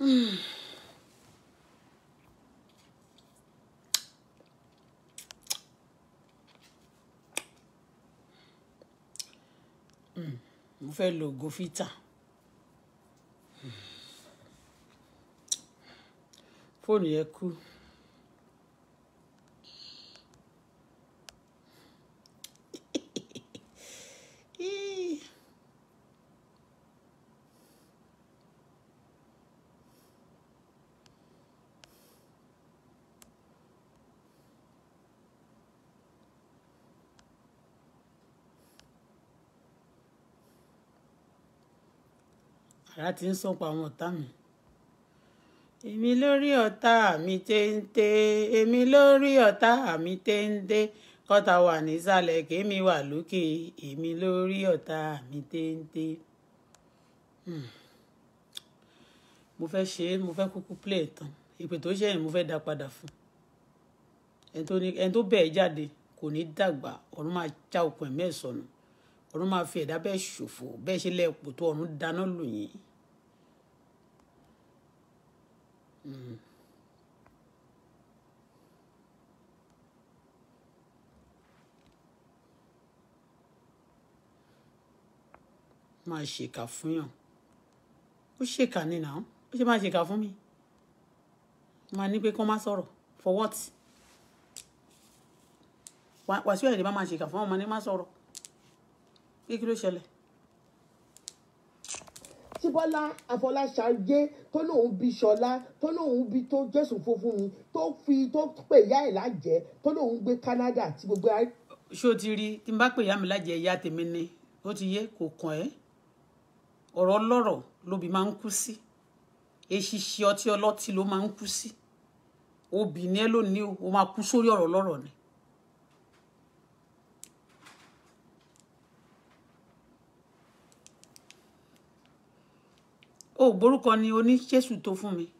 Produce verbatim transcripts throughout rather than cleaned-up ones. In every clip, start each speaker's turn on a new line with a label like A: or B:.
A: mo fẹ́ lo gofita fóònù yẹn kú. ara ti ń sọ pa àwọn ọ̀tá mi. èmi lórí ọ̀tá mi téńté èmi lórí ọ̀tá mi téńté kọ́ta wà nísàlẹ̀ kémi wà lókè èmi lórí ọ̀tá mi téńté. mo fẹ́ ṣe é mo fẹ́ kúkú play tán ìpè tó ṣẹ̀yìn mo fẹ́ dá padà fún ẹni tó bẹ̀ẹ́ jáde kò ní dàgbà ọ̀run máa já okùn ẹ̀mí ẹ̀ sọnù ọ̀run máa fi ẹ̀dá bẹ́ẹ̀ ṣòfò bẹ́ẹ̀ ṣe lẹ́ẹ̀pọ̀ tó ọ̀run dáná lù yín. máa ṣèkà fún yàn ó ṣèkà ní náà ó ṣe máa ṣèkà fún mi máa ní pé kó má sọ̀rọ̀ for what Wàsíù Àyìndé bá máa ṣèkà fún ọmọ ní má sọ̀rọ̀ kí ló ṣẹlẹ̀.
B: tí Bọ́lá Afọláṣadé tó lóun bí Ṣọlá tó lóun bí tó Jésù funfun mi tó fi tó pè ìyá ẹ̀ lájẹ́ tó lóun gbé Canada tí gbogbo ayé.
A: ṣé o ti rí tí n bá pè ìyá mi lájẹ́ ìyá tèmi ni ó ti yé kò kàn ẹ́ ọ̀rọ̀ ọlọ́rọ̀ lóbi máa ń kú sí eṣiṣẹ́ ọtí ọlọ́tí ló máa ń kú sí obì ní ẹ lónìí o ó máa kú sórí ọ̀rọ̀ ọlọ́rọ̀ ni. o gbórúkọ ni oní Jésù tó fún mi.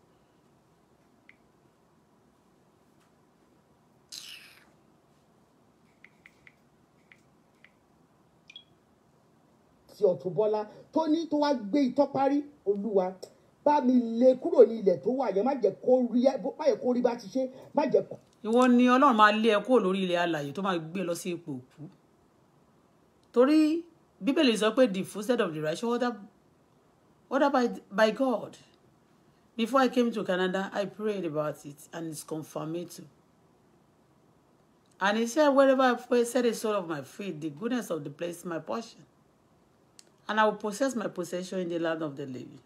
B: ti Auto Bola tó ní tó wá gbé itọ́ parí Olúwa bá mi lé kúrò ní ilẹ̀ tó wà yẹn má jẹ́ kó rí má jẹ́ kó rí bá ti ṣe má jẹ́ kó.
A: ìwọ ni Ọlọ́run máa lé ẹ kúrò lórí ilẹ̀ alààyè tó máa gbé lọ sí ipò òkú torí Bíbélì sọ pé the footsteps of the righteous order order by, by God. Before I came to Canada, I prayed about it and it's confirmed too. And he said, wherever I set the sole of my feet, the goodness of the place is my portion. And I will possess my possession in the land of the living.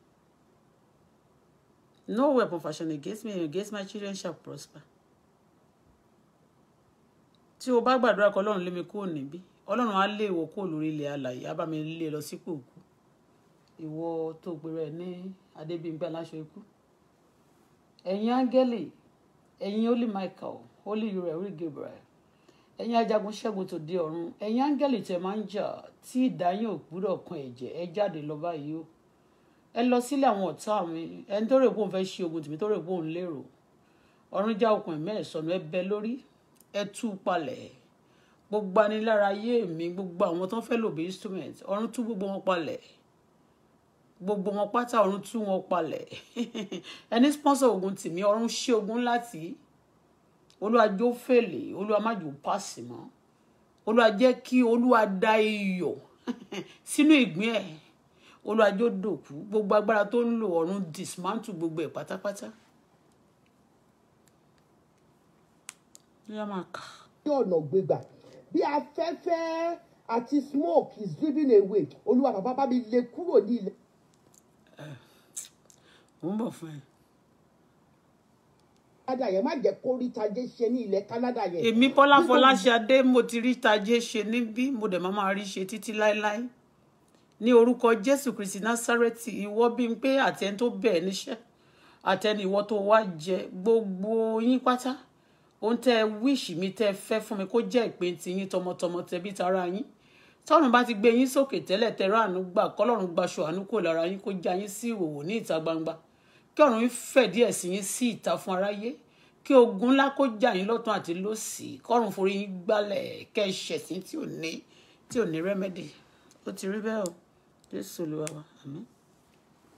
A: No weapon fashioned against me and against my children shall prosper. Tí o bá gbàdúrà kó Ọlọ́run lé mi kúrò níbí, Ọlọ́run á lé ìwọ kúrò lórí ilẹ̀ alààyè, á bá mi lé lọ sípò òkú. Ìwọ tó pe rẹ ní Adébímpé aláṣọ ikú. Ẹ̀yin áńgẹ́lì, ẹ̀yin Holy Michael, Holy Uriel, Holy Gabriel. Ẹ̀yin ajagun ṣẹ́gun tó dé ọ̀run, ẹ̀yin áńgẹ́lì tẹ́ máa ń jà tí ìdáyìn ò gbúdọ̀ kan ẹ̀jẹ̀, ẹ jáde lọ báyìí o. Ẹ lọ sílé àwọn ọ̀tá mi, ẹni tó rò pé òun fẹ́ ṣe ogun tìmí tó rò pé òun lérò. Ọ̀run já okùn ẹ̀mí ẹ̀ sọnù, ẹ bẹ́ lórí, ẹ tú palẹ̀. Gbogbo anilára ayé mi, gbogbo àwọn tó ń fẹ́ lò bí instrument, ọ̀run tú gbogbo wọn palẹ̀. Gbogbo wọn pátá ọ̀run tú wọn palẹ̀. Ẹni sponsor ogun tìmí, ọ̀run ṣe ogun láti Olúwa jó fèlè, Olúwa má jò pàṣì mọ́. Olúwa jẹ́ kí Olúwa dá iyọ̀ sínú ìgbín ẹ̀. Olúwa jó dòkú, gbogbo agbára tó ń lò ọ̀run dismantle gbogbo ẹ̀ pátápátá. Lóyá máa kà.
B: Bí ọ̀nà gbégbà, bí afẹ́fẹ́ àti smoke is driven away, Olúwa bàbá bá mi lé kúrò ní ilẹ̀.
A: Mo ń bọ̀ fún ẹ.
B: Canada yẹn má jẹ́ kó rí tajé ṣe ní ilẹ̀ Canada yẹn.
A: Èmi Bọ́lá Fọláṣadé mo ti rí tajé ṣe níbí, mo dẹ̀ máa máa rí ṣe títí láéláé. Ní orúkọ Jésù Kristi Násárẹ́tì, ìwọ Bímpé àti ẹni tó bẹ̀ níṣẹ́, àtẹni ìwọ tó wá jẹ gbogbo yín pátá. Ohun tẹ́ wíṣì mi tẹ́ fẹ́ fún mi kó jẹ́ ìpín ti yín tọmọtọmọ tẹbí tará yín. Tọ́run bá ti gbé yín sókè tẹ́lẹ̀ tẹ́rọ àánú gbà, kọ́lọ́run gbaṣọ àánú kò lára yín kó já yín sí ìhòòhò ní ìta gbangba. Kí ọ̀run fẹ̀ díẹ̀ sí yín sí ìta fún aráyé. Kí ogun ńlá kó jà yín lọ́tún àti lósì. Kọ́run forí yín gbálẹ̀ kẹ́ ṣẹ̀sín tí ò ní tí ò ní rẹ́mẹ́dì. Ó ti rí bẹ́ẹ̀ o. Jésù Olúwa wa. Àmín.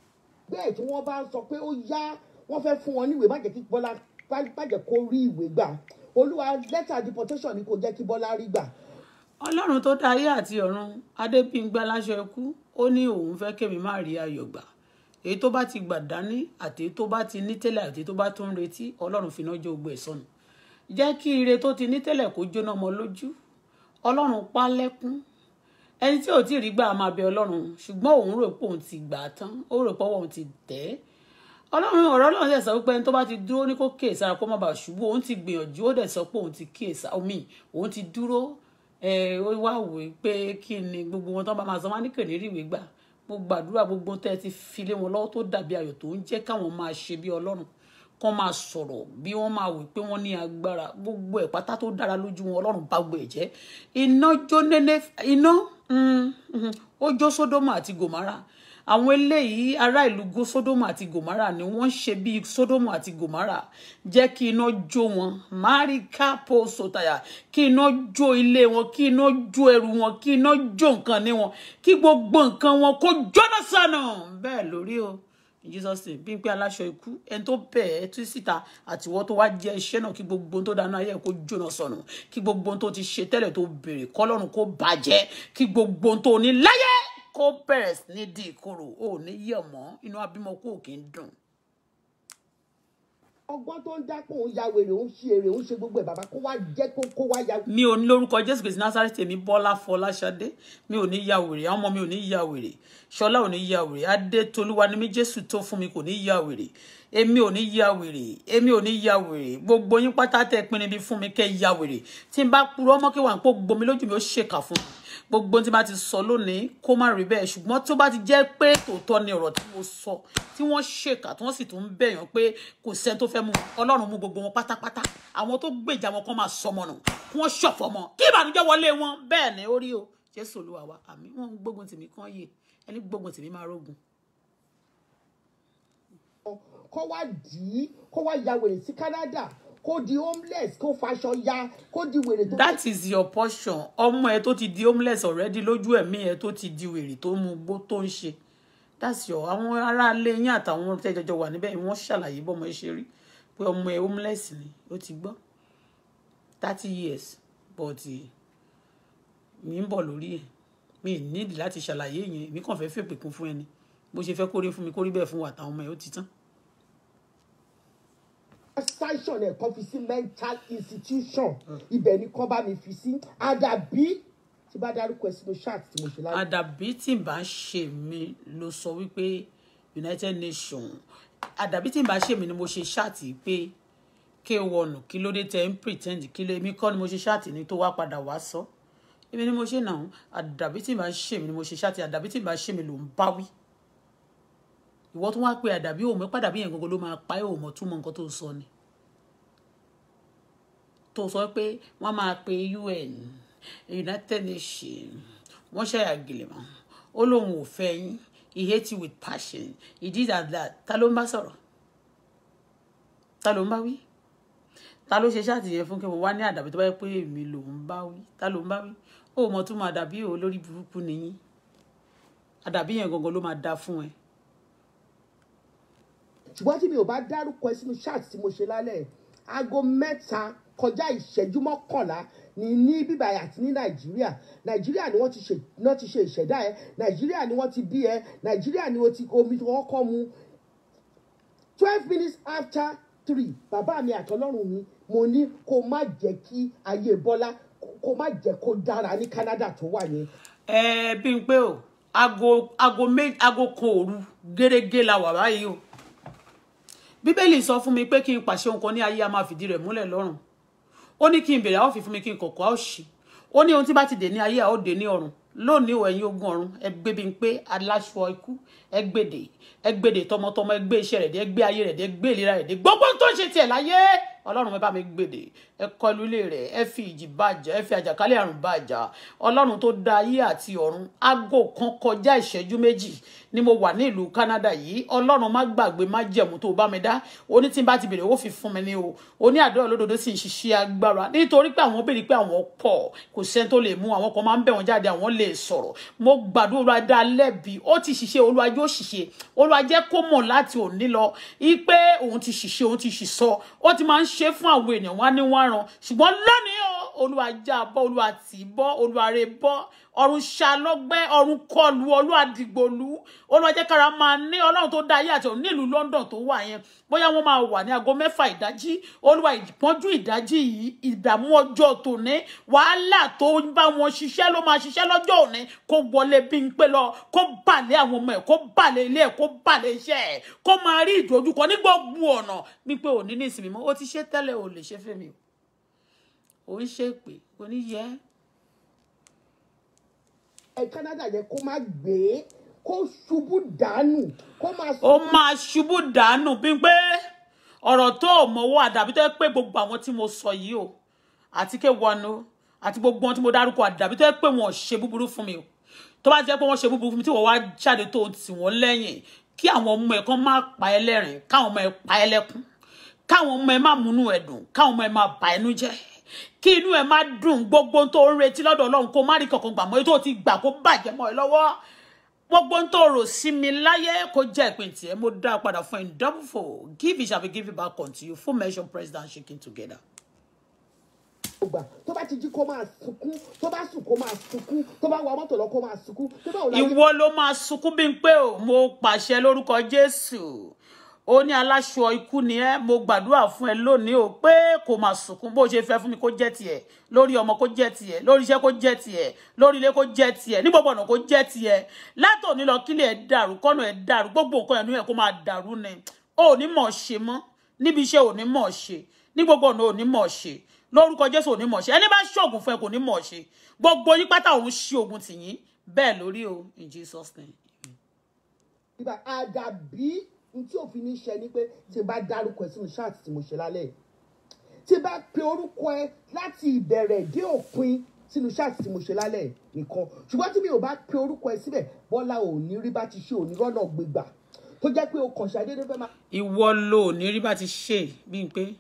B: bẹ́ẹ̀ tí wọ́n bá ń sọ pé ó yá wọ́n fẹ́ fún wọn níwèé má jẹ́ kí Bọ́lá má jẹ́ kó rí ìwé gbà. Olúwa lẹ́tà deportation ni kò jẹ́ kí Bọ́lá rí gbà.
A: Ọlọ́run tó dá ayé àti ọ̀run, Adébímpé Aláṣọ Ikú, ó ní òun fẹ́ kémi má rí ayọ̀ gbà. Èyí tó bá ti gbà dání àti èyí tó bá ti ní tẹ́lẹ̀ àti èyí tó bá tún retí, Ọlọ́run fi iná jó gbogbo ẹ̀ sọnù. Jẹ́ kí ire tó ti ní tẹ́lẹ̀ kó jóná mọ́ lójú. Ọlọ́run pa lẹ́kún. Ẹni tí ò tí rí gbà máa bẹ Ọlọ́run, ṣùgbọ́n òun rò pé òun ti gbà tán, ó rò pé òun ti tẹ̀. Ọlọ́run ọ̀rọ̀ Ọlọ́run dẹ̀ sọ pé ẹni tó bá ti dúró ní kó kíyèsára kó má bàa ṣubú, òun ti gbìyànjú, ó dẹ̀ sọ pé òun ti kíyèsára omi, òun ti dúró. Ẹ ó wá wò pé kí ni gbogbo wọn tó bá máa sọ wá ní kèní rí ìwé gbà. Mo gbàdúrà gbogbo tẹ́ ti fi lé wọn lọ́wọ́ tó dàbí ayọ̀ tó ń jẹ́ káwọn máa ṣe bí Ọlọ́run, kán máa sọ̀rọ̀ bí wọ́n máa wò pé wọ́n ní agbára, gbogbo ẹ̀ pátá tó dára lójú wọn Ọlọ́run bá gbé jẹ́. Iná jó néné, iná ó jó Sódómù àti Gòmárà. Àwọn eléyìí ará ìlú go Sódómù àti Gòmárà ni wọ́n ṣe bí Sódómù àti Gòmárà. Jẹ́ kí iná jó wọn, máríkà pò sòtàyà, kí iná jó ilé wọn, kí iná jó ẹrù wọn, kí iná jó nǹkan ní wọn, kí gbogbo nǹkan wọn kó jóná sọnù. Bẹ́ẹ̀ lórí o. Jesus name. Bímpé Aláṣọ Ikú, ẹni tó bẹ̀ẹ́ tú síta àtiwọ́ tó wá jẹ́ iṣẹ́ náà, kí gbogbo tó dáná ayé kó jóná sọnù, kí gbogbo tó ti ṣe tẹ́lẹ̀ tó béèrè kọ́lọ́run kó bàjẹ́, kí gbogbo tó ní láyé kó bẹ̀rẹ̀ sí ní di ìkorò, ò ní yẹ̀ mọ́, inú abímọ kó kì í dùn.
B: Ọgbọ́n tó ń dápò ń ya wèrè, ń ṣe èrè, ń ṣe gbogbo ẹ̀ bàbá kó wá jẹ́ kó kó wá ya.
A: Mi ò ní lórúkọ Jésù Kristi Násárẹ́tì, èmi Bọ́lá Fọláṣadé, mi ò ní ya wèrè, àwọn ọmọ mi ò ní ya wèrè, Ṣọlá ò ní ya wèrè, Adétolúwa ni mí, Jésù tó fún mi kò ní ya wèrè, èmi ò ní ya wèrè, èmi ò ní ya wèrè, gbogbo yín pátá tẹ́ pinni bí fún mi kẹ́ ya wèrè. Tí n bá purọ́ mọ́ kí wà ń pò gbomi lójú mi ó ṣèkà fún mi. Gbogbo tí bá ti sọ lónìí kó má rí bẹ́ẹ̀, ṣùgbọ́n tó bá ti jẹ́ pé tòótọ́ ni ọ̀rọ̀ tí mo sọ tí wọ́n ṣèkà tí wọ́n sì tún ń bẹ̀yàn pé kò sẹ́ni tó fẹ́ mú Ọlọ́run mú gbogbo wọn pátápátá, àwọn tó gbèjà wọn kàn máa sọmọ nù, kí wọ́n ṣọ̀fọ̀ mọ́, kí ìbànújẹ́ wọlé wọn. Bẹ́ẹ̀ ni ó rí o. Jésù Olúwa wa, àmín. Wọ́n ń gbógun tì mí kán yè, ẹni gbógun tì mí máa rógun.
B: Kó wá dì í, kó wá ya wèrè sí Canada, kó di homeless, kó faṣọ ya, kó di wèrè tó.
A: That is your portion. Ọmọ ẹ tó ti di homeless already lójú ẹ̀mí ẹ tó ti di wèrè tó mú gbó tó ń ṣe. That's your. Àwọn ará ilé yín àtàwọn tẹ́jọjọ wà níbẹ̀ wọ́n ṣàlàyé bọ́mọ ẹ ṣe rí pé ọmọ ẹ homeless ni, ó ti gbọ́ thirty years but mi ń bọ̀ lórí ẹ̀, mi nídìí láti ṣàlàyé yẹn, mi kàn fẹ́ fèpè kún fún ẹni bó ṣe fẹ́ kórí fún mi kórí bẹ́ẹ̀ fún wa àtàwọn ọmọ ẹ ó ti tán.
B: Sanction ẹ̀ kan fi sí mental institution, ibẹ̀ ni kán bá mi fi sí. Àdàbí tí bá dárúkọ ẹ̀ sínú chat tí mo ṣe láti.
A: Àdàbí tí n bá ṣe mí ló sọ wípé United Nations, àdàbí tí n bá ṣe mí ni mo ṣe chat pé ké wọnù kí ló dé tẹ́ ń pretend kí lè mí kọ́ ni mo ṣe chat ní tó wá padà wá sọ. Èmi ni mo ṣe náà, àdàbí tí n bá ṣe mí ni mo ṣe chat, àdàbí tí n bá ṣe mí ló ń báwí. Ìwọ tún wá pé àdàbí òun pàdàbí yẹn gbogbo ló máa pa ẹ́ òmò túmọ̀ nǹkan tó sọ ni. Tó sọ pé wọ́n máa pe U N, United Nations, wọ́n ṣe àgìlẹ̀ mọ́, ó lóun ò fẹ́ yín, he hate you with passion, he did that that. Ta ló ń bá sọ̀rọ̀? Ta ló ń bá wí? Ta ló ṣe ṣáàtì yẹn fún kí mo wá ní àdàbí tó bá yẹ pé èmi ló ń bá wí? Ta ló ń bá wí? Ó mọ̀ tún máa dàbí ò lórí burúkú nìyí. Àdàbí yẹn gangan ló máa dá fún ẹ.
B: Ṣùgbọ́n tí mi ò bá dárúkọ ẹ sínú chat tí mo ṣe lálẹ́, aago mẹ́ta kọjá ìṣẹ́jú mọ́kànlá ní ní bíbá àti ní Nàìjíríà. Nàìjíríà ni wọ́n ti ṣe náà ti ṣe ìṣẹ̀dá ẹ, Nàìjíríà ni wọ́n ti bí ẹ, Nàìjíríà ni wọ́n ti omi tí wọ́n kọ́ mu. twelve minutes after three, bàbá mi àtọlọ́run mi, mo ní kó má jẹ́ kí ayé Bọ́lá kó má jẹ́ kó dára ní Canada tó wà yẹn.
A: Ẹ Bímpé o, aago aago méjì aago kan òru gẹ́gẹ́ la wà báyìí o. Bíbélì sọ fún mi pé kí n pàṣẹ nǹkan ní ayé a máa fìdí rẹ̀ múlẹ̀ lọ́run. Ó ní kí n bèrè a ó fi fún mi kí n kọ̀kọ̀ a ó ṣí. Ó ní ohun tí bá ti dé ní ayé a ó dé ní ọ̀run. Lónìí ò ẹ̀yin ogun ọ̀run, ẹ gbé Bímpé Aláṣọ Ikú, ẹ gbèdè, ẹ gbèdè tọmọtọmọ, ẹ gbé iṣẹ́ rẹ̀ dé, ẹ gbé ayé rẹ̀ dé, ẹ gbé ìlera rẹ̀ dé. Gbogbo tó ń ṣe tiẹ̀ láyé, Ọlọ́run mi bá mi gbèdè, ẹ kọlu ilé rẹ̀, ẹ fi ìjì bàjà, ẹ fi àjàkálẹ̀ àrùn bàjà. Ọlọ́run tó dá ayé àti ọ̀run, aago kan kọjá ìṣẹ́jú méjì ni mo wà ní ìlú Canada yìí. Ọlọ́run má gbàgbé má jẹ̀mú tó bá mi dá. Ó ní tí n bá ti bèrè ó fi fún mi ní o. Ó ní àdúrà olódodo sì ń ṣiṣẹ́ agbára nítorí pé àwọn béèrè pé àwọn pọ̀, kò sẹ́ni tó lè mú àwọn kan máa ń bẹ̀ wọ́n jáde àwọn lè lè sọ̀rọ̀ mo gbàdúrà Olúwa dá lẹ́bi ó ti ṣiṣẹ́ Olúwa yóò ṣiṣẹ́ Olúwa jẹ́ kó mọ̀ láti òní lọ ipe òun ti ṣiṣẹ́ òun ti ṣìṣọ́ ó ti máa ń ṣe fún àwọn ènìyàn wá ní wọ́n ràn ṣùgbọ́n lónìí o Olúwa já bọ́ Olúwa tì bọ́ Olúwa rẹ̀ bọ́ ọ̀run ṣàlọ́gbẹ́ ọ̀run kọlù Olúwa dìgbòlù Olúwa jẹ́ kára máa ní Ọlọ́run tó dá ayé àti ọ̀run nílùú London tó wà yẹn bóyá wọ́n máa wà ní aago mẹ́fà ìdájí Olúwa ìpọ́njú ìdájí yìí ìdààmú ọjọ́ tòní wàhálà tó ń bá wọn ṣiṣẹ́ ló máa ṣiṣẹ́ lọ́jọ́ òní kó wọlé Bímpé lọ kó balẹ̀ àwọn ọmọ ẹ̀ kó balẹ̀ ilé ẹ̀ kó balẹ̀ iṣẹ́ ẹ̀ kó máa rí ìdojúkọ ní gbogbo ọ̀nà Bímpé ò ní ní ìsinmi mọ́ ó ti ṣe tẹ́lẹ̀ ò lè ṣe fẹ́mi ò ń ṣe pé kò ní yẹ
B: ẹ Canada yẹ kó má gbé kó ṣubú dànù kó má
A: ó máa ṣubú dànù Bímpé ọ̀rọ̀ tó mọ̀wọ́ àdàbí tó pé gbogbo àwọn tí mo sọ yìí o àti ké wọnú àti gbogbo wọn tí mo dárúkọ àdàbí tó pé wọn ò ṣe búburú fún mi o tó bá jẹ́ pé wọ́n ṣe búburú fún mi tí wọ́n wá jáde tó tì wọ́n lẹ́yìn kí àwọn ọmọ ẹ̀ kan má pa ẹ́ lẹ́rìn káwọn ọmọ ẹ̀ pa ẹ́ lẹ́kún káwọn ọmọ ẹ̀ má múnú ẹ̀ dùn káwọn ọmọ ẹ̀ má bà ẹnu jẹ́ kí inú ẹ̀ má dùn gbogbo tó ń retí lọ́dọ̀ Ọlọ́run kó má rí kankan gbà mọ́ èyí tó ti gbà kó bàjẹ́ mọ́ ẹ lọ́wọ́ gbogbo tó rò sí mi láyé kó jẹ́ ìpín tiẹ̀ mo dá padà fún ẹ double four give it shall be given back unto you full measure pressed down shaking together.
B: tó bá ti jí kó máa sunkún tó bá sùn kó máa sunkún tó bá wa mọ́tò lọ kó máa sunkún.
A: ìwọ ló máa sunkún Bímpé o mo pàṣẹ lórúkọ Jésù ó ní aláṣọ ikú ni ẹ mo gbàdúrà fún ẹ lónìí o pé kó máa sunkún bó ṣe fẹ́ fún mi kó jẹ́ tiẹ̀ lórí ọmọ kó jẹ́ tiẹ̀ lórí iṣẹ́ kó jẹ́ tiẹ̀ lórí ilé kó jẹ́ tiẹ̀ ní gbogbo ọ̀nà kó jẹ́ tiẹ̀ látòní lọ kílẹ̀ ẹ̀ dàrú kọ́nà ẹ̀ dàrú gbogbo nǹkan ẹ̀nu ẹ̀ kó máa dàrú ni ò ní mọ̀ ṣe mọ́ níbi iṣẹ́ ò ní mọ̀ ṣe ní gbogbo ọ̀nà ò ní mọ̀ ṣe lórúkọ Jésù ò ní mọ̀ ṣe ẹni bá ṣoògùn fún ẹ kò ní mọ̀ ṣe gbogbo yín pátá òun ṣe oògùn tìyín bẹ́ẹ̀ lórí o in Jesus name.
B: ìgbà àdàbí tí òfin ní ṣe ni pé tí bá dárúkọ ẹ sínú ṣáàtì tí mo ṣe lálẹ́ tí bá pe orúkọ ẹ láti ìbẹ̀rẹ̀ dé òpin sínú ṣáàtì tí mo ṣe lálẹ́ nìkan ṣùgbọ́n tí mi ò bá pe orúkọ ẹ síbẹ̀ Bọ́lá ò ní rí bá ti ṣe òní rọ́nà gbégbà tó jẹ́ pé o kàn ṣàdédé fẹ́ máa.
A: ìwọ ló ní rí bá ti ṣe Bímpé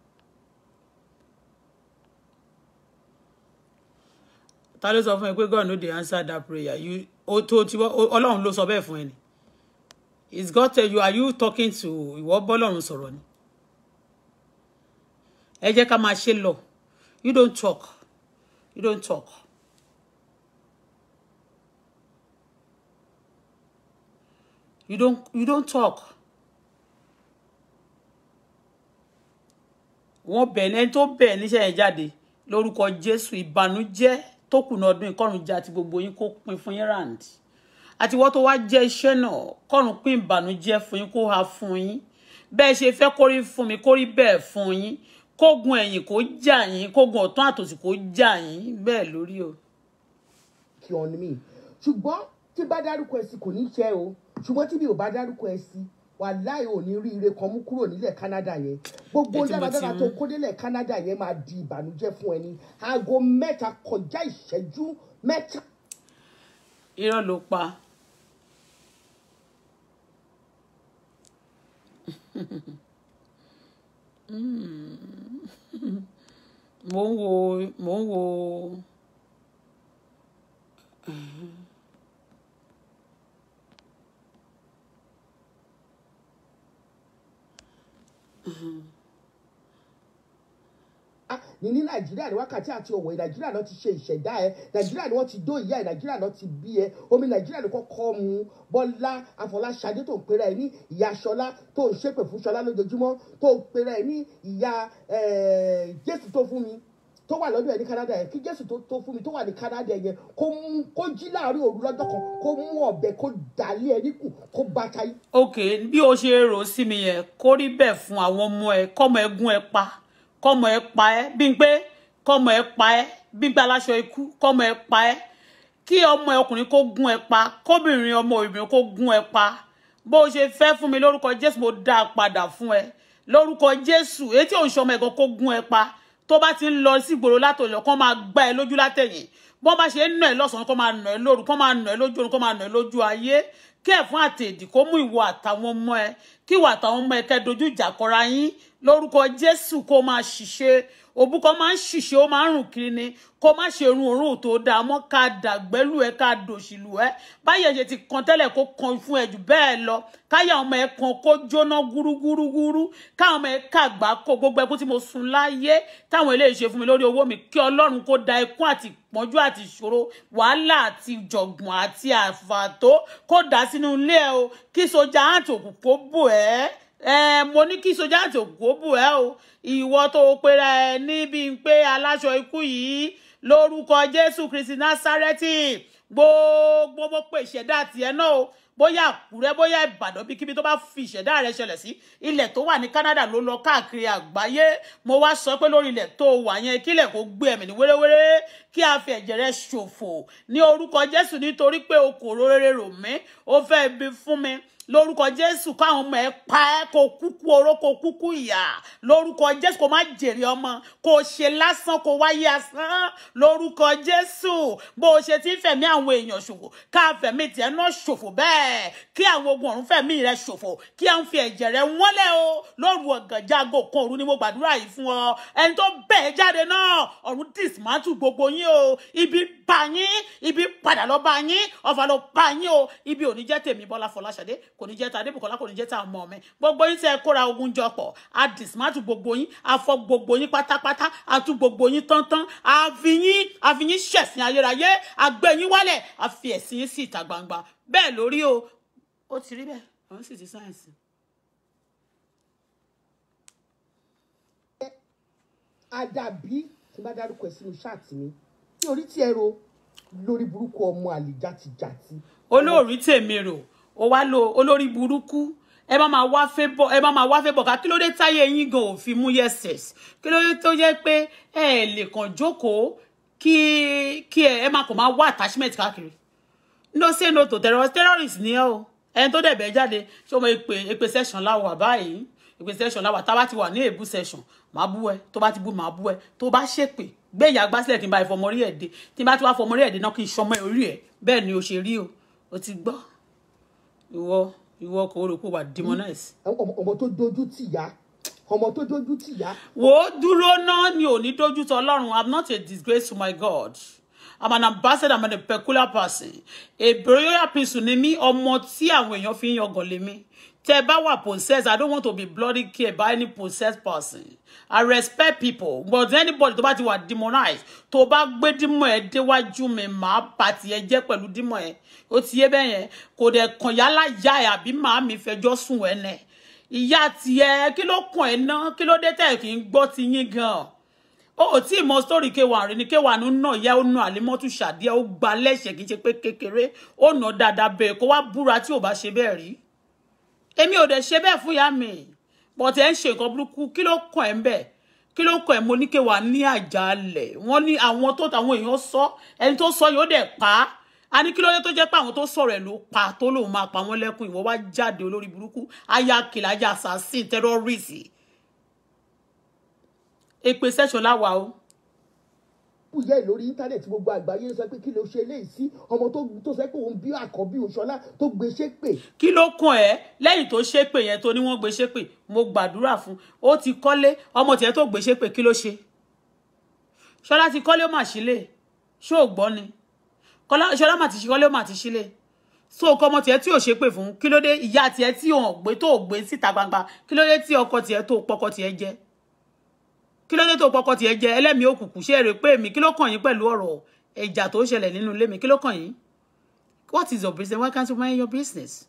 A: ta ló sọ fún ẹ pé God no dey answer that prayer you o tó ti Ọlọ́run ló sọ bẹ́ẹ̀ fún ẹ ni. Is God tell you, are you talking to ìwọ bọ́lọ́run sọ̀rọ̀ ni? Ẹ jẹ́ ká máa ṣe lọ. You don't talk. You don't talk. You don't you don't talk. Wọ́n bẹ̀ ní ẹni tó bẹ̀ níṣẹ́ yẹn jáde lórúkọ Jésù ìbànújẹ́ tó kùnà ọdún ìkọrùn jẹ́ àti gbogbo yín kó pín fún yín rand. Àti wọ́n tó wá jẹ́ iṣẹ́ náà kọ́run pín ìbànújẹ́ fún yín kó ha fún yín bẹ́ẹ̀ ṣe fẹ́ kó rí fún mi kó rí bẹ́ẹ̀ fún yín kógun ẹ̀yìn kó jà yín kógun ọ̀tún àtòsì kó jà yín bẹ́ẹ̀ lórí o.
B: kí ọ ní mi ṣùgbọ́n tí bá dárúkọ ẹ sí kò ní ṣe o ṣùgbọ́n tí mi ò bá dárúkọ ẹ sí wàláhì ò ní rí ire kan mú kúrò nílẹ̀ Canada yẹn gbogbo dáradára tó kó délẹ̀ Canada yẹn máa di ìbànújẹ́ fún ẹni aago mẹ́ta kọjá ìṣẹ́jú mẹ́ta.
A: irọ́ ló pa. mo ń wo mo ń wo
B: ní ní Nàìjíríà ní wákàtí àti ọ̀wọ̀ Nàìjíríà náà ti ṣe ìṣẹ̀dá ẹ Nàìjíríà ni wọ́n ti dó ìyá ẹ Nàìjíríà náà ti bí ẹ omi Nàìjíríà ní kọ́kọ́ mu Bọ́lá Afọláṣadé tó ń pera ẹ ní ìyá Ṣọlá tó ń ṣépè fún Ṣọlá lójoojúmọ́ tó ń pera ẹ ní ìyá Jésù tó fún mi tó wà lọ́dọ̀ ẹ ní Canada yẹn kí Jésù tó fún mi tó wà ní Canada yẹn kó mú kó jí láàrin òru lọ́jọ́ kan kó mú ọ̀bẹ kó dàlé ẹ níkù kó bá táyé.
A: ok bí o ṣe rò sí mi yẹn kó rí bẹ́ẹ̀ fún àwọn ọmọ ẹ kọ́mọ ẹ gún ẹ pa kọ́mọ ẹ pa ẹ Bímpé kọ́mọ ẹ pa ẹ Bímpé aláṣọ ikú kọ́mọ ẹ pa ẹ kí ọmọ ẹ ọkùnrin kó gún ẹ pa kóbìnrin ọmọ obìnrin kó gún ẹ pa bó ṣe fẹ́ fún mi lórúkọ Jésù mo dá a padà fún ẹ lórúkọ Jésù etí òǹṣọ ọmọ ẹ̀gàn kó gún ẹ pa tó bá ti ń lọ sí ìgboro látòlọ kán máa gbá ẹ lójú látẹ̀yìn bọ́n bá ṣe ń nà ẹ lọ́sàn-án kán máa nà ẹ lóru kán máa nà ẹ lójú orun kán máa nà ẹ lójú ayé kí ẹ̀fọn àtèdì kó mú ìwọ àtàwọn ọmọ ẹ kí ìwọ àtàwọn ọmọ ẹ kẹ́ dojú ìjà kọra yín lórúkọ Jésù kó máa ṣìṣe òbúkọ máa ń ṣìṣe ó máa ń rùn kiri ni kó má ṣe run òórùn tó dáa mọ́ ká dàgbẹ́lù ẹ ká dòṣìlù ẹ báyẹ̀ ṣe ti kan tẹ́lẹ̀ kó kan fún ẹ jù bẹ́ẹ̀ lọ káyà ọmọ ẹ kan kó jóná gúrúgúrúgúrú káwọn ọmọ ẹ kàgbá kó gbogbo ẹkún tí mo sun láyé táwọn eléyìí ṣe fún mi lórí owó mi kí Ọlọ́run kó da ẹkún àti ìpọ́njú àti ìṣòro wàhálà àti ìjọ̀gbọ̀n àti àfàtó kó dà sínú ilé ẹ o kí sójà àtòkù kó bù ẹ́ ẹ mo ní kí sójà àtòkù kó bù ẹ́ o ìwọ tó pera ẹ níbi pé aláṣọ ikú yìí lórúkọ Jésù Kristi Násárẹ́tì gbogbo mo pè ìṣẹ̀dá tiẹ̀ náà o bóyá Àkúrẹ́ bóyá Ìbàdàn bí kíbi tó bá fi ìṣẹ̀dá rẹ̀ ṣẹlẹ̀ sí ilẹ̀ tó wà ní Canada ló lọ káàkiri àgbáyé mo wá sọ pé lórí ilẹ̀ tó wà yẹn kílẹ̀ kó gbé ẹ̀mí ní wéréwéré kí a fi ẹ̀jẹ̀ rẹ̀ ṣòfò ní orúkọ Jésù nítorí pé o kò rórére rò mí o fẹ́ bí fún mi lórúkọ Jésù káwọn ọmọ ẹ pa ẹ́ kó kúkú oró kó kúkú ìyà lórúkọ Jésù kó má jèrè ọmọ kó ṣe lásán kó wáyé asán lórúkọ Jésù bó o ṣe ti ń fẹ̀mí àwọn èèyàn ṣòfò ká fẹ̀mí tiẹ̀ náà ṣòfò bẹ́ẹ̀ kí àwọn ogun ọ̀run fẹ̀mí rẹ̀ ṣòfò kí à ń fi ẹ̀jẹ̀ rẹ̀ wọ́lẹ̀ o lóru ọ̀gànjá aago kan òru ni mo gbàdúrà yìí fún ọ ẹni tó bẹ́ẹ̀ jáde náà ọ̀run dismantle gbogbo yín o ibi bá yín ibi padà lọ bá yín ọ̀fà lọ bá yín o ibi ò ní jẹ́ tèmi Bọ́lá Fọláṣadé kò ní jẹ́ ta Adébùkọ́lá kò ní jẹ́ ta ọmọ mi gbogbo yín tẹ́ kóra ogun jọ pọ̀ a dismantle gbogbo yín a fọ́ gbogbo yín pátápátá a tú gbogbo yín tántán a fi yín a fi yín ṣẹ̀sìn ayérayé a gbé yín wálẹ̀ a fi ẹ̀sìn yín sí ìta gbangba bẹ́ẹ̀ lórí o ó ti rí bẹ́ẹ̀ àwọn sì ti sáyẹ̀nsì.
B: àdàbí tí bá dárúkọ ẹ sínú ṣáàtì mi tí orí tí ẹ ro lórí burúkú ọmọ àlè játijàti.
A: olórí tèmi rò ó wá lo olórí burúkú ẹ má máa wá fébọ̀ ẹ má máa wá fébọ̀ ká kí ló dé táyé yín gan ò fi mú yẹsẹs kí ló dé tó jẹ́ pé ẹ lè kàn jókòó kí kí ẹ má kàn máa wá attachment káàkiri no say no to terrorist terrorist ni o ẹni tó dẹ̀bẹ̀ jáde ṣé ọmọ èpè èpè session láwà báyìí èpè session láwà tá bá ti wà ní èbú session máa bú ẹ tó bá ti bú máa bú ẹ tó bá ṣépè gbé ìyá gbásílẹ̀ kí n bá ìfọmọrí ẹ̀ dé tí n bá ti wá fọmọrí ẹ̀ dé náà kí n ṣọmọ orí ẹ̀ bẹ́ẹ̀ ni o ṣe rí o o ti gbọ́ ìwọ ìwọ kò rò pé wà demonize.
B: ọmọ tó dojú tì yá ọmọ tó dojú tì yá.
A: wò ó dúró náà ni ò ní dojú tì Ọlọ́run. I'm not a disgrace to my God. I'm an ambassador. I'm a peculiar person. A brilliant person ni mí ọmọ tí àwọn èèyàn fi ń yangàn lé mi. Tẹ́ bá wà possessed, I don't want to be bloody cared by any possessed person. I respect people, but anybody tó bá ti wà demonized, tó bá gbé dímọ̀ ẹ déwájú mi, màá bá tiẹ̀ jẹ́ pẹ̀lú dímọ̀ ẹ. Ó ti yé bẹ́ẹ̀ yẹn, kò dẹ̀ kàn yálà ìyá ẹ àbí màá mi fẹjọ́ sùn ẹ nẹ̀. Ìyá tiẹ̀ kí ló kàn ẹ́ ná, kí ló dé tẹ̀ kí n gbọ́ ti yín gan. Ó tí mọ story Kéwà rí ni Kéwà nu náà ìyá ó nu Àlímọ́tù Ṣàdíà ó gba lẹ́sẹ̀ kì í ṣe pé kékeré ó nà dáadáa bẹ́ẹ̀ kó wá búra tí ò bá ṣe bẹ́ẹ̀ rí. Èmi ò dẹ̀ ṣe bẹ́ẹ̀ fún ìyá mi. But ẹ ń ṣe nǹkan burúkú kí ló kàn ẹ́ ń bẹ̀? Kí ló kàn ẹ́ mo ní Kéwà ní àjálẹ̀. Wọ́n ní àwọn tó tàwọn èèyàn sọ ẹni tó sọ yóò dẹ̀ pa á. A ní kí ló dé tó jẹ́ pé àwọn tó sọ̀rọ̀ ẹ̀ ló pa tó lòun máa pa wọ́n lẹ́kùn ìwọ wá jáde olórí burúkú aya kìlà aya assassin terrorist. Èpè session láwa o.
B: Ó yẹ lórí íńtánẹ́ẹ̀tì gbogbo àgbáyé sọ pé kí ló ṣe léyìí sí ọmọ tó tó sọ pé òun bí àkọ́bí Òṣọlá tó gbé ṣépè.
A: Kí ló kàn ẹ́ lẹ́yìn tó ṣépè yẹn tó ní wọ́n gbé ṣépè mo gbàdúrà fún ó ti kọ́lé ọmọ tiẹ̀ tó gbé ṣépè kí ló ṣe. Ṣọlá ti kọ́lé ó mà sílé ṣó ò gbọ́ ni Ṣọlá mà ti kọ́lé ó mà ti sílé so ọkọ ọmọ tiẹ̀ tí ò ṣépè fún kí ló dé ìyá tiẹ̀ tí ò gbé tó gbé síta gbangba kí ló dé tí ọkọ tiẹ̀ tó pọkọ tiẹ̀ jẹ kí ló dé tó pọkọ tiẹ̀ jẹ ẹlẹ́mìí òkùnkùn ṣe èrè pé mi kí ló kàn yín pẹ̀lú ọ̀rọ̀ ìjà tó ṣẹlẹ̀ nínú ilé mi kí ló kàn yín. What is your business? Why can't you mind your business?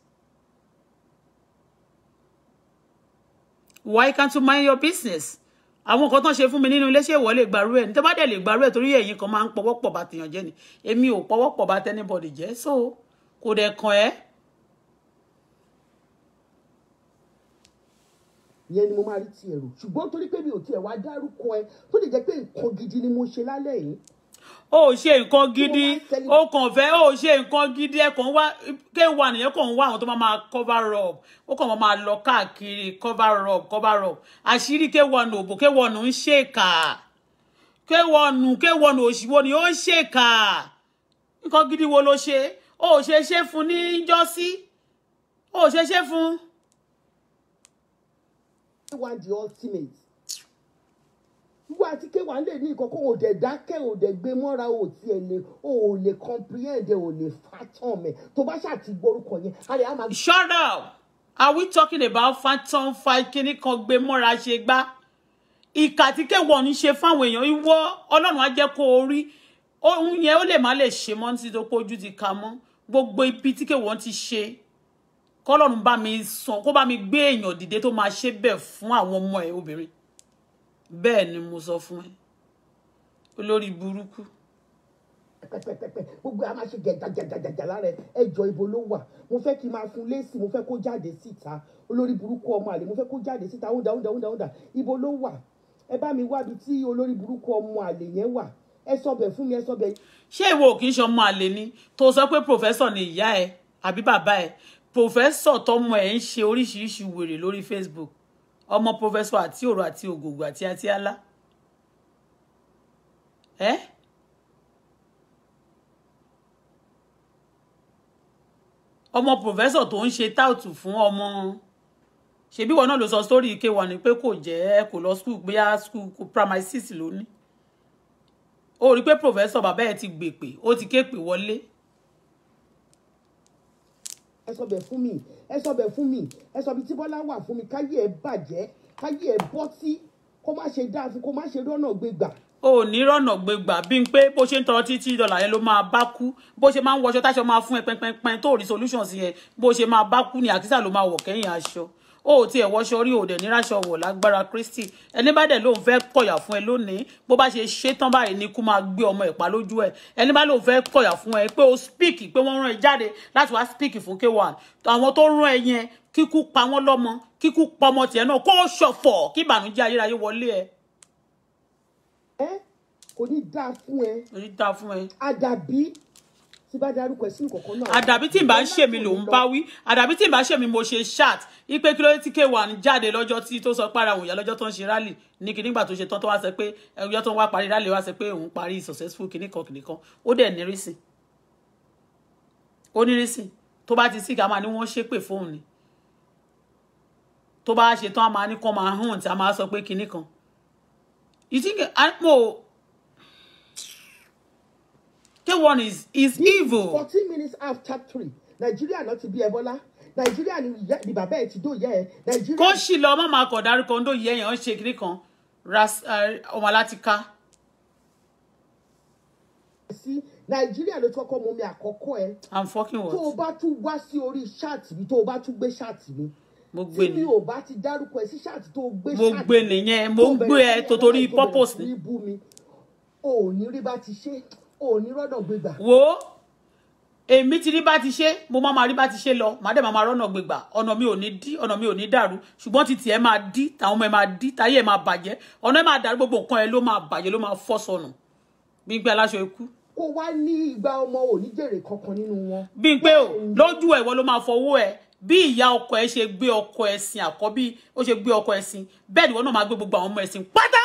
A: Why can't you mind your business? Àwọn nǹkan tán ṣe fún mi nínú ilé ṣé ìwọ lè gbàrú ẹ̀ ní tó bá dẹ̀ lè gbàrú ẹ̀ torí ẹ̀yin kan máa ń pọwọ́pọ̀ bá tèèyàn jẹ́ ni èmi ò pọwọ́pọ̀ bá tẹ́nibọ̀dì jẹ́ so kò dẹ̀ kàn ẹ́.
B: Ìyẹn ni mo máa rí tiẹ̀ rò ṣùgbọ́n torí pé mi ò tiẹ̀ wá dárúkọ ẹ tó lè jẹ́ pé nǹkan gidi ni mo ṣe lálẹ́ yìí.
A: Ó ṣe nǹkan gidi ó kàn fẹ́ ó ṣe nǹkan gidi ẹ kàn wá Kéwà nìyẹn kàn wá àwọn tó máa máa cover up ó kàn máa lọ káàkiri cover up cover up àṣírí Kéwà nù òbò Kéwà nù ń ṣèkà Kéwà nù Kéwà nù òṣìwò ni ó ń ṣèkà nǹkan gidi wo ló ṣe ó ṣe ṣe fún ní jọ́sí ó ṣe ṣe fún.
B: one the ultimate. Wọ́n àti kéwà lè ní ìkọ̀kọ̀ ò dẹ̀ dákẹ́ ò dẹ̀ gbé mọ́ra ò tiẹ̀ lè ò lè comprehend ò lè fathom ẹ̀ tó bá ṣàti gbórúkọ yẹn.
A: Shut up! Are we talking about phantom fight kíní kan gbé mọ́ra ṣe gbá? Ìkà tí kéwà ní ṣe fáwọn èèyàn ìwọ Ọlọ́run á jẹ́ kó o rí ohun yẹn ó lè má lè ṣe mọ́ nítorí tó pójú ti ka mọ́ gbogbo ibi tí kéwà ti ṣe kọ́lọ́run bá mi sàn kó bá mi gbé èèyàn dìde tó máa ṣe bẹ́ẹ̀ fún àwọn ọmọ ẹ̀ obìnrin. Bẹ́ẹ̀ ni mo sọ fún ẹ olórí burúkú.
B: Gbogbo a máa ṣe jàjàjàjàjà lára ẹjọ́ ibo ló wà mo fẹ́ kí n máa fún lésì mo fẹ́ kó jáde síta olórí burúkú ọmọ àlè mo fẹ́ kó jáde síta ó dá ó dá ó dá ó dá ibo ló wà ẹ bá mi wábi tí olórí burúkú ọmọ àlè yẹn wà ẹ sọ bẹ̀ fún mi ẹ sọ bẹ̀.
A: Ṣé ìwọ kì í ṣe ọmọ àlè ni tó sọ pé pòfẹ́sọ̀ ni ìyá ẹ àbí bàbá ẹ pòfẹ́sọ̀ tọmọ ẹ ń ṣe oríṣiríṣi wèrè lórí Facebook ọmọ pòfẹ́sọ̀ àti òrò àti ògògò àti àtíálá ẹ ọmọ pòfẹ́sọ̀ tó ń ṣe táùtù fún ọmọ ṣebí wọn náà ló sọ sórí ike wà ní pé kò jẹ́ kò lọ school gbéyà school kò primary six lónìí ó rí pé pòfẹ́sọ̀ bàbá ẹ ti gbèpè ó ti ké pè wọlé.
B: ẹ sọ bẹ̀ fún mi ẹ sọ bẹ̀ fún mi ẹ sọ bí tí Bọ́lá wà fún mi káyé ẹ bàjẹ́ káyé ẹ bọ́ sí kó má ṣe dáa fún kó má ṣe rọ́nà gbégbà.
A: o ní rọ́nà gbégbà bí n pé bó ṣe ń tọrọ títí dọ́là yẹn ló máa bá kú bó ṣe máa ń wọṣọ táṣọ máa fún ẹ pẹ́ńpẹ́ńpẹ́ń tó rí solution sí yẹn bó ṣe máa bá kú ni àkísà ló máa wọ̀ kẹ́yìn aṣọ ó ti ẹ̀ wọṣọ rí òdẹ̀ níráṣọ wọ̀ lágbára Kristi ẹni bá dẹ̀ lóun fẹ́ kọ̀yà fún ẹ lónìí bó bá ṣe ṣe tán báyìí ní kú máa gbé ọmọ ẹ̀ pa lójú ẹ̀ ẹni bá lóun fẹ́ kọ̀yà fún ẹ pé o speak pé wọ́n rán ẹ jáde láti wá speak fún K one àwọn tó rán ẹ yẹn kíkú pa wọ́n lọ́mọ kíkú pa ọmọ tiẹ̀ náà kó o ṣọ̀fọ̀ kí ìbànújẹ́ ayérayé wọlé ẹ.
B: ẹ kò ní dáa fún ẹ.
A: kò ní dáa fún ẹ.
B: àdàbí tí bá darúkọ ẹ sínú kọ̀ọ̀kan náà.
A: àdàbí tí n bá ń ṣe mi lòún bá wí àdàbí tí n bá ṣe mi mo ṣe chat ipe kí ló tí K one jáde lọ́jọ́ tí tó sọ para òun ìyá lọ́jọ́ tó ń ṣe rally ní kí nígbà tó ṣe tán tó wá sọ pé ẹgbẹ́ tó ń wá parí rally wá sọ pé òun parí successful kìnnìkan kìnnìkan ó dẹ̀ ní rísìn ó ní rísìn tó bá ti sí ká máa ní wọ́n ṣépè fóun ni tó bá ṣe tán a máa ní kán máa hàn tí a máa sọ pé kìnnìkan you think mo K one is is evil.
B: fourteen minutes after three Nigeria náà ti bí Ebola Nigeria ni bàbá ẹ ti dó yẹ ẹ Nigeria.
A: kó sì lọ má máa kọ̀ dárúkọ ń dó yẹ yẹn ń ṣe kiri kan ọmọ láti ká.
B: sí Nigeria ló ti kọ́kọ́ mú mi àkọ́kọ́ ẹ.
A: I'm fucking what.
B: tó o bá tún wá sí orí ṣáàtì mi tó o bá tún gbé ṣáàtì mi.
A: mo gbé ni
B: tí mi ò bá ti dárúkọ ẹ sí ṣáàtì tó o gbé
A: ṣáàtì. mo gbé nìyẹn mo gbé ẹ tó torí purpose ni.
B: o ò ní rí bá ti ṣe o ní rọ́nà gbégbà.
A: wo èmi ti rí bá ti ṣe mo máa máa rí bá ti ṣe lọ màá dẹ̀ máa máa rọ́nà gbégbà ọ̀nà mi ò ní dí ọ̀nà mi ò ní dàrú ṣùgbọ́n ti tiẹ̀ máa dí tàwọn ọmọ ẹ̀ máa dí táyé ẹ̀ máa bàjẹ́ ọ̀nà ẹ̀ máa dàrú gbogbo nǹkan ẹ̀ ló máa bàjẹ́ ló máa fọ́ sọnù bí n pé aláṣọ ikú.
B: kó wá ní ìgbà ọmọ ò ní jèrè kankan nínú wọn.
A: bí n pé o lójú ẹ̀ wọ́n ló máa fọwọ́ ẹ̀ bí ìyá ọkọ ẹ̀ ṣe gbé ọkọ ẹ̀ sìn àkọ́bí ó ṣe gbé ọkọ ẹ̀ sìn bẹ́ẹ̀ ni wọ́n náà máa gbé gbogbo àwọn ọmọ ẹ̀ sìn pátá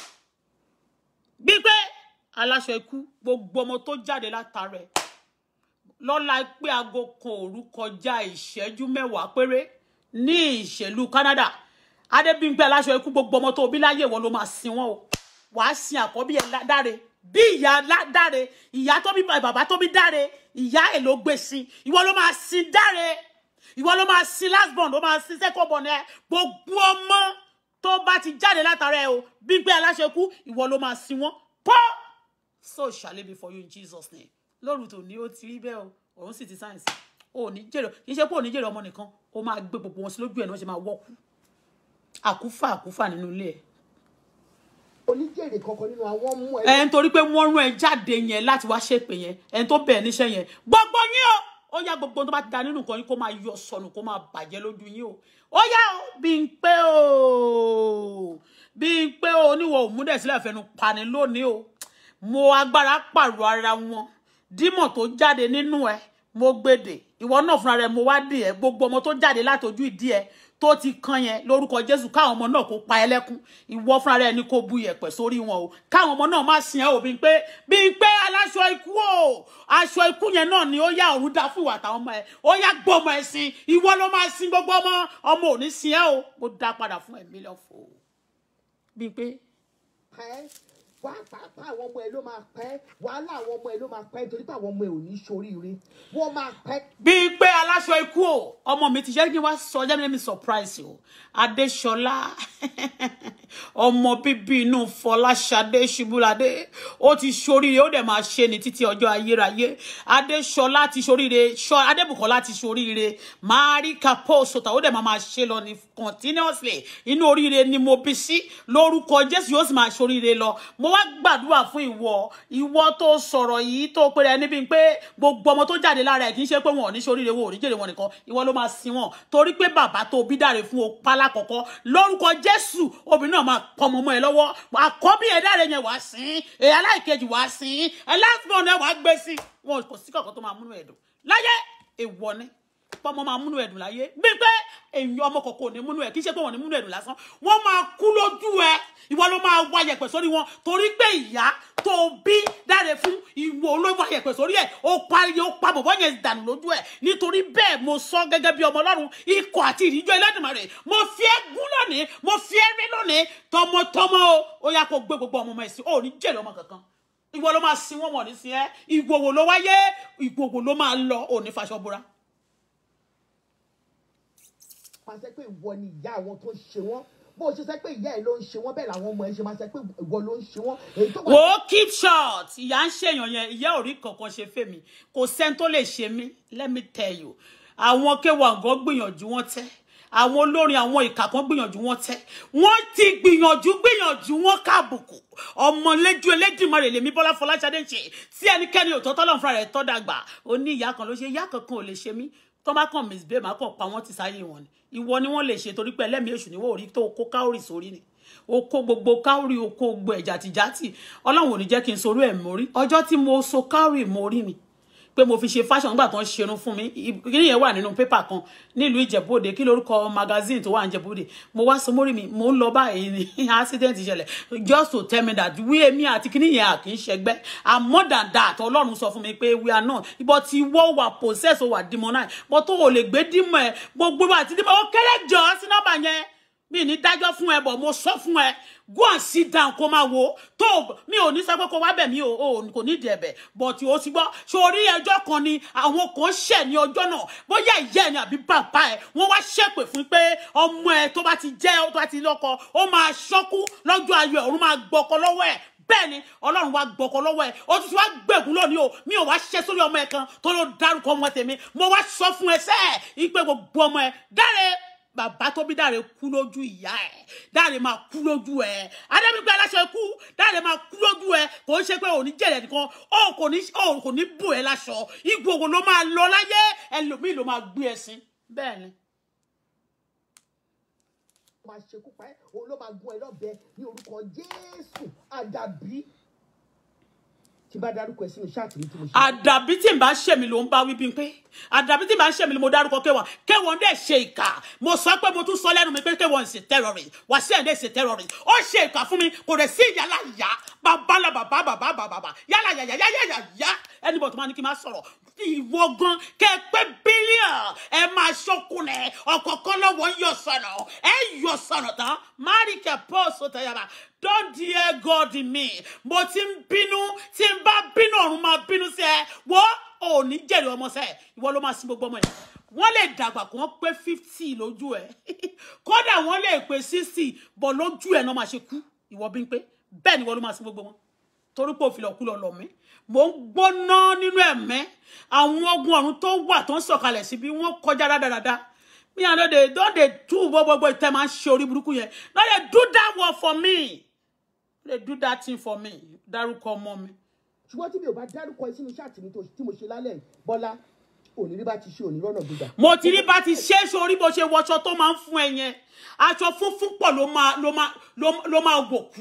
A: bí pé aláṣọ ikú gbogbo ọmọ tó jáde látara ẹ̀ lọ́la pé aago kan òru kọjá ìṣẹ́jú mẹ́wàá péré ní ìṣèlú Canada Adébímpé aláṣọ ikú gbogbo ọmọ tó bí láyé wọn ló máa sin wọn o wàá sin àkọ́bí ẹ̀ dáre bí ìyá dáre ìyá tó bí bàbá tó bí dáre ìyá ẹ̀ ló gbé sin ìwọ ló máa sin dáre ìwọ ló máa sin last born ló máa sin second born ẹ gbogbo ọmọ tó bá ti jáde látara ẹ o Bímpé aláṣọ ikú ìwọ ló máa sin wọn pọ́. So shall it be for you in Jesus' name. Lord tó ní ó ti rí bẹ́ẹ̀ o òun sì ti sáyẹ̀nsì o ní jèrè kì í ṣe pé ò ní jèrè ọmọ nìkan ó máa gbé gbogbo wọn sí lójú ẹ̀ ní wọ́n ṣe máa wọ́kú àkúfà àkúfà nínú ilé ẹ̀.
B: oníjèrè kankan nínú àwọn mú ẹ.
A: ẹ nítorí pé wọ́n rán ẹ jáde yẹn láti wá ṣépè yẹn ẹ tó bẹ̀ẹ̀ níṣẹ́ yẹn gbogbo yín o ó yá gbogbo tó bá ti da nínú nǹkan yín kó máa yọ sọnù kó máa bàjẹ́ lójú yín o ó yá o Bímpé o Bímpé o oníwọ̀ òmùdẹ̀sílẹ̀ fẹnu pani lónìí o mo agbára pààrọ̀ ara wọn dímọ̀ tó jáde nínú ẹ mo gbèdè ìwọ náà fúnra rẹ mo wá dì ẹ gbogbo ọmọ tó jáde látojú ìdí ẹ tó ti kan yẹn lórúkọ Jésù káwọn ọmọ náà kó pa ẹlẹ́kún ìwọ fúnra rẹ̀ ní kó bu yẹ̀pẹ̀ sórí wọn o káwọn ọmọ náà má sin ẹ́ o bí pé bí pé aláṣọ ikú o aṣọ ikú yẹn náà ni ó yá ọ̀run dá fún ìwà àtàwọn ọmọ ẹ ó yá gbọmọ ẹ sin ìwọ ló máa sin gbogbo ọmọ ọmọ ò ní sin ẹ́ o mo dá padà fún ẹ̀mí lọ́fọ̀ bí pé.
B: wá pàápàá àwọn ọmọ ẹ ló máa pẹ́ wàhálà àwọn ọmọ ẹ ló máa pẹ́ torí pé àwọn ọmọ ẹ ò ní ṣoríire wọ́n máa pẹ́.
A: bí pé aláṣọ ikú o ọmọ mi ti jẹ́ kí wá sọ jẹ́ mi surprise o Adéṣọlá ọmọ bíbí inú Fọláṣadé Ṣubúladé ó ti ṣoríire ó dẹ̀ máa ṣe ní títí ọjọ́ ayérayé Adéṣọlá ti ṣoríire Adébùkọ́lá ti ṣoríire Máríkà Pósòtà ó dẹ̀ máa máa ṣe lọ ní continuously inú oríire ni mo bí sí lórúkọ Jésù yóò sì máa ṣoríire lọ mo wá gbàdúrà fún ìwọ ìwọ tó sọ̀rọ̀ yìí tó pé rẹ níbi pé gbogbo ọmọ tó jáde lára ẹ̀ kì í ṣe pé wọn ò ní ṣoríire wọn ò ní jèrè wọn nìkan ìwọ ló máa sin wọn torí pé bàbá tó bí dáre fún o pálá kọ̀kọ́ lórúkọ Jésù obìnrin náà máa pọmọ mọ́ ẹ lọ́wọ́ àkọ́bí ẹ̀ dáre yẹn wàá sin èyí aláìkejì wàá sin ẹlẹ́sìmọ̀ náà wàá gbé sí wọn kò sí kankan tó máa múnú ẹ̀dùn láyé èèwọ̀ ni pọ́mọ máa múnú ẹ̀dùn láyé bí pé èyí ọmọ kọ̀ọ̀kan ò ní múnú ẹ̀ kì í ṣe pé wọ́n ní múnú ẹ̀dùn lásán wọ́n máa kú lójú ẹ ìwọ ló máa wá yẹ̀pẹ̀ sórí wọn torí pé ìyá tó bí dáre fún ìwọ ló wá yẹ̀pẹ̀ sórí ẹ̀ ó parí ó pa bọ̀bọ̀ yẹn dànù lójú ẹ̀ nítorí bẹ́ẹ̀ mo sọ gẹ́gẹ́ bí ọmọ Ọlọ́run ikọ̀ àti ìrìnjọ Ẹlẹ́dùmarè mo fi ẹ́ gún lónìí mo fi ẹ́ rí lónìí tọmọtọmọ o ó yá kó gbé gbogbo ọmọ ọmọ ẹ̀ sí ò ní jèrè ọmọ kankan ìwọ ló máa sin wọn wọ̀ ní sin ẹ́ ìgbòho ló wáyé ìgbòho ló máa lọ ò ní faṣọ bora.
B: pàṣẹ pé ìwọ ni ìyá àwọn tó ń ṣe wọn bó ṣe sẹ pé ìyá ẹ ló ń ṣe wọn bẹ́ẹ̀ làwọn ọmọ ẹ ṣe máa sẹ pé ìwọ ló ń ṣe wọn.
A: wò ó keep short ìyá ń ṣèyàn yẹn ìyá ò rí kankan ṣe fèmí kò sẹ́ni tó lè ṣe mí let me tell you àwọn kéwàgán gbìyànjú wọn tẹ́ àwọn olórin àwọn ìkà kan gbìyànjú wọn tẹ́ wọ́n ti gbìyànjú gbìyànjú wọn kábùkù ọmọlẹ́jú Elédùmarè lèmi Bọ́lá Fọláṣadé ṣe tí ẹnikẹ́ni ò tọ́tọ́ lọ́n fúnra rẹ̀ tọ́ dàgbà ó ní ìyá kan ló ṣe ìyá kankan ò lè ṣe mí tó bá kàn misbehave máa kàn pa wọ́n ti sáyé wọn ni ìwọ ni wọ́n lè ṣe torí pé ẹlẹ́mìí èṣù ni wọ́n ò rí tó kó káórì sórí ni o kó gbogbo káórì o kó gbogbo ẹ̀jà tìjátì Ọlọ́run ò ní jẹ́ kí n sorú ẹ̀ mórí ọjọ́ tí mo so káórì mórí mi pé mo fi ṣe fashion nígbà tó ń ṣerun fún mi kíní yẹn wà nínú pépà kan nílùú Ìjẹ̀bú-Òde kí lórúkọ magazine tó wà ní Ìjẹ̀bú-Òde mo wá so mórí mi mo ń lọ báyìí ní accident ìṣẹ̀lẹ̀ just to tell me that wí èmi àti kíní yẹn à kì í ṣẹgbẹ́ and more than that Ọlọ́run sọ fún mi pé we are not but ìwọ wà possess wà demonize but tó o lè gbé dímọ̀ ẹ gbogbo àti dímọ̀ ó kéré jọ sí nọ́mbà yẹn mi ní dájọ́ fún ẹ bọ̀ mo sọ fún ẹ go and sit down kó máa wo tó mi ò ní sọ pé kó wá bẹ̀ mí o kò ní dẹ̀bẹ̀ but ó ti gbọ́ sórí ẹjọ́ kan ni àwọn kan ṣẹ̀ ní ọjọ́ náà bóyá ìyá ẹ̀ ni àbí bàbá ẹ̀ wọ́n wá ṣépè fún pé ọmọ ẹ̀ tó bá ti jẹ́ tó bá ti lọ́kọ ó máa ṣọ́kú lọ́jọ́ ayọ̀ ọ̀run máa gbọ́kọ lọ́wọ́ ẹ̀ bẹ́ẹ̀ ni Ọlọ́run wá gbọ́kọ lọ́wọ́ ẹ̀ ó tún ti wá gbẹ̀gùn lónìí o mi ò wá ṣe sórí ọmọ ẹ̀ kan tó ló dárúkọ ọmọ tèmi mo wá sọ fún ẹ sẹ́ẹ̀ ìpè gbogbo ọmọ ẹ̀ dáre bàbá tó bí Dáre kú lójú ìyá ẹ Dáre máa kú lójú ẹ Adébímpé Aláṣọ ikú Dáre máa kú lójú ẹ kò ń ṣe pé òní jẹ̀rẹ̀ nìkan ó kò ní ó kò ní bò ẹ láṣọ ìgbòho ló máa lọ láyé ẹlòmíì ló máa gbé ẹ sí bẹ́ẹ̀ ni.
B: máa ṣekú pa ẹ́ òun ló máa gún ẹ lọ́bẹ ní orúkọ Jésù àdàbí tí bá dárúkọ ẹ sínú ṣáàtì ní tí mo ṣe.
A: àdàbí tí n bá ṣe mi ló ń bá wí bí pé àdàbí tí n bá ṣe mi ni mo dárúkọ kéwọn kéwọn dẹ̀ ṣe ìkà mo sọ pé mo tún sọ lẹ́nu mi pé kéwọn ṣe terrorist wà sí ẹ̀dẹ̀ ṣe terrorist ó ṣe ìkà fún mi kò rẹ̀ sí ìyálà ìyá bàbá la bàbá bàbá bàbá yálà yàyà yàyà yàyà ẹni bọ̀ tó máa ní kí n máa sọ̀rọ̀ ìwọ gan kẹ pé bílíọ̀n ẹ máa ṣọkùnrin ọ̀kọ̀ọ̀kan lọ́wọ́ yọ sọ̀nà ẹ yọ sọ̀nà tán Máríkà Pósòtà yàrá don't dear God in me mo ti ń bínú tí n bá bínú ọ̀run máa bínú sí ẹ wo ò ní jèrè ọmọ sẹ ìwọ ló máa sin gbogbo ọmọ ẹ wọ́n lè dàgbà kó wọ́n pé fifty lójú ẹ kódà wọ́n lè pé sixty bọ̀ lójú ẹ náà máa ṣe kú ìwọ bí ń pé bẹ́ẹ̀ ni ìwọ ló máa sin gbogbo wọn torí pé òfin lọ̀kú lọ lọ mí mo ń gbóná nínú ẹ̀mẹ́ àwọn ogun ọ̀run tó wà tó ń sọ̀kalẹ̀ síbi wọ́n kọjá dáadáa mi à no dey don dey do gbogbo ìtẹ́ máa ń ṣe orí burúkú yẹn no dey do that one for me no dey do that thing for me dárúkọ ọmọ mi.
B: ṣùgbọ́n tí mi ò bá dárúkọ ẹ sínú ṣáàtì mi tí mo ṣe lálẹ́ Bọ́lá òní rí bá ti ṣe òní rọ́nà gbígbà.
A: mo ti rí bá ti ṣe sórí bó ṣe wọṣọ tó máa ń fún ẹ yẹn aṣọ funfun pọ̀ ló máa ló máa ló máa wò kú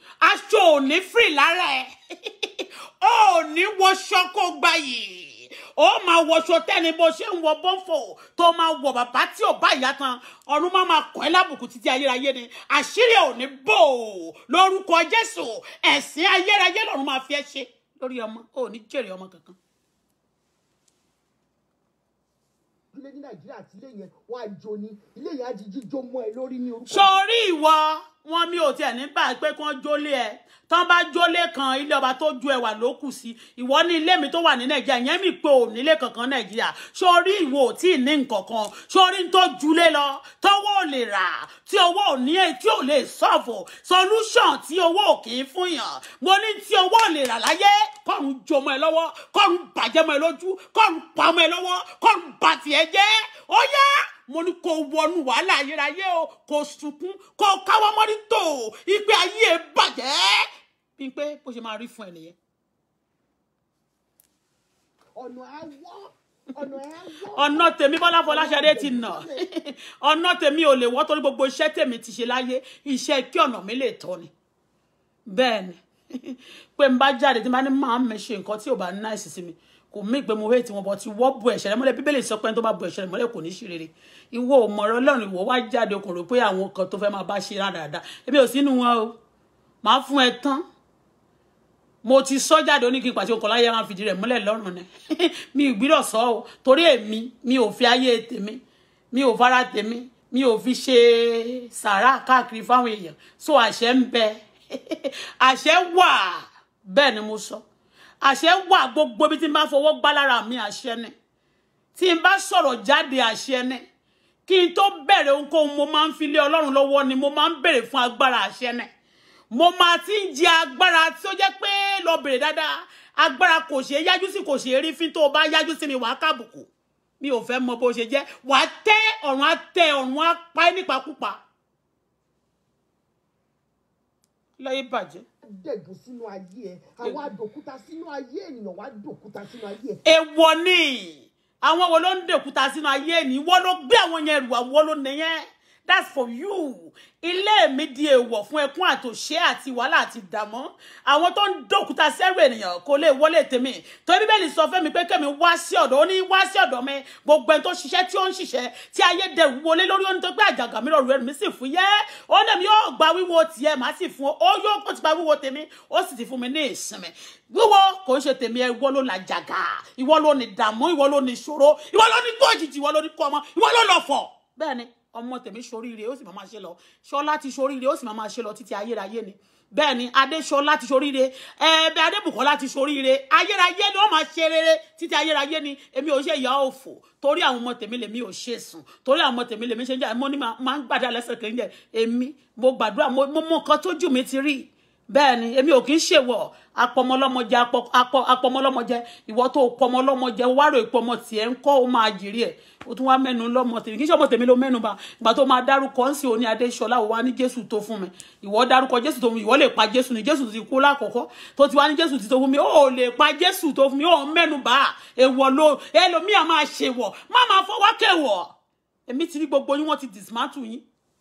A: aṣọ òní free lára ẹ òní wọṣọ kó gbà yìí ó máa wọṣọ tẹ́ni bó ṣe ń wọ bọ́ǹfò tó máa wọ bàbá tí ò bá ìyá tán ọ̀run máa máa kàn ẹ́ lábùkù títí ayérayé ni àṣírí ò ní bò lórúkọ Jésù ẹ̀sìn ayérayé lọ́run máa fi ẹ́ ṣe lórí ọmọ ò ní jèrè ọmọ kankan.
B: ilé ní Nàìjíríà àti ilé yẹn wọn á jó ni ilé yẹn á di jíjó mọ́ ẹ lórí ní orúkọ.
A: sórí ìwọ wọn mi ò tiẹ̀ nígbà pé kí wọ́n jólé ẹ tán bá jólé kan ilé ọba tó ju ẹwà ló kù sí ìwọ ní ilé mi tó wà ní Nàìjíríà yẹn mi pé ò nílé kankan Nàìjíríà sórí ìwọ ò tí ì ní nǹkan kan sórí tó julé lọ tọwọ́ ò lè rà tí owó ò ní tí ò lè sọ̀fọ̀ solution tí owó ò kì í fún yàn mo ní tí owó ò lè rà láyé kọ́run jọmọ ẹ lọ́wọ́ kọ́run bàjẹ́ mọ́ ẹ lójú kọ́run pamọ́ ẹ lọ́wọ́ kọ́run bàtì ẹ jẹ́ ó yá mo ní kó wọnú wàhálà ayérayé o kó sunkún kó káwọ́ mọ́rí tó ìpè ayé ẹ bàjẹ́ bí pé bó ṣe máa rí fún ẹ nìyẹn.
B: ọ̀nà àwọ̀ ọ̀nà àwọ̀.
A: ọ̀nà tèmi Bọ́lá Fọláṣadé ti nà ọ̀nà tèmi ò lè wọ́ torí gbogbo iṣẹ́ tèmi ti ṣe láyé iṣẹ́ kí ọ̀nà mi lè tọ́ ni bẹ́ẹ̀ ni pé n bá jáde tí n bá ní máa ń ṣe nǹkan tí ò bá ná ìsìn sí mi kò mí pé mo hate wọn bọ tí wọ́n bu ẹ̀ṣẹ̀ rẹ mọ́lẹ̀ Bíbélì sọ pé tó bá bu ẹ̀ṣẹ̀ rẹ mọ́lẹ̀ kò ní ṣe rere ìwọ ò mọ̀rọ̀ Ọlọ́run ìwọ wá jáde okùn rò pé àwọn kan tó fẹ́ máa bá ṣe rádaràda ebi ò sínú wọn o máa fún ẹ tán mo ti sọ jáde oníkì pàṣẹ ọkọ̀ láyé máa fìdí rẹ̀ mọ́lẹ̀ lọ́rùn ni mi ò gbírọ̀ sọ o torí èmi mi ò fi ayé tèmi mi ò fara tèmi mi ò fi ṣe sàrà káàkiri fáwọn èèyàn so àṣẹ ń bẹ àṣẹ wà bẹ́ẹ̀ ni mo sọ àṣẹ wà gbogbo bí tí n bá fọwọ́ gbá lára mi àṣẹ ni tí n bá sọ̀rọ̀ jáde àṣẹ ni kí n tó bẹ̀rẹ̀ ohunkóhun mo máa ń fi lé Ọlọ́run lọ́wọ́ ni mo máa ń bèrè fún agbára àṣẹ ni mo máa ti ń jẹ agbára tí ó jẹ́ pé lọ bèrè dáadáa agbára kò ṣeé yájú sí kò ṣeé rí fín tó o bá yájú sí mi wàá kábùkù mi ò fẹ́ mọ bó ṣe jẹ́ wàá tẹ́ ọ̀run á tẹ ọ̀run á pa ẹ́ nípakúpa láyé bàjẹ́.
B: dẹ̀gùn sínú ayé ẹ àwọn àdòkúta sínú ayé ènìyàn wá dòkúta sínú ayé ẹ.
A: èèwọ̀ ni àwọn wo ló ń dòkúta sínú ayé ènìyàn wọ́n ló gbé àwọn yẹn rù àwọn ló nìyẹn that's for you ilé mi di èèwọ̀ fún ẹkún àtòṣe àti wàhálà àti ìdààmú àwọn tó ń dòkúta sẹ́rù ènìyàn kò lè wọlé tèmi torí Bíbélì sọ fẹ́mi pé kẹ́mi wá sí ọ̀dọ̀ ó ní wá sí ọ̀dọ̀ mi gbogbo ẹni tó ṣiṣẹ́ tí ó ń ṣiṣẹ́ tí ayé dẹrù wọlé lórí ó ní tó gbé àjàgà mi rọrùn ẹnu mi sì fún yẹ́ ó lèmi yóò gba wíwo tiẹ̀ má sì fún ó yóò kó ti gba wíwo tèmi ó sì ti fún mi ní ìsinmi wíwo kò ń ṣe tèmi ẹ ìwọ ló làjàgà ìwọ ló ní ìdààmú ìwọ ló ní ìṣòro ìwọ ló ní gbòjìjì ìwọ ló ní kọ́ ọmọ ìwọ ló lọ fọ̀ bẹ́ẹ̀ ni ọmọ tèmi ṣoríire ó sì máa máa ṣe lọ Ṣọlá ti ṣoríire ó sì máa máa ṣe lọ títí ayérayé ni bẹ́ẹ̀ ni Adéṣọlá ti ṣoríire ẹ̀ẹ́bẹ̀ Adébùkọ́lá ti ṣoríire ayérayé ni wọ́n máa ṣe rere títí ayérayé ni èmi ò ṣe ìyá òfò torí àwọn ọmọ tèmi lèmi ò ṣe sùn torí àwọn ọmọ tèmi lèmi ṣe ń jà mo ní máa ń gbàdá lẹ́sẹ̀ kẹ́ńjẹ èmi mo gbàdúrà mo mọ nǹkan tójú mi ti rí bẹ́ẹ̀ ni èmi ò kì í ṣèwọ̀ apọmọlọ́mọjẹ apọmọlọ́mọjẹ ìwọ tó pọmọlọ́mọjẹ wárò ìpọmọ tiẹ̀ ń kọ́ ó máa jìrì ẹ̀ ó tún wá mẹ́nu lọ́mọ tèmi kì í ṣe ọmọ tèmi ló mẹ́nu bá ìgbà tó máa dárúkọ ń sì òní Adéṣọlá ò wá ní Jésù tó fún mi ìwọ dárúkọ Jésù tó fún mi ìwọ lè pa Jésù ní Jésù ti kú lákọ̀ọ́kọ́ tó ti wá ní Jésù ti tó fún mi ó lè pa Jésù tó fún mi ó mẹ́nu bá èèwọ̀ ló ẹlòmíà máa ṣèwọ̀ má máa fọwọ́ kẹwọ̀ èmi ti rí gbogbo yín wọ́n ti dismantle yín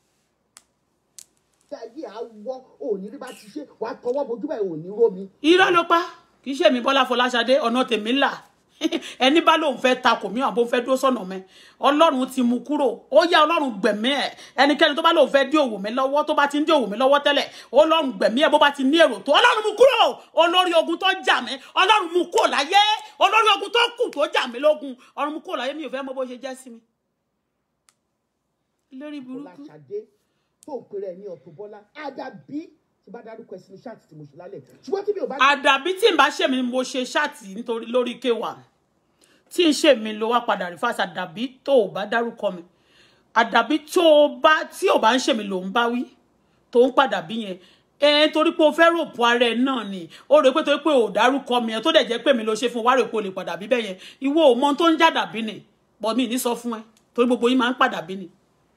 B: ayé àwọ̀ òní rí bá ti ṣe wàá tọwọ́ bojú báyìí òní rómi.
A: irọ́ ló pa kì í ṣe mi Bọ́lá Fọláṣadé ọ̀nà tèmi là ẹni bá lóun fẹ́ takò mí àbó fẹ́ dúró sọ́nà mi Ọlọ́run ti mú kúrò ó yá Ọlọ́run gbẹ̀mí ẹ̀ ẹnikẹ́ni tó bá lóun fẹ́ dí òwò mi lọ́wọ́ tó bá ti ń dí òwò mi lọ́wọ́ tẹ́lẹ̀ Ọlọ́run gbẹ̀mí ẹ̀ bó bá ti ní èrò tó Ọlọ́run mú kúrò olórí ogun tó jà mí Ọlọ́run mú kúrò láyé olórí ogun tó kù tó jà mí lógun Ọlọ́run mú kúrò láyé mi ò fẹ́ mọ bó ṣe jẹ́ sí mi lórí burúkú
B: tó ń pèrè ní Auto Bola àdàbí tí bá dárúkọ ẹ sínú ṣáàtì tí mo ṣe lálẹ́ ṣùgbọ́n tí mi ò bá.
A: àdàbí tí n bá ṣe mi mo ṣe ṣáàtì nítorí lórí K one tí n ṣe mi ló wá padà rí fásitì àdàbí tó o bá dárúkọ mi àdàbí tó o bá tí o bá ń ṣe mi ló ń bá wí tó ń padà bí yẹn ẹ torí pé o fẹ́ rògbò ara ẹ náà ni ó rò pé torí pé o dárúkọ mi ẹ tó dẹ̀ jẹ́ pé mi ló ṣe fún wa rò pé o lè padà bí bẹ́ẹ̀ yẹn ìwọ ò mọ tó ń jàdàbí ni bọ́ mi ní sọ fún ẹ torí gbogbo yín máa ń padà bí ni.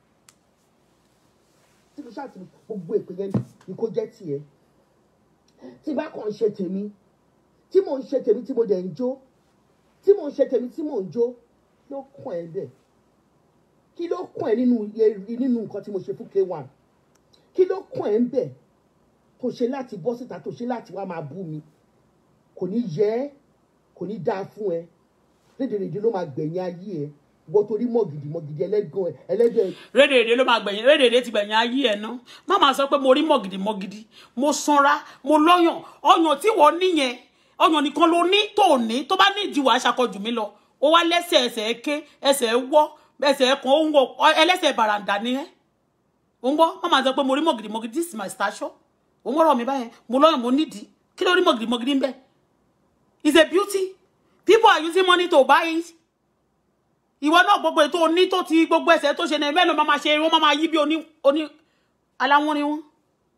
B: tí mo ṣáàtì gbogbo èpè yẹn ni kò jẹ́ tiẹ̀ tí bá kàn ń ṣe tèmi tí mò ń ṣe tèmi tí mo dẹ̀ ń jó tí mò ń ṣe tèmi tí mò ń jó kí ló kàn ẹ́ bẹ́ẹ̀ kí ló kàn ẹ́ nínú nínú nǹkan tí mo ṣe fún K one kí ló kàn ẹ́ bẹ́ẹ̀ tó ṣe láti bọ́ síta tó ṣe láti wá máa bú mi kò ní yẹ ẹ́ kò ní dáa fún ẹ rédèrèdè ló máa gbẹ̀yìn ayé ẹ wọ́n torí mọ̀gìdì mọ̀gìdì ẹlẹ́gàn ẹlẹ́dẹ̀.
A: rédèrèdè ló máa gbẹ̀yìn rédèrèdè ti gbẹ̀yìn ayé ẹ ná má máa sọ pé mo rí mọ̀gìdì mọ̀gìdì mo sanra mo lọ́yàn ọyàn tí wọ́n níyẹn ọyàn nìkan ló ní tó ní tó bá ní ìdíwọ̀ aṣakọjù mi lọ ó wá lẹ́sẹ̀ ẹsẹ̀ ké ẹsẹ̀ wọ́ ẹsẹ̀ kan ó ń wọ ẹlẹ́sẹ̀ bàràǹdà ni ẹ́ ó ń gbọ́ má máa sọ pé mo rí mọ̀gìdì mọ̀gìdì this is my station ó ń wọ́rọ̀ mi báyẹn mo lọ́yàn mo nídìí kí ló rí mọ̀gìdì mọ̀gìdì ń bẹ̀ it's a beauty people are using money to buy it ìwọ náà gbogbo ètò oní tó ti gbogbo ẹsẹ̀ tó ṣe ní ẹ̀mẹ́ ló máa ṣe wọ́n máa yí bí oní oní aláwọ̀n ni wọ́n.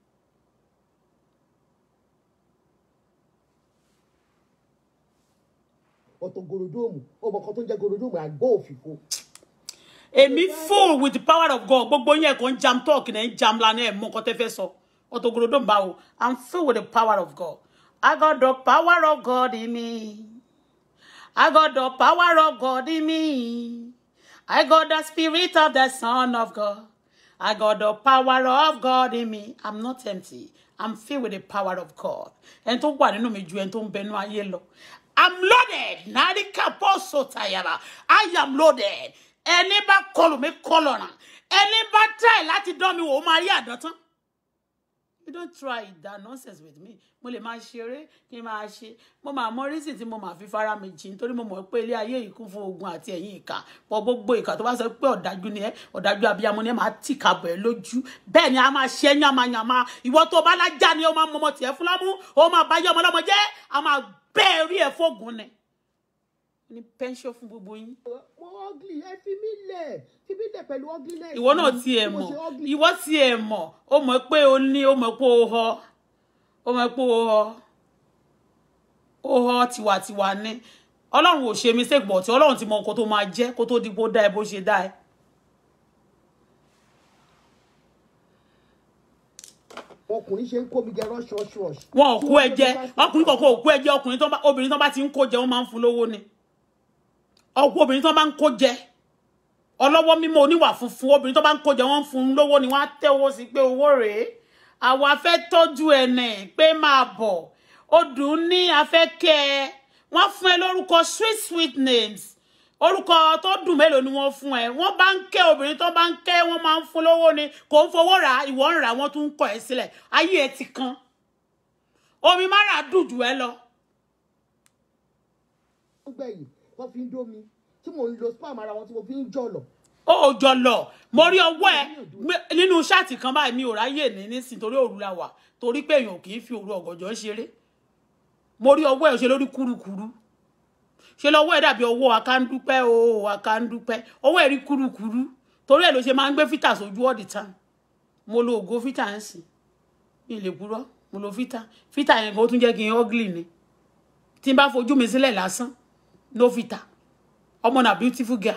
B: ọ̀tọ̀ gòròdóòmù ọmọ kan tó ń jẹ́ gòròdóòmù àgbọ̀ òfìfo.
A: èmi full with the power of God gbogbo yẹn kò ń jam talk náà ń jam lánàá ẹ̀ mọ́ nǹkan tẹ́ fẹ́ sọ ọ̀tọ̀ gòròdóòmù báwo I'm filled with the power of God. I got the power of God in me. I got the power of God in me. I got the spirit of the Son of God. I got the power of God in me. I'm not empty. I'm filled with the power of God. And to wà nínú mi ju en tó ń bẹnu ayé lọ. I'm loaded. Narika poso tayaba. I am loaded. Ẹni bá kọlù mi kọlọ̀nà. Ẹni bá try láti dán mi wò ó máa rí àdán. You don't try that nonsense with me. Mo lè máa ṣeré kí n máa ṣe. Mo máa mọ reason tí mo máa fi fara mi jìn torí mo mọ̀ pé ilé ayé yìí kún fún ogun àti ẹ̀yin ìkà. Pọ̀ gbogbo ìkà tó bá sọ pé ọ̀dájú ni ẹ́, ọ̀dájú abiyamọ ni ẹ́ máa tì kàbọ̀ ẹ́ lójú. Bẹ́ẹ̀ ni a máa ṣe yàmàyàmà. Ìwọ tó bá lájà ni ó máa mọmọ tiẹ̀ fún lámú, ó máa bá yé ọmọ lọ́mọ jẹ́, a máa bẹ́ẹ̀ rí ẹ̀ fógun ni. Ní pension fún gbogbo yín.
B: Mo ugly ẹ fi mí lẹ̀ fi mí lẹ̀ pẹ̀lú ugliness.
A: Ìwọ náà ti ẹ̀ mọ̀. Ìwọ ti ẹ̀ mọ̀. Ó mọ̀ pé o ní ó mọ̀ pé o họ. Ó mọ̀ pé o họ. Ó họ tiwàtiwà ni. Ọlọ́run ò ṣe mistake but Ọlọ́run ti mọ nǹkan tó máa jẹ́ kó tó di bó dá ẹ bó ṣe dá ẹ.
B: Ọkùnrin ṣe ń kó mi jẹ rush rush rush.
A: Wọn ò kó ẹ jẹ. Ọkùnrin kọ̀ọ̀kan ò kó ẹ jẹ. Ọkùnrin tó bá obìnrin tó bá ti ń kó jẹ wọ́n máa ń fún lówó ni. Ọ̀pọ̀ obìnrin tó bá ń kó jẹ ọlọ́wọ́ mímọ́ oníwà funfun obìnrin tó bá ń kó jẹ wọ́n fún lówó ni wọ́n á tẹ́ owó sí pé owó rèé àwa fẹ́ tọ́jú ẹnẹ pé máa bọ̀ ó dùn ní afẹ́kẹ́ ẹ wọ́n fún ẹ lórúkọ sweet sweet names orúkọ tó dùn mélòó ni wọ́n fún ẹ wọ́n bá ń kẹ́ obìnrin tó bá ń kẹ́ wọ́n máa ń fún lówó ni kò ń fowó rà ìwọ ń rà wọ́n tún ń kọ̀ ẹ́ sílẹ̀ ayé ẹ ti kan omi má rà dùn jù ẹ lọ.
B: Wọ́n fi ń dómi tí mò ń lo spam ara wọn tí mo fi ń jọ̀lọ̀.
A: Ó jọ̀lọ̀ mo rí ọwọ́ ẹ nínú ṣáàtì kan báyìí mi ò ráyè ní nísìn torí òru la wà torí pé èèyàn kì í fi òru ọ̀gànjọ́ ṣeré mo rí ọwọ́ ẹ ṣe lórí kúrukúru ṣe lọ́wọ́ ẹ dàbí ọwọ́ akándúpẹ́ o akándúpẹ́ ọwọ́ ẹ rí kúrukúru torí ẹ ló ṣe máa ń gbé fítà sójú all the time mo lo ògo fítà ń sìn mi lè purọ́ mo lo fítà fítà yẹn gan ó tún jẹ́ kí n ugly ni tí n bá fojú mi sílẹ̀ lásán no fítà ọmọ na beautiful girl.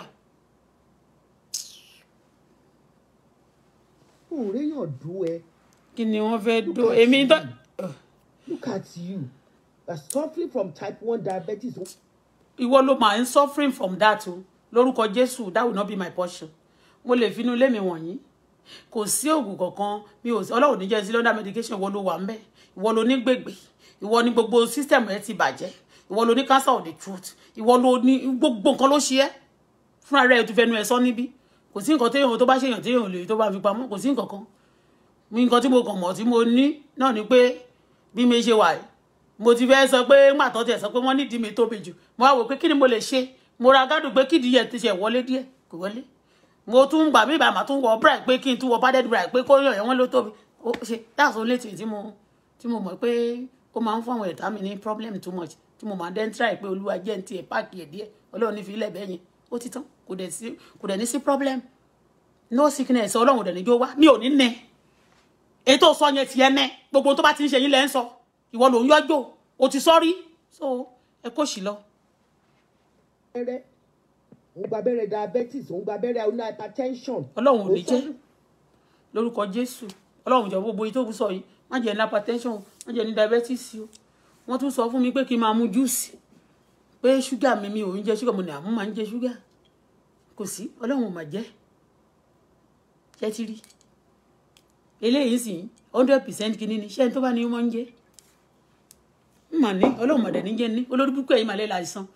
B: Ọ̀rẹ́ yàn dú ẹ.
A: Kí ni wọ́n fẹ́ dó èmi tó.
B: Look at you. You're suffering from type one diabetes.
A: Ìwọ ló máa ń suffering from that o. Lórúkọ Jésù that will not be my portion. Mo lè finú ilé mi wọ̀nyí. Kò sí oògùn kankan mi ò Ọlọ́run ní jẹ́ sí lọ́dà medication ìwọ ló wà ńbẹ̀. Ìwọ ló ní gbègbè. Ìwọ ní gbogbo system ẹ ti bàjẹ́. Ìwọ ló ní cancer of the throat ìwọ ló ní gbogbo nǹkan ló ṣe é fúnra rẹ̀ tó fẹnu ẹ̀ sọ níbí kò sí nǹkan téèyàn tó bá ṣèyàn téèyàn lè tó bá fi pamọ́ kò sí nǹkan kan mi nǹkan tí mo kàn mọ̀ tí mo ní náà ni pé bí mi ṣe wà mo ti fẹ́ sọ pé ńgbà tó tiẹ̀ sọ pé wọ́n nídìí mi tóbi jù mo wá wò pé kí ni mo lè ṣe mo ra gádùn pé kídìí yẹn ti ṣe wọlé díẹ̀ kò wọlé mo tún gbà mí ìbàmà tún wọ bra pé kí n tún wọ padded bra pé kó yàn yẹn wọ́n ló tóbi ó ṣe that's only thing tí mo tí mo mọ̀ pé ó máa ń fún àwọn ẹ̀dá mi ní problem too much tí mo máa dẹ́n try pé olúwa jẹ́ ntí ẹ̀ páàkì ẹ̀ díẹ̀ ọlọ́run ní fi ilẹ̀ bẹ́ẹ̀ yẹn ó ti tán kò dẹ̀ sí kò dẹ̀ ní sí problem no sickness ọlọ́run dẹ̀ ní jó wá mi ò ní nẹ èyí tó sọ yẹn ti ẹ nẹ gbogbo tó bá ti ń ṣe yín lẹ́ ń sọ ìwọ ló ń yọjò o ti sọ́rí so ẹ kó sì lọ.
B: Abẹ́rẹ́ òun gba abẹ́rẹ́ diabetes òun gba abẹ́rẹ́ oní hypertension.
A: Ọlọ́run ò ní jẹ́ lórúkọ Jésù ọlọ́run jọ gbogbo ìtòkù sọ yìí má jẹ́ ní hypertension má jẹ́ ní diabetes o wọ́n tún sọ fún mi pé kí n máa mu juice pé ṣúgà mi mi ò ń jẹ ṣúgà mo ní àmú máa ń jẹ ṣúgà kò sí ọlọ́run ò mà jẹ́ ṣẹ́ ti rí eléyìí sì hundred percent kìíní ni ṣé tó bá ní wọ́n ń jẹ́ ń mà ní ọlọ́run mọ̀dẹ̀ ní jẹ́ ní olórí púpọ̀ ẹ̀yìn màlẹ́ láìsàn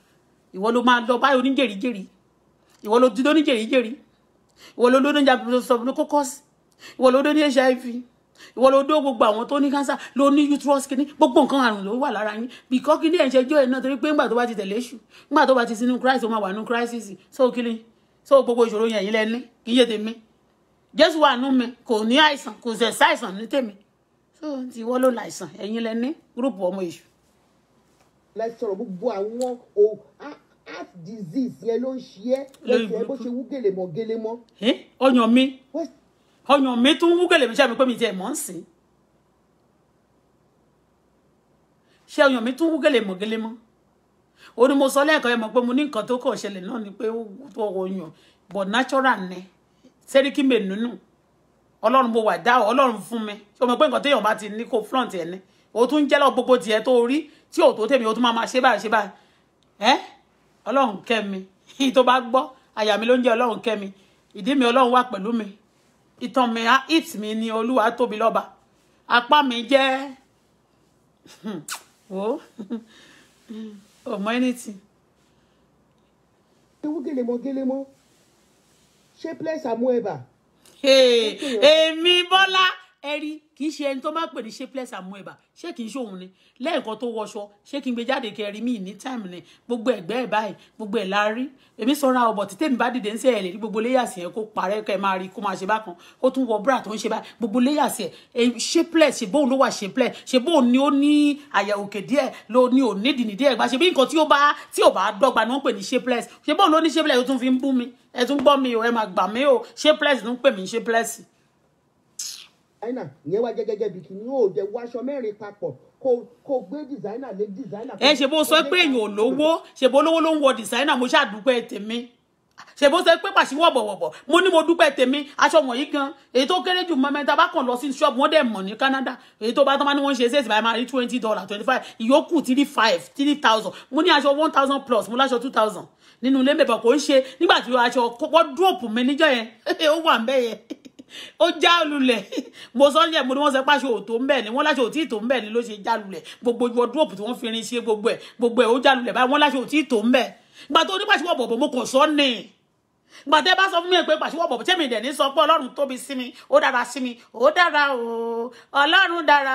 A: ìwọ ló máa lọ báyìí oníjèrìjèrì ìwọ ló dídó níjèrìjèrì ìwọ ló ló ní staphylococcus ìwọ ló dó ní H I V ìwọ ló dó gbogbo àwọn tó ní cancer ló ní uterus kìíní gbogbo nǹkan àrùn ló wà lára yín bìkọ́ kí ní ẹ̀ ń ṣẹjọ́ ẹ̀ náà torí pé ńgbà tó bá ti tẹ̀lé èṣù ńgbà tó bá ti sínú Christ ó máa wà nínú crisis so kí ni so gbogbo ìṣòro yẹn yín lẹ́ni kì í ṣe tèmi Jésù wà nú mi kò ní àìsàn kò sẹ̀ sáìsàn ní tèmi so ti wọ́n ló láìsàn ẹ̀yin lẹ́ni gúrùpù ọmọ èṣù.
B: láti sọ̀rọ̀ gbogbo àwọn o heart disease yẹn ló ń ṣe é lẹ́sẹ̀ bó ṣe wú gèlè mọ́ gèlè mọ́.
A: ọyàn mi ọyàn mi tún wú gèlè mi ṣe àmì pé mi tiẹ̀ mọ̀ ń sìn ṣé ọyàn mi tún wú gèlè mọ́ gèlè mọ́ ó ní mo sọ lẹ́ẹ̀kan ẹ̀ mọ̀ pé mo ní nǹkan tó kàn ṣẹlẹ̀ náà ni pé ó tó ọyàn but natural ni sẹ́ríkì mi nínú ọlọ́run mo wà dá ọlọ́run fún mi ṣé o mọ̀ pé nǹkan téèyàn bá ti ní kó flaunt ẹ̀ ní o tún jẹ́ lọ gbogbo tiẹ̀ tó rí tí ò tó tèmi o tún máa ma ṣe báyìí ṣe báyìí ẹ́ ọlọ́run kẹ́ mi tó bá gbọ́ àyà mi ló ń jẹ́ ọlọ́run kẹ́ mi ìdí mi ọlọ́run wà pẹ̀lú mi ìtàn mi it mi ni olúwa tóbi lọ́ba apá mi jẹ́ wo ọmọ anything.
B: ewu gèlèmọ gèlèmọ shapeless amoeba.
A: èmi Bọ́lá ẹ̀rí kì í ṣe ẹni tó máa pè ní shapeless amoeba ṣé kì í ṣòun ni lẹ́ẹ̀kan tó wọṣọ ṣé kí n gbé jáde kẹrin mí ní time ni gbogbo ẹ̀gbẹ́ ẹ̀ báyìí gbogbo ẹ̀ la rí èmi sọra ọ̀bọ̀ tí tèmi bá dìde ń sẹ́ ẹ̀ lè rí gbogbo léyàsí ẹ̀ kó parẹ́ kẹ́ máa rí kó máa ṣe bákan ó tún wọ bra tó ń ṣe báyìí gbogbo léyàsí ẹ̀ shapeless ṣe bóun ló wà shapeless ṣe bóun ni ó ní àyà òkè díẹ̀ ló ní ò ní dìní díẹ̀ gbà ṣe bí nǹkan tí ó bá tí ò bá dọ́gba ni wọ́n pè ní shapeless ṣe bóun ló ní shapeless ó tún fi ń bú mi ẹ tún gbọ́ mi o ẹ máa gbà mí o shapeless ló ń pè mí shapeless.
B: designer ìyẹn wá gẹ́gẹ́ bí kìíní ó jẹ́ wáṣọ mẹ́rin papọ̀ kò kò gbé designer lé designer.
A: ẹ ṣe bó sọ pé èèyàn ò lówó ṣe bó lówó ló ń wọ designer mo ṣàdúpẹ́ tèmi ṣe bó sọ pé pàṣíwọ̀ bọ̀wọ̀bọ̀ mo ní mo dúpẹ́ tèmi aṣọ wọ̀nyí gan èyí tó kéré jù mọ́mẹ́ta bá kàn lọ sí ṣọ́ọ̀bù wọ́n dẹ̀ mọ̀ ní Canada èyí tó bá tán bá ní wọ́n ṣe ṣéèsì báyìí máa rí twenty dollar twenty five ìyókù three five three thousand mo ní aṣọ one thousand plus mo láṣọ two thousand nínú ilé mẹ́fà kò ń ṣe nígbà tí aṣọ wardrobe mi níjọ́ yẹn ó wà ń bẹ́ yẹn ó já lulẹ̀ mo sọ yẹ mo ní wọ́n sọ páṣọ òtó ń bẹ̀ ni wọ́n láṣọ òtí ìtò ń bẹ̀ ni ló ṣe já lulẹ̀ gbogbo wardrobe tí wọ́n fi rin ṣe gbogbo ẹ̀ gbogbo ẹ̀ ó já lulẹ̀ báyìí wọ́n láṣọ òtí ìtò ń bẹ̀ gbà tó ní pàṣíwọ̀ bọ̀bọ̀ mo kàn sọ ní gbà tẹ́ bá sọ fún mi pé pàṣíwọ̀ bọ̀bọ̀ tẹ́mi dẹ̀ ní sọ pé ọlọ́run tóbi sí mi ó dára sí mi ó dára o ọlọ́run dára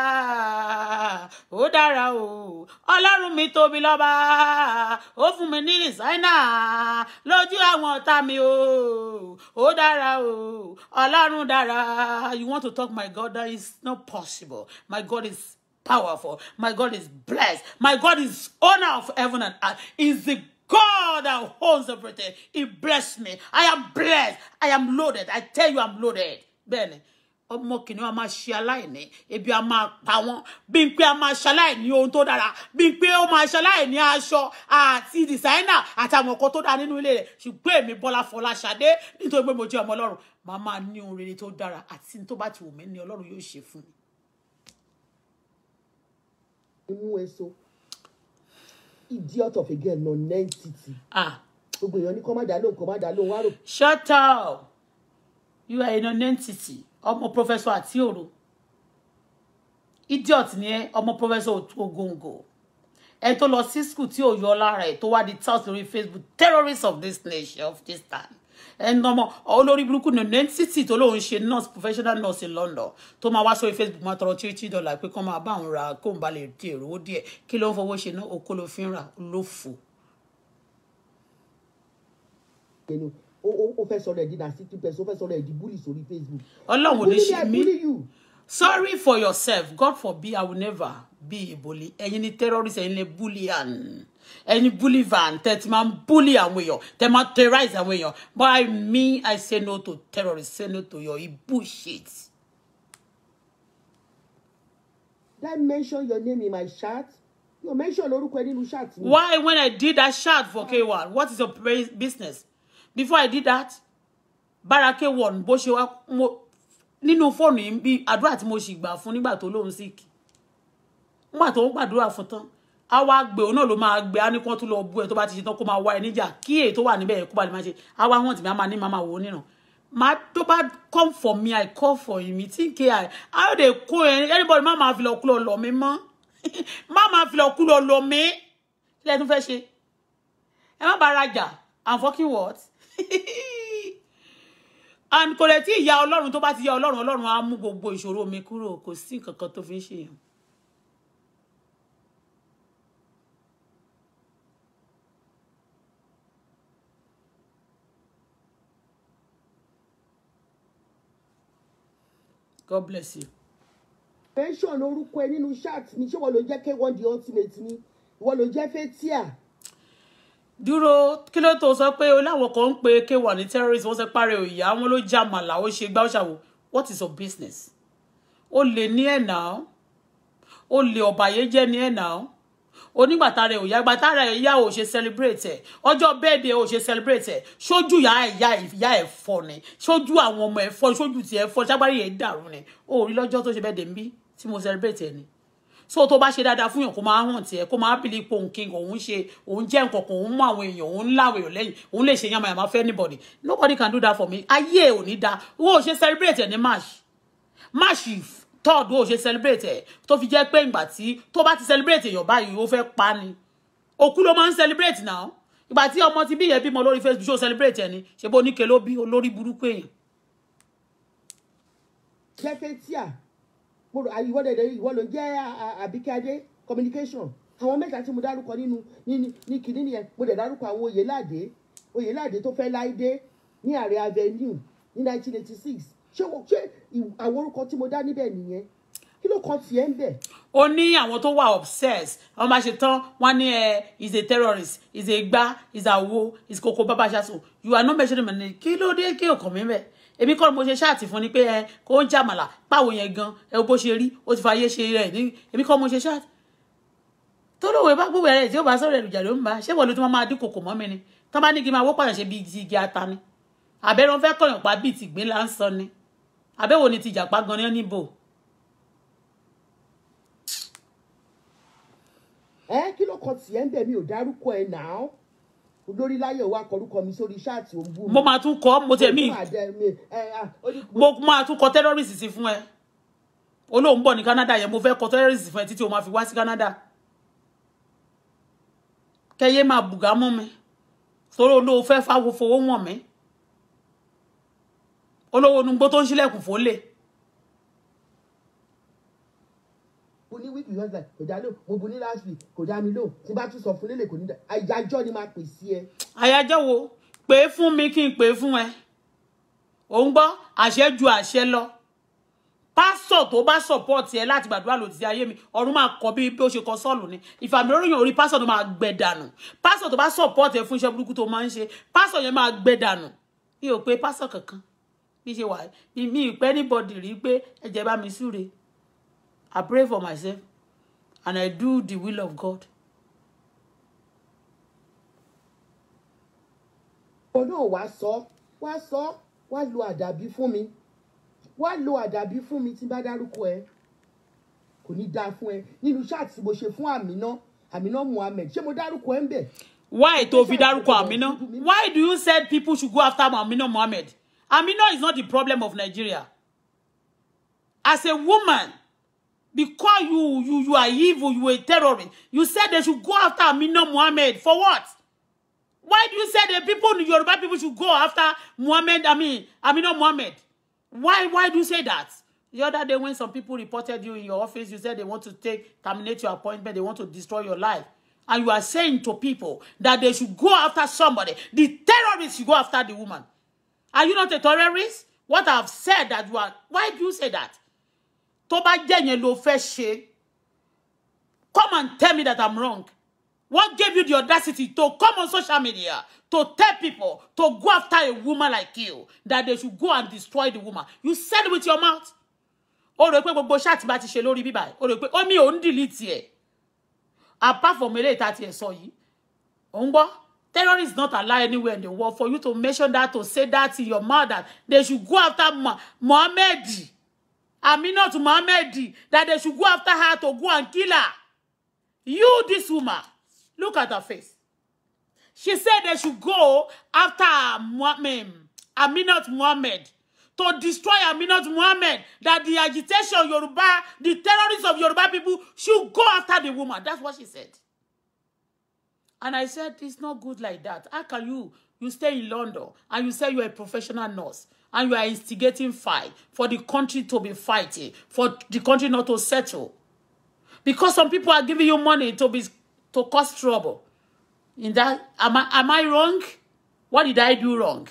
A: ó dára o ọlọ́run mi tóbi lọ́ba ó fún mi ní designer lójú àwọn ọ̀tá mi o ó dára o ọlọ́run dára. You want to talk my God? That is not possible. My God is powerful. My God is blessed. My God is owner of heaven and earth. Is the God that owns everything. He blessed me. I am blessed. I am loaded. I tell you, I'm loaded. Bẹ́ẹ̀ni, ọmọ kìnìún a máa ṣe aláìní, ebi a máa pa wọ́n, bí n pé a máa ṣe aláìní ohun tó dára, bí n pé ó máa ṣe aláìní aṣọ àti dìsáínà àti àwọn nǹkan tó dára nínú ilé rẹ̀. Ṣùgbọ́n èmi Bọ́lá Fọláṣadé nítorí pé mo jẹ́ ọmọ Ọlọ́run, màá máa ní ohun rere tó dára àti tó bá ti wù mí ní Ọlọ́run yóò ṣe fún mi.
B: Imú èso. Idiot of a girl, non-entity.
A: Ah.
B: Gbogbo èèyàn ní kó má dá lóhùn, kó má dá lóhùn, wá rò.
A: Shut up. You are a non-entity. Ọmọ Professor Atioro. Idiot ni ẹ́, ọmọ Professor Ogongo. Ẹ tó lọ sí school tí ò yọ lára ẹ̀ tó wá di tout lórí Facebook. Terrorists of this nation, of this time. And ọmọ olórí burúkú non-entity tó lóun ṣe nurse, professional nurse in London. Tó máa wá sórí Facebook máa tọrọ thirty dollars pé kán máa bá òun ra kóun bá lè di èrò díẹ̀. Kí ló ń fowó ṣe náà? Oko ló fi ń rà lófo.
B: O fẹ́ sọ̀rọ̀ ẹ̀ di nasty person, o fẹ́ sọ̀rọ̀ ẹ̀ di bully sórí Facebook.
A: Ọlọ́run ò ní ṣe mí. Sorry for yourself. God forbid I will never be a bully. Ẹ̀yin ni terrorist, ẹ̀yin ni bullian. Ẹ̀yin bully van, tẹ́ ti máa ń bully àwọn èèyàn, tẹ́ máa terrorize àwọn èèyàn. But I mean, I say no to terrorists, say no to your bullshit.
B: Did I mention your name in my chat? You mention lórúkọ ẹ nínú chat.
A: Why when I did that chat for K one? What is your business? Before I did that, Barake one bó ṣe wá mo nínú fóònù yìí bí àdúrà tí mo sì gbà fún nígbà tó lóhun sick. Nígbà tó ń gbàdúrà fún tán, a wá gbé òun náà ló máa gbé á ní kán tó lọ bú ẹ tó bá ti ṣe tán kó máa wá ẹ níjà kí èyí tó wà níbẹ̀ yẹn kó bá lè máa ṣe. A wá wọ́n tí mi máa ní máa wò ó níran. Ma tó bá come for me, I call for him. It think I how they call anybody má máa fi lọ kú lọ mi mọ́. Má máa fi lọ kú lọ lọ mi. Kí lẹ tún fẹ́ ṣe? ẹ má bá rajà and fucking what and kò lè tí ìyá Ọlọ́run tó bá ti yá Ọlọ́run Ọlọ́run á mú gbogbo ìṣòro mi kúrò kò sí nǹkan kan tó fi ń ṣe yẹn. God bless you.
B: Mention orúkọ ẹ nínú chat ni ṣé wọ́n ló jẹ́ K one the ultimate ni ìwọ ló jẹ́ Fathia.
A: Dúró kí ló tó sọ pé oláwọ̀ kan ń pe K one ní terrorist wọ́n sọ párẹ̀ òyà wọn ló já màlà ó ṣe gbá ó ṣàwò. What is your business? O lè ní ẹ̀ náà. O lè ọ̀bàyéjẹ́ ní ẹ̀ náà. Onígbàtà rẹ̀ òyà gbàtà rẹ̀ ìyá ò ṣe celebrate ẹ̀ ọjọ́ birthday ò ṣe celebrate ẹ̀ ṣojú ìyá ẹ̀ ìyá ìyá ẹ̀ fọ́ ni ṣojú àwọn ọmọ ẹ̀ fọ́ ṣojú ti ẹ̀ fọ́ ṣágbárí ẹ̀ dàrú ni ó rí lọ́jọ́ tó ṣe birthday ń bí tí mo celebrate ẹ̀ ni so tó bá ṣe dáadáa fún yàn kó máa hàn tiẹ̀ kó máa bìlí ipò òǹkì òun ṣe òun jẹ́ nǹkan kan òun mú àwọn èèyàn òun láwọ̀ èèyàn lẹ́yìn òun lè ṣe yamayama fẹ́ anybody nobody can do that for me ayé ò ní da ó ṣe celebrate ẹ̀ ní march march third ó ṣe celebrate ẹ̀ tó fi jẹ́ pé ìgbà tí tó bá ti celebrate èèyàn báyìí ó fẹ́ pa ni òkú ló máa ń celebrate now ìgbà tí ọmọ ti bí yẹn bímọ lórí Facebook ṣó celebrate ẹ̀ ni ṣe bó níke ló bí olórí burúkú èèyàn.
B: jẹ́ Fathia mo rò ìwọ dẹ̀dẹ̀ ìwọ ló jẹ́ Àbíkẹ́ communication àwọn mẹ́ta tí mo dárúkọ nínú ní kìíní yẹn mo dẹ̀ dárúkọ àwọn Oyèládé Oyèládé tó fẹ́ Láìdé ní Ààrẹ Avenue ní nineteen eighty six ṣé àwọn orúkọ tí mo dá níbẹ̀ nìyẹn kí ló kàn tiẹ̀ ń bẹ̀.
A: Ó ní àwọn tó wà obsessed àwọn máa ṣe tán wọ́n ní ẹ is a terrorist is a gbá is a wo is koko baba ṣaṣo you are not mentioning my name kí ló dé kí ọkàn mi bẹ̀ èmi kọ́ mo ṣe ṣáàtì fún ni pé ẹ kó ń jàmàlà páwo yẹn gan ẹ bó ṣe rí ó ti fàyè ṣe rẹ̀ ní èmi kọ́ mo ṣe ṣáàtì tó lówe bá gbogbo ẹ̀rẹ́ tí ó bá sọ̀rọ̀ ẹ̀rùjà ló ń bá ṣé wọ́n ló tún máa dín kòkò mọ́ mi ni tán bá ní kí n máa wó pààyàn ṣe bí igi ata ni àbẹ́rẹ́ wọn fẹ́ kọ̀yàn pa bíi tìgbín là ń sọ ni àbẹ́wò ni ti jàpá gan ní níbò.
B: ẹ kí ló kàn tiẹ̀ ń bẹ̀ mi ò dárúkọ ẹ̀ náà olórí láyọ̀ wa kọrúkọ mi sórí ṣáàtì òǹbù mi.
A: mo máa tún kọ mo tẹ̀ mí mo máa tún kọ terrorist sí fún ẹ olóhùn bọ̀ ní Canada yẹn mo fẹ́ kọ terrorist fún ẹ títí o máa fi wá sí Canada kẹyẹ máa bùgá mọ́ mi sórí olówó fẹ́ fáwo fowó wọ̀n mi olówó onugbó tó ń ṣílẹ̀kùn fólè.
B: mo ní wíìkì yọ̀ọ́ kò dá lò mo bu ní last week kò dá mi lò tí bá tún sọ fún lélẹ̀ kò ní dá àyájọ́ ni máa pè sí ẹ.
A: àyájọ́ wo pè é fún mi kí n pè é fún ẹ ò ń gbọ́ àṣẹ ju àṣẹ lọ pásọ̀ tó bá support ẹ láti gbàdúrà lòdì sí ayé mi ọ̀run máa kọ bí bí ó ṣe kọ Sọ́ọ̀lù ni ìfàmì oríyàn orí pásọ̀ tó máa gbẹ dànù pásọ̀ tó bá support ẹ fún iṣẹ́ burúkú tó máa ń ṣe pásọ̀ yẹn máa gbẹ dànù mi ò pé pásọ̀ kankan bí ṣe wà mi ì pẹ́ anybody rí pé ẹ̀jẹ̀ bá mi súre. I pray for myself and I do the will of God.
B: Ọ̀nà náà wá sọ wá sọ wá lo àdàbí fún mi wá lo àdàbí fún mi tí bá dárúkọ ẹ kò ní dáa fún ẹ nínú ṣáàtì mo ṣe fún Àmínà Àmínà Muhammed ṣé mo dárúkọ ẹ ń bẹ̀.
A: Why tó fi dárúkọ Àmínà? Why do you say people should go after Àmínà Muhammed? Àmínà is not the problem of Nigeria. As a woman, because you you you are evil, you are a terrorist, you said they should go after Àmínà Muhammed for what? Why do you say the people in Yoruba people should go after Muhammad? I mean, Àmínà Muhammed. Why why do you say that? The other day when some people reported you in your office, you said they want to take terminate your appointment, they want to destroy your life, and you are saying to people that they should go after somebody. The terrorists should go after the woman. Are you not a terrorist? What I've said that you are. Why do you say that? Tó bá jẹ́ yẹn ló fẹ́ ṣe, come and tell me that I'm wrong. What gave you the audacity to come on social media to tell people to go after a woman like you, that they should go and destroy the woman? You said it with your mouth. O rò pé gbogbo chat bá ti ṣe lórí bíbá. O rò pé o mi ò ń delete ẹ. Apart from eléyìí tá ti ẹ sọ yìí. O ń gbọ́? Terrorists not allowed anywhere in the world for you to mention that, to say that in your mouth, that they should go after Muhammad. Àmínà to Muhammad, that they should go after her to go and kill her. You, this woman, look at her face. She said they should go after Muhammad, Àmínà Muhammad, to destroy Àmínà Muhammad, that the agitation Yoruba, the terrorists of Yoruba people should go after the woman. That's what she said. And I said, it's not good like that. How can you, you stay in London and you say you're a professional nurse and you are instigating fight for the country to be fighting, for the country not to settle? Because some people are giving you money to be to cause trouble. In that, am I, am I wrong? What did I do wrong?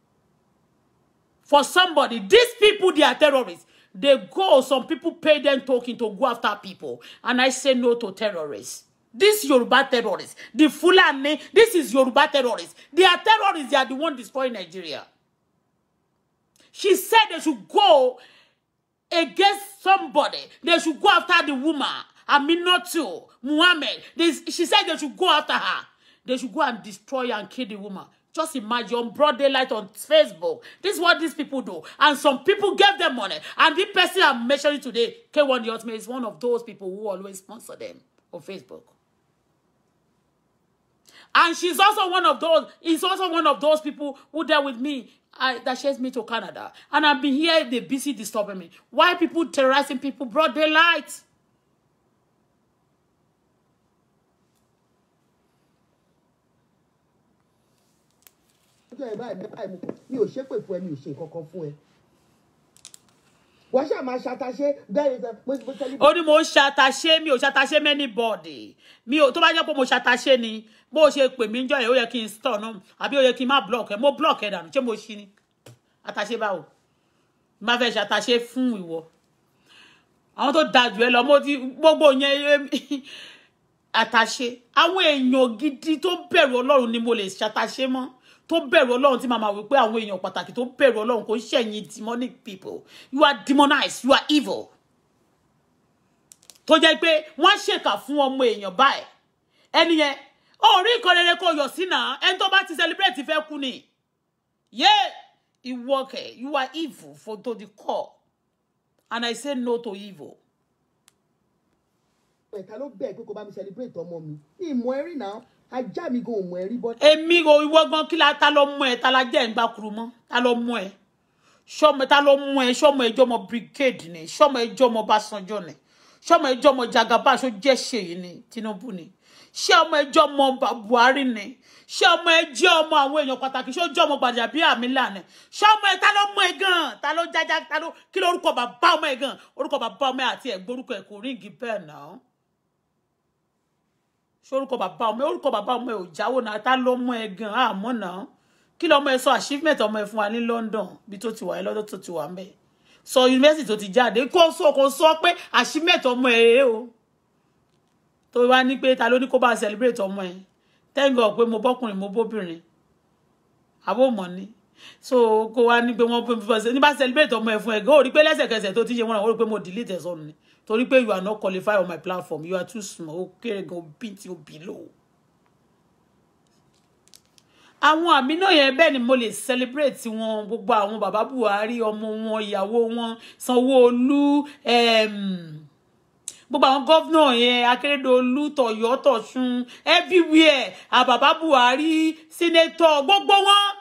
A: For somebody, these people, they are terrorists. They go, some people pay them token to go after people. And I say no to terrorists. This Yoruba terrorists, the Fulani, this is Yoruba terrorists. They are terrorists, they are the one destroying Nigeria. She said they should go against somebody. They should go after the woman, Aminatu, Muhammad. They, she said they should go after her. They should go and destroy and kill the woman. Just imagine on broad daylight on Facebook. This is what these people do. And some people gave them money. And the person I'm mentioning today, K one The Ultimate, is one of those people who always sponsor them on Facebook. And she's also one of those, he's also one of those people who dealt with me, uh, that shares me to Canada. And I've been here, they're busy disturbing me. Why people terrorizing people broad daylight?
B: Mi ò ṣépè fún ẹ, mi ò ṣe nǹkan kan fún ẹ. Wọ́n ṣáà máa ṣàtàṣe bẹ́ẹ̀.
A: Ó ní mo ń ṣàtàṣe, mi ò ṣàtàṣe anybody. Mi ò tó bá jẹ́ pé mo ṣàtàṣe ni bó ṣe pè mí ńjọ́ yẹn ó yẹ kí n store náà àbí ó yẹ kí n má block ẹ mo block ẹ dànù ṣé mo ṣí ni. Àtàṣe báwo? Má fẹ́ ṣàtàṣe fún ìwọ. Àwọn tó dájú ẹ lọ mo ti gbogbo yẹn àtàṣe. Àwọn èèyàn gidi tó bẹ̀rù Ọlọ́run ni mo lè ṣàtàṣe mọ́. Tó bẹ̀rù Ọlọ́run tí màmá wí pé àwọn èèyàn pàtàkì tó bẹ̀rù Ọlọ́run kò ṣẹ̀yìn demonic people. You are demonized, you are evil. Tó jẹ́ pé wọ́n ṣèkà fún ọmọ èèyàn báyìí. Ẹni yẹn ó rí nǹkan rere kó yọ̀ sí náà ẹni tó bá ti celebrate fẹ́ kú ni. Yeah, ìwọ kẹ̀, you are evil for to the core. And I say no to evil.
B: Ẹ̀ka ló bẹ́ẹ̀ pé kó bá mi celebrate ọmọ mi. Ìmọ̀ ẹ̀rí náà. Ajá mi go mo eri but
A: èmi go ìwọ gan kí la ta ló mú ẹ ta la jẹ ngba kuru mọ́ ta ló mú ẹ ṣọmọ ta ló mú ẹ ṣọmọ ẹjọ mo brigade ni ṣọmọ ẹjọ mo Básanjọ́ ni ṣọmọ ẹjọ mo Jagaba ṣó jẹ́ Ṣèyí ni Tinubu ni ṣé ọmọ ẹjọ mo Buhari ni ṣé ọmọ ẹjọ ọmọ àwọn èèyàn pàtàkì ṣó jọ mo Gbajabiamila ni ṣọmọ ẹ ta ló mú ẹ gan ta ló jaja ta ló kí lórúkọ bàbá ọmọ ẹ gan orúkọ bàbá ọmọ ẹ àti ẹgbórúkọ ẹ kò ríǹgì bẹ́ẹ̀ náà. Orúkọ bàbá ọmọ orúkọ bàbá ọmọ ò jáwó náà ta ló mú ẹ gan àmọ́ náà kí ló mọ ẹ sọ achievement ọmọ ẹ fún wa ní London bí tó ti wà ẹ lọ́dọ̀ tó ti wà ńbẹ̀ sọ university tó ti jáde kó sọ kó sọ pé achievement ọmọ ẹ o tó wá ní pé ta ló ní kó bá celebrate ọmọ ẹ thank God pé mo bọ́kùnrin mo bóbìnrin àbó mọ̀ ni so kó wá ní pé wọ́n ní bá celebrate ọmọ ẹ fún ẹ gan ó rí pé lẹ́sẹ̀kẹsẹ̀ tó ti ṣe wọ́n rò pé mo delete ẹ̀ sọnù ni torí pé you are not qualified on my platform you are too small okay go beat you below. Àwọn àmì náà yẹn bẹ́ẹ̀ ni mo lè celebrate wọn gbogbo àwọn bàbá Buhari ọmọ wọn ìyàwó wọn Sanwó-Olú gbogbo àwọn governor yẹn Akérédolú tọ̀yọ́ tọ̀ṣun everywhere a bàbá Buhari senator gbogbo wọn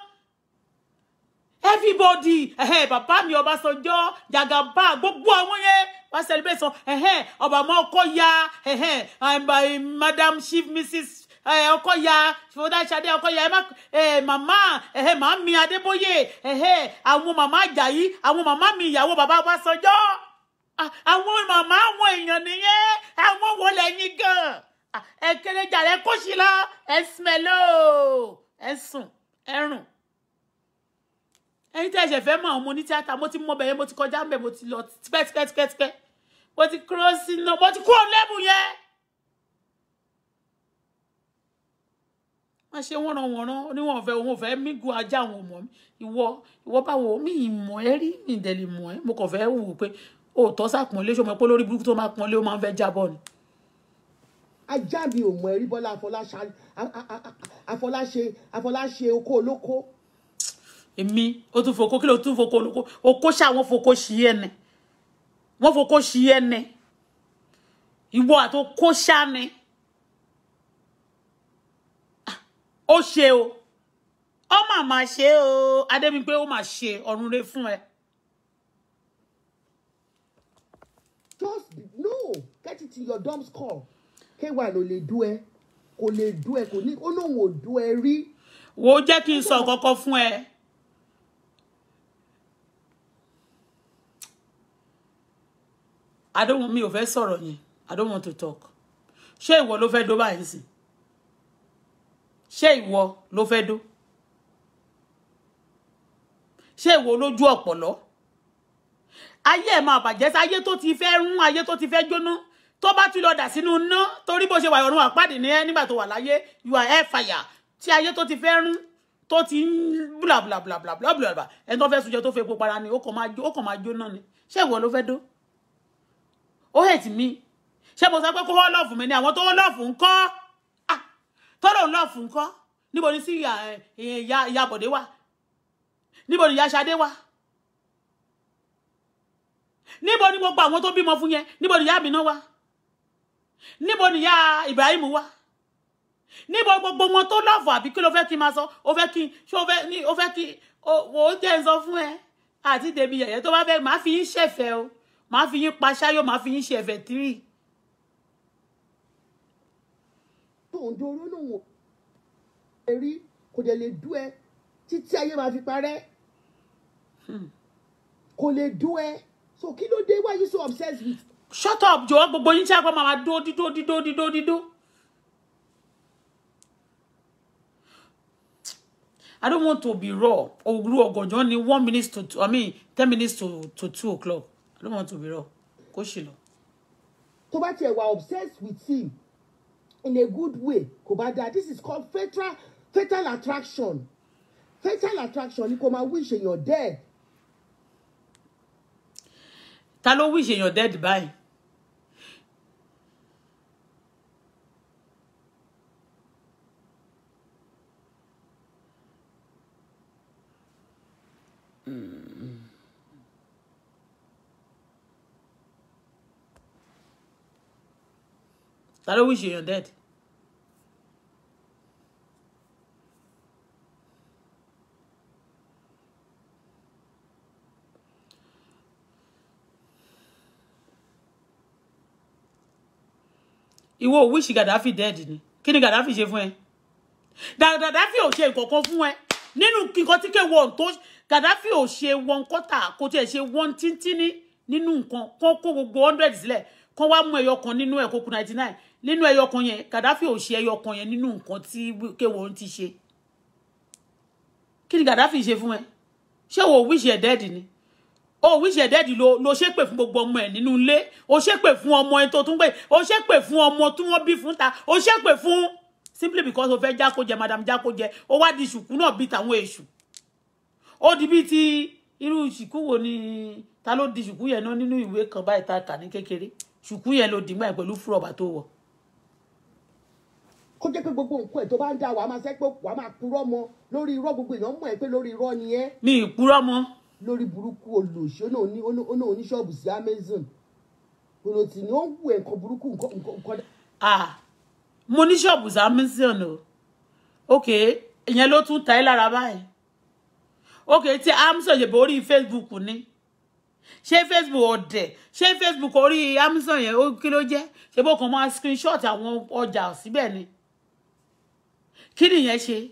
A: everybody eh bàbá mi Ọbásanjọ́ Jagaba gbogbo àwọn yẹn wá celebrate so eh ọba mo Okoya eh madam chief missus eh Okoya Foda Ṣadé Okoya ẹ má eh mama eh mami Adébóyè eh àwọn mama Ajayi àwọn mama mi ìyàwó bàbá Ọbásanjọ́ àwọn mama àwọn èèyàn nìyẹn àwọn wo lẹ́yìn gan ẹ kéré jàre kó sí lọ ẹ smelo ẹ sùn ẹ rùn ẹ̀yin tẹ́ ṣe fẹ́ mọ̀ ọmọ ní tíátà mo ti mọ̀ bẹ́ẹ̀ mo ti kọjá ńbẹ̀ mo ti lọ tipẹ́ tipẹ́ tipẹ́ tipẹ́ mo ti cross no mo ti kúrò level yẹn wọ́n ṣe wọ́n ran wọ́n ran ni wọ́n fẹ́ wọ́n fẹ́ mi gu ajá wọn mọ̀ ìwọ ìwọ báwo mi ìmọ̀ ẹ rí mi dẹ̀ lè mọ̀ ẹ mo kàn fẹ́ wò pé o tọ́ sàpọ̀nlé ṣó mọ̀ pé lórí burúkú tó máa pọ̀nlé ó máa ń fẹ́ jábọ̀ ni.
B: Ajá mi ò mọ̀ ẹ̀rí Bọ́lá Afọláṣe Afọláṣe oko olóko.
A: Èmi ó tún foko kí ló tún foko olóko oko ṣá wọn foko ṣí ẹni wọn foko ṣí ẹni ìwọ àti oko ṣá ni ó ṣe o ó mà má ṣe o Adémi pé ó mà ṣe ọ̀run rẹ̀ fún ẹ.
B: Just no get it in your dumb skull K one ò lè dú ẹ kò lè dú ẹ kò ní ó lóun ò dú ẹ rí.
A: Wo jẹ́ kí n sọ kọ́kọ́ fún ẹ. I don't want me ò fẹ́ sọ̀rọ̀ yẹn. I don't want to talk. Ṣé ìwọ ló fẹ́ dó báyìí sí? Ṣé ìwọ ló fẹ́ dó? Ṣé ìwọ lójú ọ̀pọ̀lọ́? Ayé ẹ̀ máa bàjẹ́ sí ayé tó ti fẹ́ rún, ayé tó ti fẹ́ jóná. Tó bá ti lọ dà sínú iná torí bó ṣe wà ọ̀run àpáàdì ní ẹ nígbà tó wà láyé, you are air fire. Tí ayé tó ti fẹ́ rún, tó ti bla bla bla bla bla bla bla. Ẹni tó fẹ́ sùjọ tó fẹ́ epo para ni, ó kàn máa jó, ó kàn máa jóná ni. Ṣé ìwọ ló fẹ́ dó? Ó hate me. Ṣé mo sọ pé kó wọ́n lọ́ọ̀fù mi ni àwọn tó wọ́n lọ́ọ̀fù ńkọ́? Ah, tó lòun lọ́ọ̀fù ńkọ́? Níbo ni sí ìyá ìyá ìyá Bọ̀dé wà? Níbo ni ìyá Ṣadé wà? Níbo ni gbogbo àwọn tó bímọ fún yẹn? Níbo ni ìyá Àmínà wà? Níbo ni ìyá Ibrahim wà? Níbo gbogbo wọn tó lọ́ọ̀fù àbí kí ló fẹ́ kí n máa sọ? Ó fẹ́ kí ṣé ó fẹ́ ní ó fẹ́ kí ó jẹ́ ń sọ fún ẹ àti Dèbí yẹ̀yẹ́ tó bá fẹ́ máa fi yín ṣẹ̀fẹ̀ o. Máa fi yín pa ṣáyọ̀, máa fi yín ṣe ẹ̀fẹ̀ tírì.
B: Tóun dóró lòun ò rí kò dẹ̀ lè dú ẹ títí ayé máa fi parẹ́. Kò lè dú ẹ. So kí ló dé? Why you so obsessed with?
A: Shut up, jọ̀ọ́ gbogbo yín tí a gbọ́ máa dó dídó dídó dídó dídó. I don't want to be raw. Òru ọ̀gànjọ́ ni one minute to two, I mean ten minutes to to two o'clock. I don't want to be raw. Kó ṣì lọ.
B: Tó bá tiẹ̀ wà obsessed with him in a good way kò bá dáa. This is called fatal fatal attraction. Fatal attraction ni kò máa wish èèyàn dead.
A: Ta ló wish èèyàn dead báyìí? Ta ló wish èèyàn dead? Ìwọ wish Gaddafi dead ni. Kí ni Gaddafi ṣe fún ẹ? Gaddafi ò ṣe nǹkankan fún ẹ. Nínú nǹkan tí ke won tó Gaddafi ò ṣe one quarter kò tiẹ̀ ṣe one tintini nínú nǹkan kó kó gbogbo one hundred sílẹ̀ kó wá mú ẹyọ kan nínú ẹ̀ kó kù ninety-nine. Nínú ẹyọ kan yẹn Gaddafi ò ṣe ẹyọ kan yẹn nínú nǹkan tí ke won ti ṣe. Kí ni Gaddafi ṣe fún ẹ? Ṣé wo wish ẹ dead ni? O wish ẹ dead lo lo ṣépè fún gbogbo ọmọ ẹ nínú ilé. O ṣépè fún ọmọ ẹ tó tún gbé. O ṣépè fún ọmọ tí wọ́n bí fún ta. O ṣépè fún simply because o fẹ́ jákó jẹ madam jákó jẹ. O wá di ṣùkú náà bí tàwọn èṣù. Ó di bí ti irú ṣùkú wo ni ta ló di ṣùkú yẹn náà nínú ìwé kan báyìí ta kà ní kékeré. Ṣùkú yẹn ló dìgbà pẹ̀lú fúrọ̀bà tó wọ̀.
B: Kó jẹ́ pé gbogbo nǹkan ẹ̀ tó bá ń dá wàá máa ṣe pé wàá máa purọ́ mọ́ lórí irọ́ gbogbo èèyàn mọ̀ ẹ́ pé lórí irọ́ ni ẹ́.
A: Mi ì purọ́ mọ́.
B: Lórí burúkú olùṣí ó náà oníṣọ́ọ̀bù sí Amazon. Olùtì ni ó ń wù ẹ̀ nǹkan burúkú nǹkan.
A: Ah, mo ní ṣọ́ọ̀bù sí Amazon o. Okay, ìyẹn ló tún ta ẹ́ lára báyìí. Okay, tí Amazon yẹ bó orí Facebook ni. Ṣé Facebook ọ̀dẹ̀? Ṣé Facebook orí Amazon yẹn ó kí ló jẹ́? Ṣé bó kàn máa screenshot àwọn ọjà síbẹ̀ ni? Kí ni ìyẹn ṣe?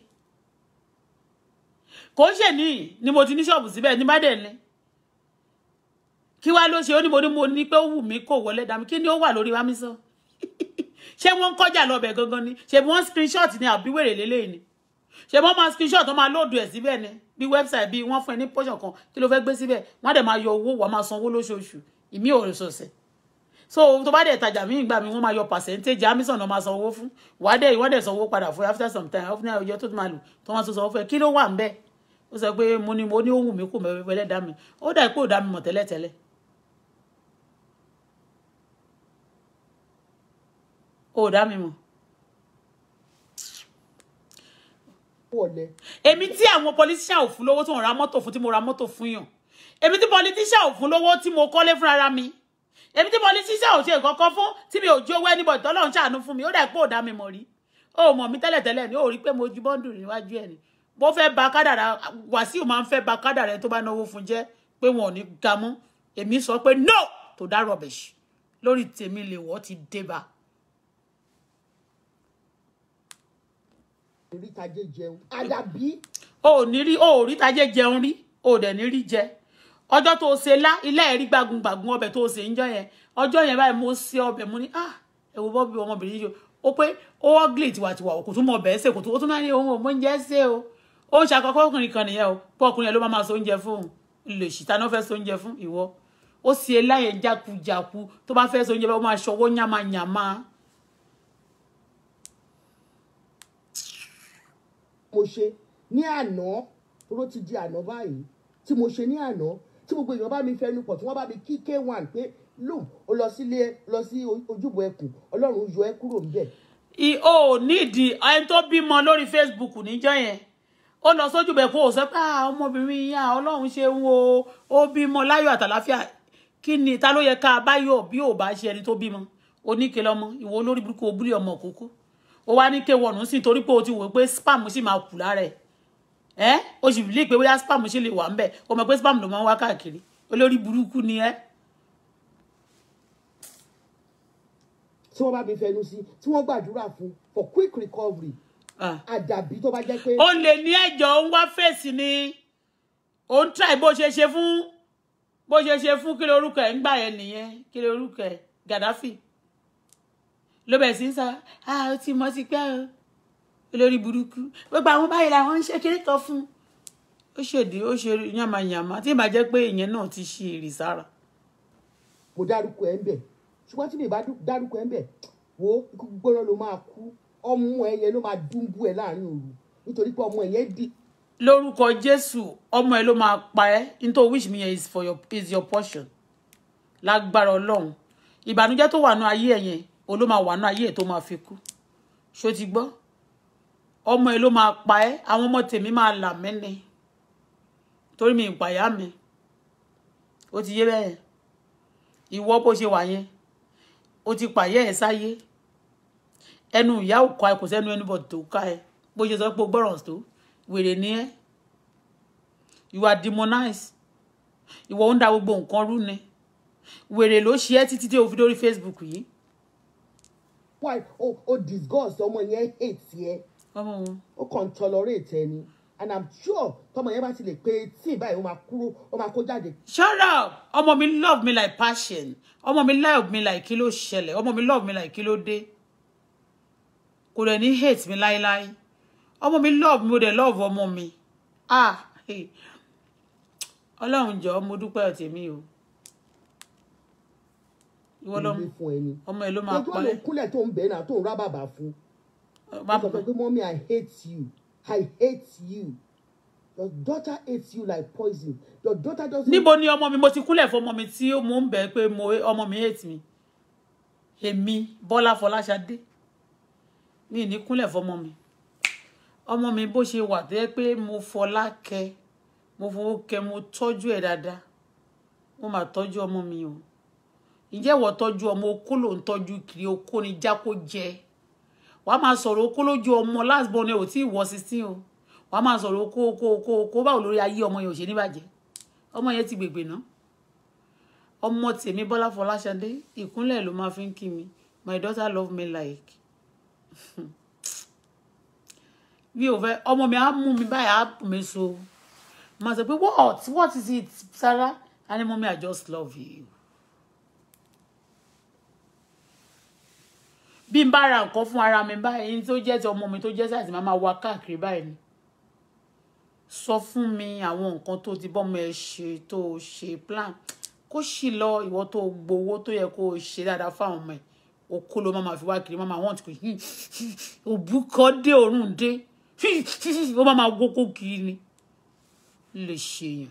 A: Kò ṣe ní ni mo ti ní ṣọ́ọ̀bù síbẹ̀ ní bá dẹ̀ ní. Kí wá ló ṣe ó ní mo ní mo ní pé ó wù mí kó wọlé dá mi. Kí ni ó wà lórí Amazon? Ṣé wọ́n kọjá lọ bẹ̀ gangan ni? Ṣé wọ́n screenshot ni àbí wèrè lélẹ́yìn ni? Ṣé wọ́n máa screenshot wọ́n máa load ẹ̀ síbẹ̀ ni? Bí website bí wọ́n fún ẹ ní portion kan kí ló fẹ́ gbé síbẹ̀? Wọ́n dẹ̀ máa yọ owó wà máa sanwó lóṣooṣù. Ìmí ò sọ̀sẹ̀. So tó bá dẹ̀ tajà mí ìgbà mi wọ́n máa yọ percentage Amazon náà máa sanwó fún. Wà dẹ̀ ìwọ́n dẹ̀ sanwó padà fún after some time of now ọjọ́ tó máa lò tó wọ́n tún sanwó fún ẹ. Kí ló wà ńbẹ̀? Ó sọ pé mo ní mo ní ohun mi kò mẹ́fẹ́fẹ́ dá mi. Ó dà pé ó dá mi mọ̀ tẹ́lẹ̀tẹ́lẹ̀. Ó dá mi mọ̀. Èmi tí àwọn politician ò fún lówó tí wọ́n ra mọ́tò fún tí mo ra mọ́tò fún yàn. Èmi tí politician ò fún lówó tí mo kọ́lé fún ara mi. Èmi tí politician ò ṣe nǹkan kan fún tí mi ò jó owó anybody tọ́lọ́run ṣàánú fún mi. Ó dà pé ó dá mi mọ̀ rí. Ó mọ̀ mí tẹ́lẹ̀tẹ́lẹ̀ ni ó rí pé mo ju bọ́ndù níwájú ẹ̀ ni. Bó fẹ́ ba kádàrá Wàsíù máa ń fẹ́ ba kádàrá ẹni tó bá náwó fún jẹ́ pé wọn ò ní ga mú. Èmi sọ pé no to that rubbish. Lórí tèmi lè wọ́ ti dé bá.
B: rí tajé jẹun àdàbí.
A: o ò ní rí o ò rí tajé jẹun rí o ò dẹ̀ ní rí jẹ ọjọ́ tó ṣe lá ilé ẹ̀rí gbàgùngbàgùn ọbẹ̀ tó ṣe ń jọ yẹn ọjọ́ yẹn báyìí mo ṣe ọbẹ̀ mo ní ah ẹ wo bọ́bí ọmọbìnrin yìí ó pé ó ọ́gìlì tiwàtiwà kò tún mọ ọbẹ̀ ṣe kò tún ó tún máa ní ohun ọmọ oúnjẹ ṣe o ó ń ṣàkọ́kọ́ ọkùnrin kan nìyẹn o pé ọkùnrin yẹn ló máa máa so oúnjẹ fún òun lè ṣìta náà fẹ́ so oúnjẹ fún ìwọ ó ṣe láyẹn jákujàku tó bá fẹ́ so oúnjẹ bá ó máa ṣọwọ́ yàmàyàmà.
B: mo ṣe ní àná tó ti di àná báyìí tí mo ṣe ní àná tí gbogbo èèyàn bá mi fẹnu pọ̀ tí wọ́n bá mi kí k one pé lóun ó lọ sílé lọ sí ojúbọ ẹkùn ọlọ́run yọ ẹ́ kúrò níbẹ̀.
A: o nídìí ẹni tó bímọ lórí Facebook níjọ́ yẹn ó lọ sójúbọ ẹkùn ó sọ pé ọmọbìnrin yá ọlọ́run ṣe ń wo ó bímọ láyọ̀ àtàláfíà kí ni ta ló yẹ ká báyọ̀ bí ò bá ṣe ẹni tó bímọ oníke lọmọ ìwọ olórí burúkú obúlé ọmọ òkókó ó wá ní kéwọnù sí torí pé o ti wò pé spam sì máa kù lára ẹ ẹ o sì lè pé bóyá spam sì lè wà ń bẹ o mọ̀ pé spam ló máa ń wá káàkiri olórí burúkú ni ẹ.
B: tí wọ́n bá mi fẹnu sí tí wọ́n gbàdúrà fún for quick recovery àdàbí tó bá jẹ́ pé.
A: ó lè ní ẹjọ́ ń wá fèsì ni ó ń try bó ṣe ṣe fún bó ṣe ṣe fún kí lorúkọ ẹ̀ ń gbà yẹn nìyẹn kí lorúkọ ẹ̀ Gaddafi ló bẹ̀ sí ń sọ ah ó ti mọ́ ti pẹ́ o olórí burúkú gbogbo àwọn báyìí làwọn ń ṣe kéré kan fún ó ṣèdí ó ṣe yàmàyàmà tí ìbá jẹ́ pé ìyẹn náà ti ṣe ìrìsára.
B: mo dárúkọ ẹ ń bẹ̀ ṣùgbọ́n tí mi bá dárúkọ ẹ ń bẹ̀ wo ikú gbóná ló máa kú ọmọ ẹ yẹn ló máa dúnbú ẹ láàrin òru nítorí pé ọmọ ẹ yẹn di.
A: lórúkọ Jésù ọmọ ẹ ló máa pa ẹ́ nítorí wish me is for your is your portion lágbára Ọlọ́run ìbànújẹ́ tó wà nú ayé ẹ yẹn o ló máa wà nú ayé ẹ tó máa fi kú ṣó ti gbọ́ ọmọ ẹ ló máa pa ẹ́ àwọn ọmọ tèmi máa là mẹ́ni torí mi ìpàyà mi ó ti yé bẹ́ẹ̀ ìwọ bó ṣe wà yẹn ó ti pàyẹ́ ẹ̀ sáyé ẹnu ìyá ò ká ẹ kò sẹ́nu anybody tó ká ẹ bó ṣe sọ pé o gbọ́ràn tó wèrè ní ẹ you are demonized ìwọ ń da gbogbo nǹkan rú ni wèrè ló ṣe ẹ́ títí tí o fi dórí Facebook yìí.
B: why o o disgust ọmọ yẹn hate yẹ
A: ọmọ wọn
B: ó kàn tolerate ẹ ni and I'm sure tọmọ yẹn bá ti lè pé tí báyìí ó máa kúrò ó máa kó jáde.
A: shut up ọmọ mi love me like passion ọmọ mi love me like kí ló ṣẹlẹ̀ ọmọ mi love me like kí ló dé kò dẹ̀ ní hate mi láíláí ọmọ mi love mi ó dẹ̀ love ọmọ mi ah hey. Ọlọ́run jọ̀ọ́ mo dúpẹ́ tèmi o ìwọ lọ ọmọ ẹ ló máa pa ẹ́.
B: ojú ọ̀nà kúnlẹ̀ tó ń bẹ̀ náà tó ń rá bàbá fún ó sọ pé mọ́mí I hate you I hate you your daughter hates you like poison your daughter doesn't.
A: níbo ni ọmọ mi mo ti kúnlẹ̀ fún ọmọ mi tí mo ń bẹ̀ pé mo ọmọ mi hate mi èmi Bọ́lá Fọláṣadé mi ní kúnlẹ̀ fún ọmọ mi ọmọ mi bó ṣe wà tẹ́ pé mo fọlá kẹ́ mo fowó kẹ́ mo tọ́jú ẹ̀ dáadáa mo máa tọ́jú ọmọ mi o ǹjẹ́ ìwọ tọ́jú ọmọ okó ló ń tọ́jú kiri okó ni jákó jẹ wàá máa sọ̀rọ̀ okó lójú ọmọ last born ẹ ò tí ì wọ sixteen o wàá máa sọ̀rọ̀ okó okó okó okó báwo lórí ayé ọmọ yẹn ò ṣe ní bàjẹ́ ọmọ yẹn ti gbègbè ná ọmọ tèmi Bọ́lá Fọláṣadé ìkúnlẹ̀ ló máa fi ń kí mi my daughter love me like mi ò fẹ́ ọmọ mi á mú mi báyìí á pù mí so máa sọ pé what what is it Sarah and mommy I just love you. bí n bá ra nǹkan fún ara mi báyìí tó jẹ́ ti ọmọ mi tó jẹ́ sáìsì máa máa wá káàkiri báyìí ni sọ fún mi àwọn nǹkan tó ti bọ́mọ ẹ ṣe tó ṣe plan kó sì lọ ìwọ tó gbowó tó yẹ kó ṣe dáadáa fáwọn ọmọ ẹ okó ló máa fi wá kiri máa wọ́n ti kò òbúkọ dé òórùn dé ó máa máa gbókó kiri ni lè ṣèyàn.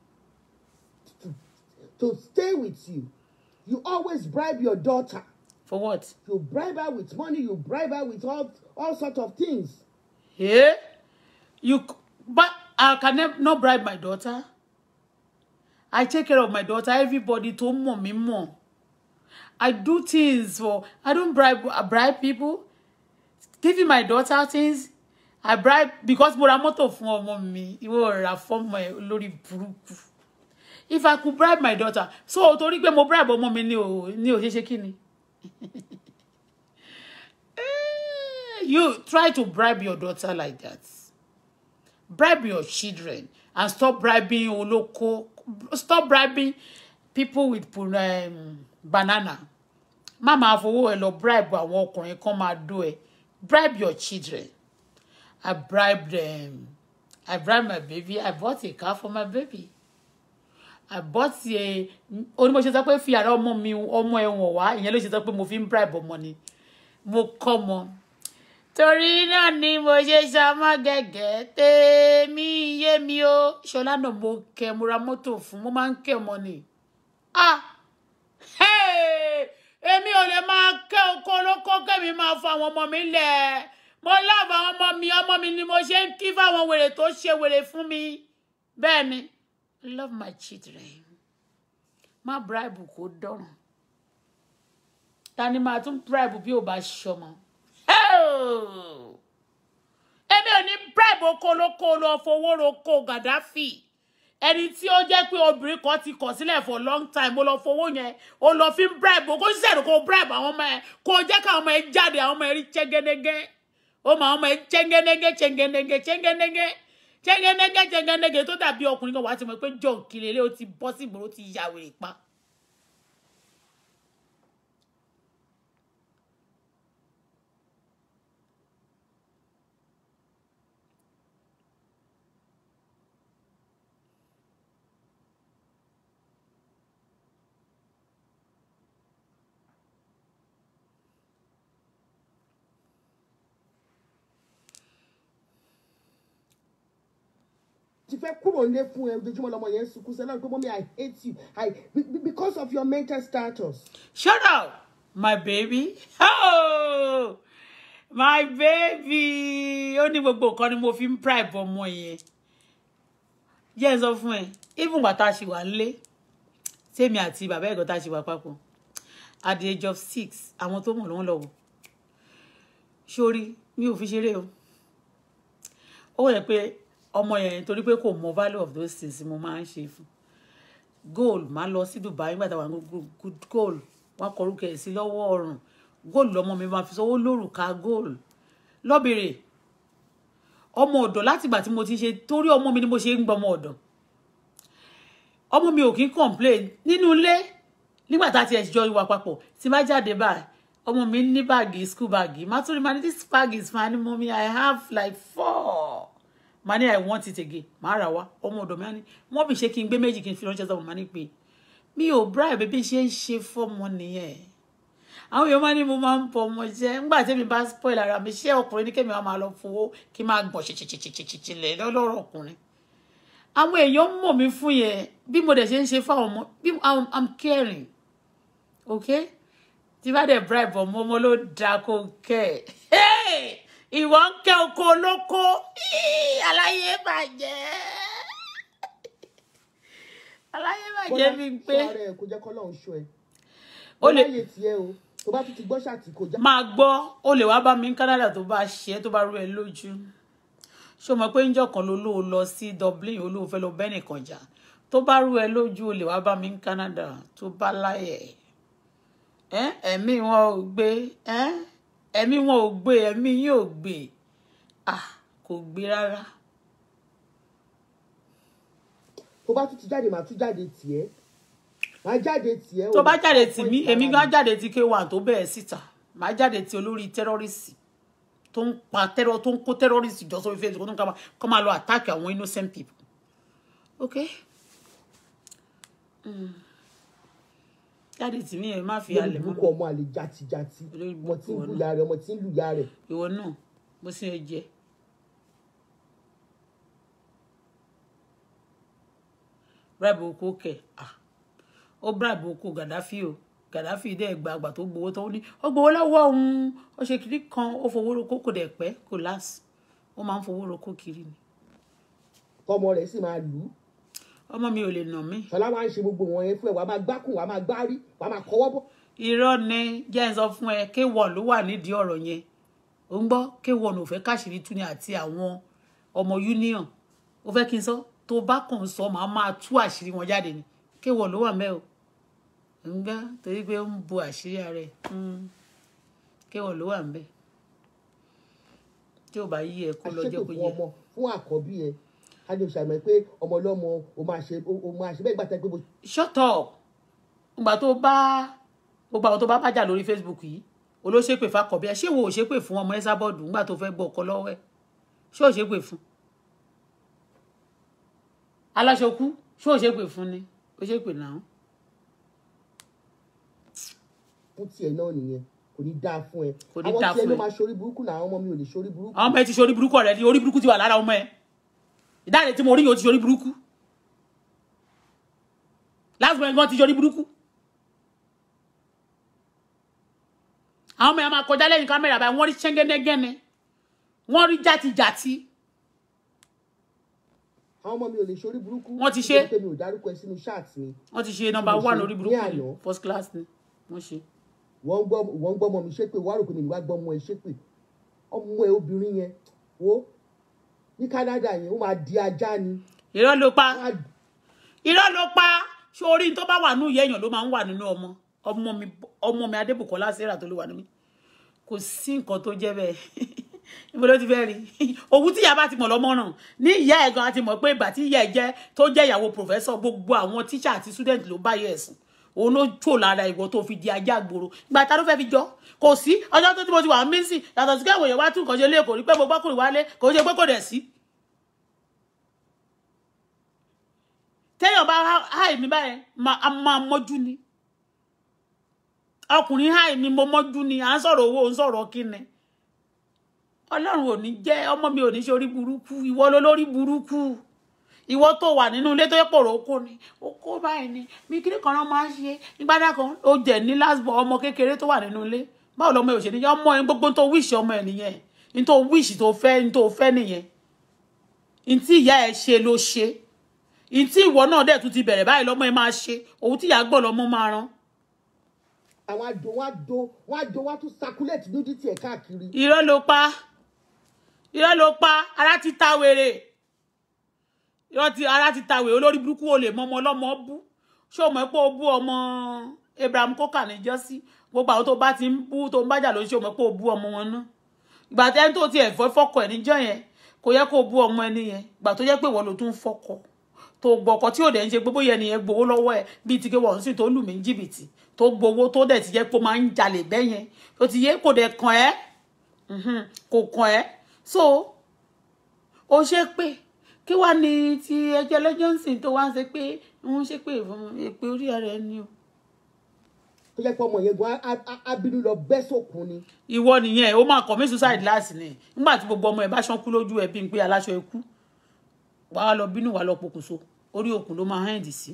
B: To stay with you you always bribe your daughter.
A: For what?
B: You bribe her with money, you bribe her with all, all sorts of things.
A: Yeah? You, but I can not bribe my daughter. I take care of my daughter. Everybody told me more. I do things for, I don't bribe, I bribe people. Giving my daughter things, I bribe, because Muramoto for me, it will form my lori buruku. If I could bribe my daughter, so tori pe mo bribe mommy ni o, ni o se se kini. you try to bribe your daughter like that. Bribe your children and stop bribing oloko. Stop bribing people with um, banana. Mama fowó ẹ lọ bribe àwọn ọkùnrin kan máa do ẹ. Bribe your children. I bribed them. I bribed my baby. I bought a car for my baby. I bought a. Only mo ṣe sọ pé fi ara ọmọ mi ọmọ ẹ̀wọ̀n wá. Ìyẹn ló ṣe sọ pé mo fi ń bribe ọmọ ni. Mo kọ́ mọ. Torí náà ni mo ṣe ṣàmọ́ gẹ́gẹ́ tèmi yé mi o. Ṣọlá náà mo kẹ́ mo ra mọ́tò fún. Mo máa ń kẹ́ ọmọ ni. Ah! Hey! Èmi ò lè máa kẹ́ oko olóko kẹ́mi máa fa àwọn ọmọ mi lẹ̀. Mo love àwọn ọmọ mi, ọmọ mi ni mo ṣe ń kí fáwọn wèrè tó ṣe wèrè fún mi. Bẹ́ẹ̀ ni, I love my children. Má bribe kó dọ̀rùn. Ta ni máa tún bribe bí ò bá ṣọmọ? Èmi ò ní bribe oko olóko lọ fowó roko Gaddafi. Ẹni tí ó jẹ́ pé obìnrin kan ti kọ̀ sílẹ̀ for long time ó lọ fowó yẹn ó lọ fi ń bribe kó ṣẹ̀rù kó bribe àwọn ọmọ ẹ̀ kó jẹ́ káwọn ọmọ ẹ̀ jáde àwọn ọmọ ẹ̀ rí chẹ́gẹ́dẹ́gẹ́ ó máa ọmọ ẹ̀ chẹ́gẹ́dẹ́gẹ́ chẹ́gẹ́dẹ́gẹ́ chẹ́gẹ́dẹ́gẹ́ chẹ́gẹ́dẹ́gẹ́ chẹ́gẹ́dẹ́gẹ́ tó dàbí ọkùnrin kan wá ti mọ̀ pé jọ̀ kìlélẹ́ ó ti bọ́ sí ìgboro ó ti ya wèrè pa.
B: Ti fẹ́ kúrò nílé fún ẹ ojoojúmọ́ lọmọ yẹn sunkún sẹ́lá pé mọ́mí I hate you I because of your mental status.
A: Shut up, my baby. Oh, my baby. Ó ní gbogbo nǹkan ni mo fi ń bribe ọmọ yẹn. Yes, sọ fún ẹ. Even gbà tá a ṣì wà nílé. Tèmi àti bàbá ẹ̀gbọ́n tá a ṣì wà papọ̀. At the age of six, àwọn tó mọ̀ lọ́wọ́ lọ́wọ́. Sórí, mi ò fi ṣeré o. Ó yẹ pé ọmọ yẹn torí pé kò mọ value of those things mo máa ń ṣe fún gold máa lọ sí Dubai nígbà táwọn good gold wọn kọ orúkọ ẹ̀ sí lọ́wọ́ ọrùn gold lọmọ mi máa fi sọ ó lórúkà gold lọ́bìrì ọmọ ọ̀dọ̀ láti ìgbà tí mo ti ṣe torí ọmọ mi ni mo ṣe ń gbọ́ ọmọ ọ̀dọ̀ ọmọ mi ò kí ń complain nínú ilé nígbà tá a ti ẹ̀ jọ ìwà papọ̀ tí bá jáde báyìí ọmọ mi ní báàgì school báàgì má tún rí ma ní this bag is fine mommy I have like four. Money I want it again. Mara wa. Ọmọ ọ̀dọ̀ mi ani. Mo bi ṣe kí n gbé méjì kí n fi ránṣẹ́ sọ́mọ mani pé. Mi ò bribe bí ṣe ń ṣe fọ́mọ nìyẹn. Àwọn yo mani mo máa ń pọ mo jẹ. Ńgbà tí mi bá spoil ara mi ṣé ọkùnrin ní kemi wa máa lọ fowó kí máa gbọ̀n chichichichichi le lọ́rọ̀ ọkùnrin. Àwọn èèyàn mọ̀ mí fún yẹn bí mo dẹ̀ ṣe ń ṣe fáwọn ọmọ bí I'm caring. Okay? Tí bá dẹ̀ bribe ọmọ ọmọ ló dá kó kẹ́. Hey! Ìwọ ń kẹ́ oko olóko aláyé bàjẹ́ aláyé bàjẹ́ mi pé
B: ṣọ́ọ̀rẹ́ kò jẹ́ kọ́lọ́run ṣọ́ ẹ ó lè yé tiẹ̀ o tó bá tún ti gbọ́ ṣàtì kò já.
A: máa gbọ́ ó lè wá bá mi ní Canada tó bá ṣe tó bá rú ẹ lójú ṣó mọ̀ pé níjọ́ kan ló lóò lọ sí Dublin olóò fẹ́ lọ bẹ́ẹ̀ nìkan jà tó bá rú ẹ lójú ó lè wá bá mi ní Canada tó bá láyẹ̀ ẹ̀mí wọn ò gbé ẹ́ ẹ̀mí wọn ò gbé ẹ̀mí yín ò gbé ah kò gbé rárá.
B: tó bá tún ti jáde màá tún jáde tiẹ̀ màá jáde tiẹ̀.
A: tó bá jáde tì mí èmi gan jáde tí ké wà tó bẹ̀ẹ̀ síta màá jáde tí olórí tẹ́rọ́rìsì tó ń pa tẹ́rọ́ tó ń kó tẹ́rọ́rìsì jọ sórí Facebook tó ń kọ́ máa lọ attack àwọn innocent people. Okay. Mm. Jáde tì mí ẹ má fi alẹ̀ mọ́.
B: Olùkọ́ ọmọ àlè játijàti ọmọ tí ń lùyà rẹ̀ ọmọ tí ń lùyà rẹ̀.
A: Ìwọ náà bó sì ń jẹ. Bribe oko kẹ̀ ah ó bribe oko Gaddafi o Gaddafi dẹ̀ gba àgbà tó gbowó tó ní ó gbowó lọ́wọ́ òun ó ṣe kiri kan ó fowó roko kò dẹ̀ pẹ́ kò last ó máa ń fowó roko kiri ni.
B: Ọmọ rẹ̀ sì máa lù ú.
A: Ọmọ mi ò lè nà mí.
B: Ṣọlá máa ń ṣe gbogbo wọn yẹn fún ẹ wàá máa gbákùn wàá máa gbárí wàá máa kọwọ́ bọ́.
A: Irọ́ ni jẹ́ ń sọ fún ẹ K one ló wà nídìí ọ̀rọ̀ yẹn ó ń gbọ́ K one ò fẹ́ káṣírí tú ni àti àwọn ọmọ union ó fẹ́ kí n sọ tó bá kàn sọ màá máa tú àṣírí wọn jáde ni K one ló wà mẹ́ o ń gbá torí pé ó ń bu àṣírí ara ẹ̀ K one ló wà mẹ́ tí ò bá yí ẹ kó lọ jẹ́ kó
B: fún
A: yẹ.
B: ọmọ fún àkọ́bí ẹ a ní oṣù pé ọmọ ọlọ́mọ o máa ṣe o máa ṣe bẹ́ẹ̀ gbà tẹ́ pé mo.
A: shut up ìgbà tó bá gbogbo àwọn tó bá bájà lórí Facebook yìí olóṣèpè fàkọ̀bí ẹ ṣé wo ò ṣépè fún ọmọ ẹsà bọ́ọ̀dù nígbà tó fẹ́ gbọ́ ọkọ lọ́wọ́ ẹ ṣé ò ṣépè fún aláṣọkú ṣé ò ṣépè fún ni ó ṣépè náà.
B: fún tiẹ̀ náà nìyẹn kò ní dáa fún ẹ
A: Kò ní dáa
B: àwọn tiẹ̀
A: fún
B: ló
A: ẹ.
B: máa ṣorí burúkú náà àwọn ọmọ mi ò lè ṣorí burúkú.
A: àwọn ọmọ ẹ ti ṣe orí burúkú ọ̀rẹ́ ni orí burúkú ti wà lára ọmọ ẹ ìdáre tí mo rí yìí ó ti ṣe orí burúkú lásìkò ẹ̀ gan ti ṣe orí burúkú. àwọn ọmọ ẹ máa kọjá lẹ́yìn kámẹ́rà báyìí wọ́n rí ṣẹ́ngẹ́nẹ́gẹ́ni wọ́n rí játijàti.
B: àwọn ọmọ mi ò lè ṣorí burúkú.
A: Wọ́n ti ṣe.
B: nítorí pé mi ò dárúkọ ẹ sínú ṣáàtì mi.
A: wọ́n ti ṣe nọ́mbà
B: Mo ṣe
A: one orí
B: ní
A: burúkú
B: àná.
A: ni first class ni wọ́n ṣe.
B: wọ́n ń gbọ́ wọ́n ń gbọ́ ọmọ mi ṣépè wọ́n á rò pé mi ní wá gbọ́ ọmọ ẹ ṣépè ọmọ ẹ obìnrin yẹn wo ní Canada yẹn ó máa di ajá ni.
A: irọ́ ló pa
B: Wọ́n á-
A: irọ́ ló pa ṣé orí tó bá wà nínú ìyá èèyàn ló máa ń wà nínú ọmọ ọmọ mi ọmọ mi Adébùkọ́lá Sarah tó ló wà nínú mi kò sí nǹkan tó jẹ́ bẹ́ẹ̀ ibo ló ti fẹ́ rí òwú tí ìyá bá ti mọ̀ lọ́mọ náà ní ìyá ẹ̀ gan àti mọ̀ pé ìgbà tí ìyá ẹ̀ jẹ́ tó jẹ́ ìyàwó pòfẹ́sọ̀ gbogbo àwọn tíṣà àti student ló bá yẹ ẹ̀sùn òun ló jò lára ìwọ tó fi di ajá gbòòrò ìgbà ta ló fẹ́ fi jọ kò sí ọjọ́ tó tí mo ti wà mí sí yàtọ̀ sí kẹ́wọ̀n yẹn wá tún kàn ṣe lé kò rí pé mo gbọ́kùnrin wálé kò ṣe pé kò dẹ̀ sí. téèyàn bá háì mi báyẹn a máa mọ́jú ni ọkùnrin háì mi mo mọ́jú ni à ń sọ̀rọ̀ owó ń sọ̀rọ̀ kíni ọlọ́run ò ní jẹ́ ọmọ mi ò ní ṣe orí burúkú ìwọ ló lórí burúkú ìwọ tó wà nínú ilé tó yẹ pòrò oko ni oko báyìí ni mi kiri kan náà máa ń ṣe ìgbádà kan ó jẹ ní lásìbọ ọmọ kékeré tó wà nínú ilé báwo lọmọ ò ṣe níyẹn ọmọ ẹ gbogbo tó wíṣì ọmọ ẹ nìyẹn ní tó wíṣì tó fẹ́ ní tó fẹ́ nìyẹn ní tí ìyá ẹ ṣe ló ṣe ní tí ìwọ náà dẹ̀ tún ti bẹ̀rẹ̀ báyìí lọ́mọ ẹ máa ṣe òun tí ìyá gbọ́ lọ́mọ máa rán.
B: àwọn àjò wọn àjò wọn àjò wọn tún circulate lójú tiẹ̀ káàkiri.
A: irọ́ ló pa irọ́ ló pa ara ti ta wèrè irọ́ ti ara ti ta wèrè olórí burúkú o lè mọ ọmọ ọlọ́mọ bú ṣé o mọ̀ pé o bú ọmọ Abraham Coker níjọ́sí gbogbo àwọn tó bá ti ń bú tó ń bájà ló ṣe o mọ̀ pé o bú ọmọ wọn náà ìgbà tẹ́ni tó ti ẹ̀fọ́ fọ́kọ ẹ̀ níjọ́ yẹn kò yẹ kó o bú ọmọ ẹni yẹn ìgbà tó jẹ́ pé ìwọ ló tún fọ́kọ tó gbọ́kọ tí ò dẹ̀ ń ṣe gbogbo yẹn nìyẹn gbowó lọ́wọ́ ẹ̀ bíi ti ké wọ́n sì tó lù mí jìbìtì tó gbowó tó dẹ̀ ti jẹ́ pé ó máa ń jalè bẹ́yẹn tó ti yé kò dẹ̀ kàn ẹ́ kò kàn ẹ́ so ó ṣe pé kí wá ní ti ẹjọ́ lẹ́jọ́ ń sìn tó wá ń ṣe pé wọ́n ṣe pé fún èpè orí ara ẹni o.
B: tó jẹ́ pé ọmọ yẹn gan abínú lọ bẹ́ sókun ni.
A: ìwọ nìyẹn ó máa commit suicide láti ní nígbà tí gbogbo ọmọ ẹ bá ṣánkú lójú ẹ bí n pé aláṣọ ikú wàá lọ bínú wàá lọ pokùnso orí òkun ló máa hẹ́ǹdì sí.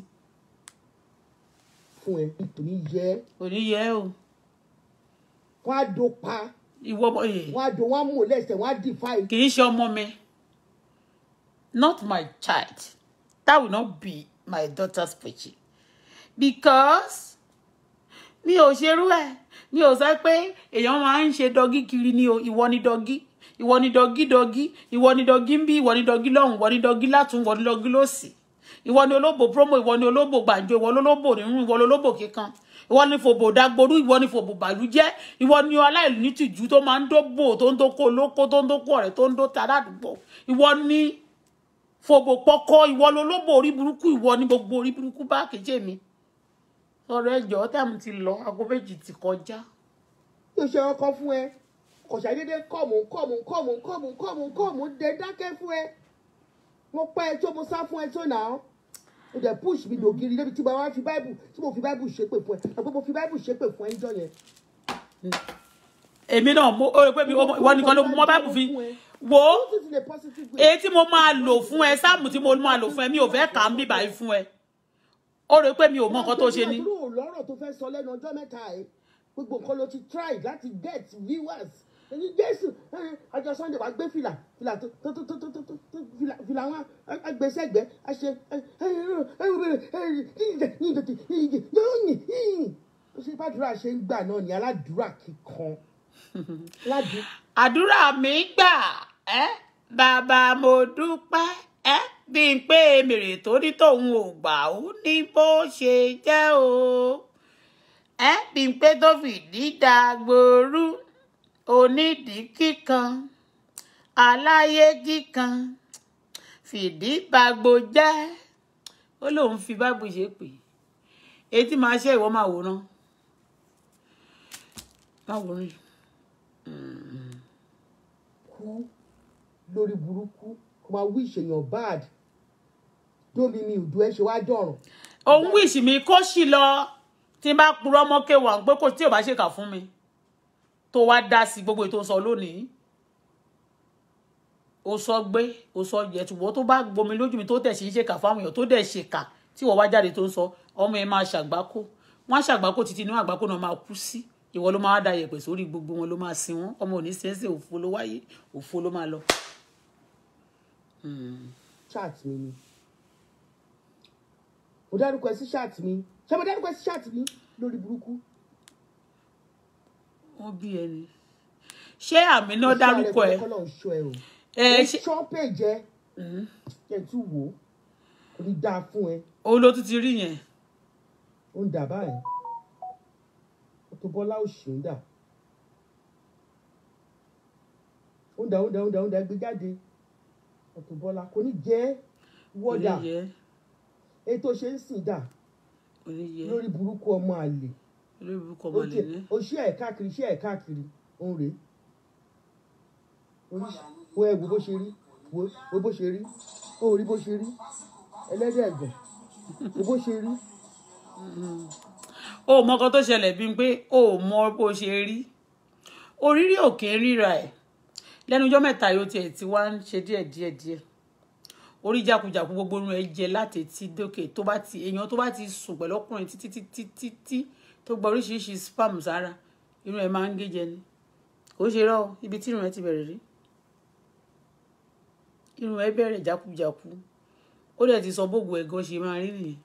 B: fún ẹ kò ní yẹ.
A: kò ní yẹ o.
B: wọ́n á do pa.
A: ìwọ ọmọ yẹn.
B: wọ́n á do wọ́n á mú lẹ́sẹ̀ wọ́n á dì fáì.
A: kì í ṣe ọmọ mi not my child that will not be my daughter's preaching because mi ò ṣerú ẹ mi ò sọ pé èèyàn máa ń ṣe dọgí kiri ni o ìwọ ni dọgí ìwọ ni dọgí dọgí ìwọ ni dọgí ń bí ìwọ ni dọgí lọ́hùn ìwọ ni dọgí látún ìwọ ni dọgí lósì ìwọ ni olóbò promo ìwọ ni olóbò gbàǹjo ìwọ lólóbò nínú ìwọ lólóbò kíkan ìwọ ni fòbò dagboru ìwọ ni fòbò bàlújẹ́ ìwọ ni aláìní tìjú tó máa ń dóbò tó ń dóko olóko tó ń dóko ọ̀rẹ́ tó ń dó tàdádùgbò ìwọ ni fòbò pọkọ ìwọ lólóbò orí burúkú ìwọ ni gbogbo orí burúkú bá kéjé mi ọ̀rọ̀ ẹjọ́ táàmù ti lọ aago méjì ti kọjá.
B: yóò ṣe ọkọ fún ẹ kò ṣàdédé kọ́ọ̀mù kọ́ọ̀mù kọ́ọ̀mù kọ́ọ̀mù kọ́ọ̀mù kọ́ọ̀mù dé dákẹ́ fún ẹ mo pẹ́ ẹ tó mo sá fún ẹ tó nà án o dẹ̀ push mi lògiri débi tí mo wá fi báìbù tí mo fi báìbù ṣépè fún ẹ àpò mo fi báìbù ṣépè fún ẹ níjọ́ yẹn.
A: èmi náà mo ó rẹ pé ìwọ nìkan ló mọ báìbù fi wo èyí tí mo máa lò fún ẹ sáàmù tí mo máa lò fún ẹ mi ò fẹ́ kà á ń bíbá yìí fún ẹ ó rẹ pé mi ò mọ nǹkan tó ṣe ni.
B: àbúrò lọ́rọ̀ tó fẹ́ sọ lẹ́nu ọjọ́ mẹ́ta ẹ̀ gbogbo nǹkan ló ti try láti get viewers ẹni jésù ọjọ́ sunday wàá gbé fìlà fìlà tó tó tó tó tó tó fìlà fìlà wọn agbésẹ́gbẹ́ àṣẹ ó ṣe bàdúrà ṣe ń gbà náà ní aládùúrà kíkan.
A: àdúrà mi gbà ẹ́ bàbá mo dúpẹ́ ẹ́ bí n pé mèrè tó ní tòun ò gbà ó ní bó ṣe jẹ́ o ẹ́ bí n pé tó fìdí dàgbòrú onídìí kíkan aláyé kíkan fìdí bagbo jẹ́ ó lóun fi báìbù ṣe pé etí máa ṣe ìwọ máa wòran máa wòran
B: kú lórí burúkú kó máa wíṣ èèyàn bad tóbi mi ò du ẹ ṣe wá dọ̀rùn.
A: òun wíṣ mi kó sì lọ tí n bá purọ́ mọ́ kéwà pé kò tí ò bá ṣèkà fún mi tó wá dá sí gbogbo ètò sọ lónìí ó sọ gbé ó sọ jẹ ṣùgbọ́n tó bá gbomi lójú mi tó tẹ̀ sí ṣèkà fáwọn èèyàn tó dẹ̀ ṣèkà tí wọ́n wá jáde tó ń sọ ọmọ ẹ máa ṣàgbákò wọ́n ṣàgbákò títí inú àgbákò náà máa kú sí ìwọ ló máa da yẹ̀pẹ̀ sórí gbogbo wọn ló máa sin wọn ọmọ òní sẹ́nsẹ̀ òfo ló wáyé òfo ló máa lọ.
B: chat mi ni mo dárúkọ ẹ sí chat mi ṣé mo dárúkọ ẹ sí chat mi lórí burúkú.
A: wọ́n bí ẹni ṣé àmì náà dárúkọ ẹ
B: ẹ ṣe ṣọ́pẹ̀ jẹ́ ẹ̀ tún wò ó kò ní dáa fún ẹ.
A: òun ló tún ti rí yẹn.
B: ó ń dà báyìí Auto Bola òṣì ń dà ó ń dà ó ń dà ó ń dà ó ń dà gbé jáde Auto Bola kò ní jẹ́ wọ́dà ètò ṣe ń sìn dà lórí burúkú ọmọ àlè
A: lórí burúkú ọmọ àlè ní.
B: o ṣí ẹ̀ káàkiri ṣí ẹ̀ káàkiri ó ń rèé wo ẹ wo bó ṣe rí wo bó ṣe rí ó rí bó ṣe rí ẹlẹ́dẹ̀ ẹ̀gbọ̀n wo bó ṣe rí.
A: o mọ kan tó ṣẹlẹ̀ bíi pé o mọ bó ṣe rí oríire òkè ríra ẹ̀ lẹ́nu ọjọ́ mẹ́ta yóò tiẹ̀ ti wá ń ṣe díẹ̀ díẹ̀ díẹ̀ orí jákujàku gbogbo orun ẹ̀ jẹ láti etí dókè tó bá ti èèyàn tó bá ti sùn pẹ̀lú ọkùnrin títí títí títí tó gba oríṣiríṣi spam sára irun ẹ̀ máa ń gé jẹ ni kò ṣe rọ ibi tí irun ẹ̀ ti bẹ̀rẹ̀ rí irun ẹ̀ bẹ̀rẹ̀ jákujàku ó dẹ̀ ti sọ bóògùn ẹ̀gán ṣe máa rí nìyẹn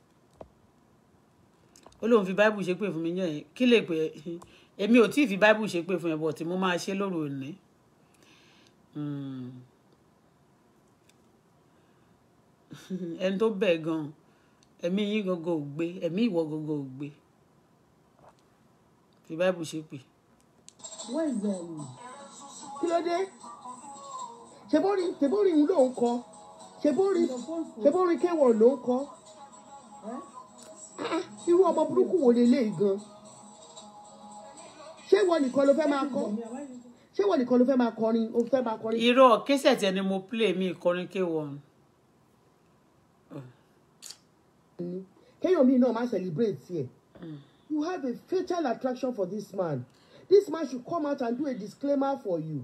A: ó lóun fi báìbù ṣe pé fún mi yẹn kí lè pè èmi ò tí ì fi báìbù ṣe pé fún ẹ bọ̀ tí mo máa ṣe lóru òní ẹni tó bẹ̀ gan ẹ̀mí yín gangan ò gbé ẹ̀mí ìwọ gangan ò gbé fi báìbù ṣe pé.
B: kí ló dé ṣebórí ṣebórí ń lò ń kọ ṣebórí ṣebórí kéwọ̀n ló ń kọ irú ọmọ burúkú wo lélẹ́yìí gan ṣé ìwọ nìkan ló fẹ́ máa kọ ṣé ìwọ nìkan ló fẹ́ máa kọrin o fẹ́ máa kọrin.
A: irọ́ késẹ̀ tí ẹni mo play mi ìkọrin kéwọ̀n.
B: kéèyàn mi náà máa celebrate here. You have a fatal attraction for this man. This man should come out and do a disclaimer for you.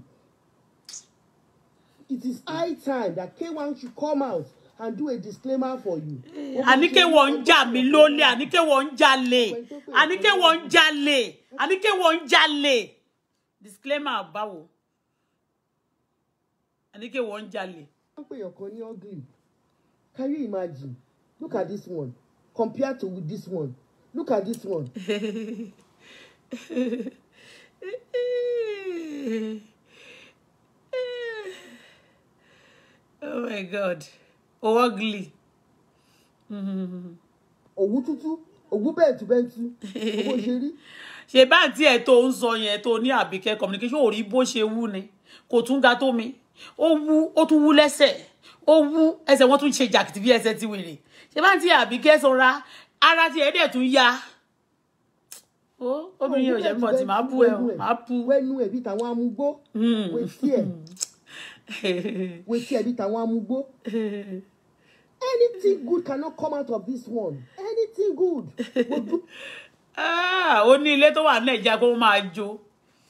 B: It is high time that K one should come out and do a disclaimer for you.
A: Àníkẹ́ wọ́n ń jà mí lólè, àníkẹ́ wọ́n ń jalè, àníkẹ́ wọ́n ń jalè, àníkẹ́ wọ́n ń jalè. Disclaimer báwo? Àníkẹ́ wọ́n ń jalè.
B: Wọ́n pè yàn kan ní ugly. Can you imagine? Look at this one compared to with this one. Look at this one.
A: Oh my God. Oh, ugly.
B: Òwú tútú, òwú bẹ́ẹ̀tù bẹ́ẹ̀tù. Owó ṣe rí.
A: Ṣé bá tí ẹ tó ń sọ yẹn tó ní Àbíkẹ́ communication ò rí bó ṣe wú ni. Kò tún ga tó mi. Ó wú, ó tún wú lẹ́sẹ̀. Ó wú, ẹsẹ̀ wọn tún ṣe jàkìtì bí ẹsẹ̀ ti wèrè. Ṣé bá tí Àbíkẹ́ sanra, ara tí ẹ dẹ̀ tún ya. Ó, obìnrin yóò jẹ́ mímọ̀ tí máa bú ẹ, máa bú.
B: Wẹ́nu ẹ̀ bí tàwọn amúgbó. Wetí ẹ̀. Wetí ẹ̀ bí tàwọn amúgbó. Anything good cannot come out of this one. Anything good.
A: Ah, ó ní ilé tó wà ní Nàìjíríà kó máa jó.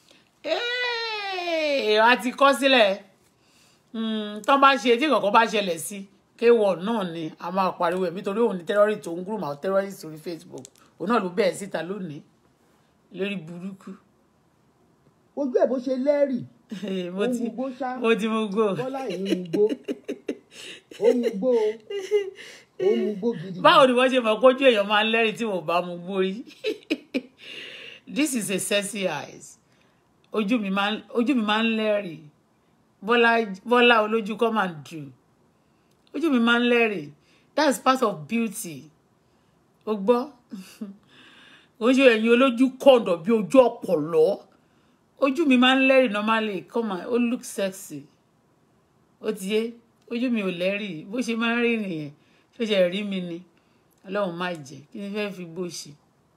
A: Eh, a ti kọ sílẹ̀. Mm, tó bá ṣe tí kankan bá ṣẹlẹ̀ sí, K one náà ni a máa pariwo ẹ̀ nítorí òun ni terrorist tó ń group àwọn terrorist orí Facebook. Òun náà ló bẹ̀ẹ̀ síta lónìí. Lórí burúkú.
B: Ojú ẹ̀ bó ṣe lẹ́rì.
A: Mo ti mo ti mo gbó.
B: Bọ́lá yìí ń gbó. Ó mu gbó o. Ó mu gbó gidi.
A: Báwo ni wọ́n ṣe mọ̀ kójú èèyàn máa ń lẹ́rìí tí wọ́n bá mu gbó rí? This is a sexy eyes. Ojú mi máa ń ojú mi máa ń lẹ́rìí. Bọ́lá Bọ́lá olójú come and do. Ojú mi máa ń lẹ́rìí. That's part of beauty. O gbọ́? Ojú ẹ̀yin olójú kọ̀ǹdọ̀ bí ojú ọ̀pọ̀lọ́. Ojú mi máa ń lẹ́rìí normally. Come on, ó look sexy. ó ti yé ojú mi ò lẹ́rìí bó ṣe máa ń rí nìyẹn ṣó ṣe rí mi ni ọlọ́run má jẹ́ kí ni fẹ́ẹ́ fi gbó ṣe.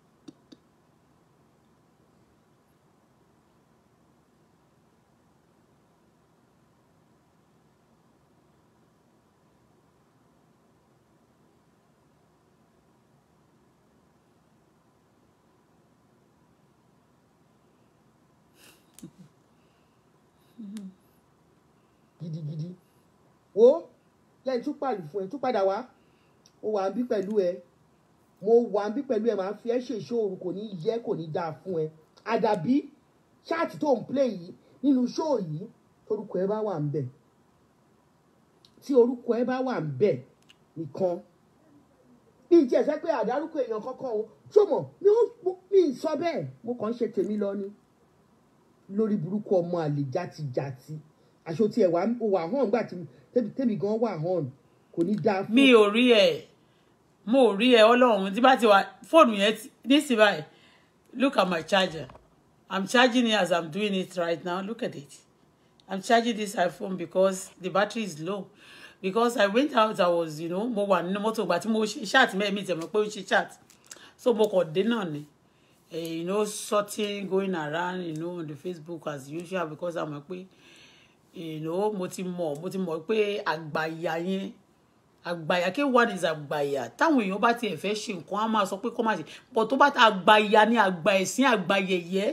B: gidigidi wo lẹ́yìn tún pàlù fún ẹ tún padà wá mo wà ń bí pẹ̀lú ẹ mo wà ń bí pẹ̀lú ẹ máa fi ẹ́ ṣe ìṣòro kò ní yẹ kò ní dáa fún ẹ àdàbí ṣáàtì tó ń play yìí nínú ṣóò yìí orúkọ ẹ bá wà ń bẹ̀ tí orúkọ ẹ bá wà ń bẹ̀ nìkan bí n tiẹ̀ sẹ́ pé àdárúkọ èèyàn kankan o ṣó mọ̀ mi ì sọ bẹ́ẹ̀ mo kàn ń ṣe tèmi lọ ni lórí burúkú ọmọ àlè játijàti aṣọ tí ẹ wà wà hàn gbà tí tèmi gan wà hàn kò ní dáa fún.
A: mi ò rí ẹ mo ò rí ẹ Ọlọ́run tí bá ti wà fóònù yẹn nísìnyí báyìí look at my charger I'm charging it as I'm doing it right now look at it I'm charging this iPhone because the battery is low because I went out I was you know mo wà nínú mọ́tò ìgbà tí mo ṣe chat mẹ́ẹ̀mí tẹ̀ mọ́ pé ó ṣe chat so mo kàn dé náà ni you know sorting going around you know on the Facebook as usual because I'm a pé you know mo ti mọ̀ mo ti mọ̀ pé àgbàyà yẹn àgbàyà kí one is àgbàyà táwọn èèyàn bá tiẹ̀ fẹ́ ṣe nǹkan á máa sọ pé kó má ṣe but tó bá ta àgbàyà ní àgbà ẹ̀sìn àgbàyẹ̀yẹ́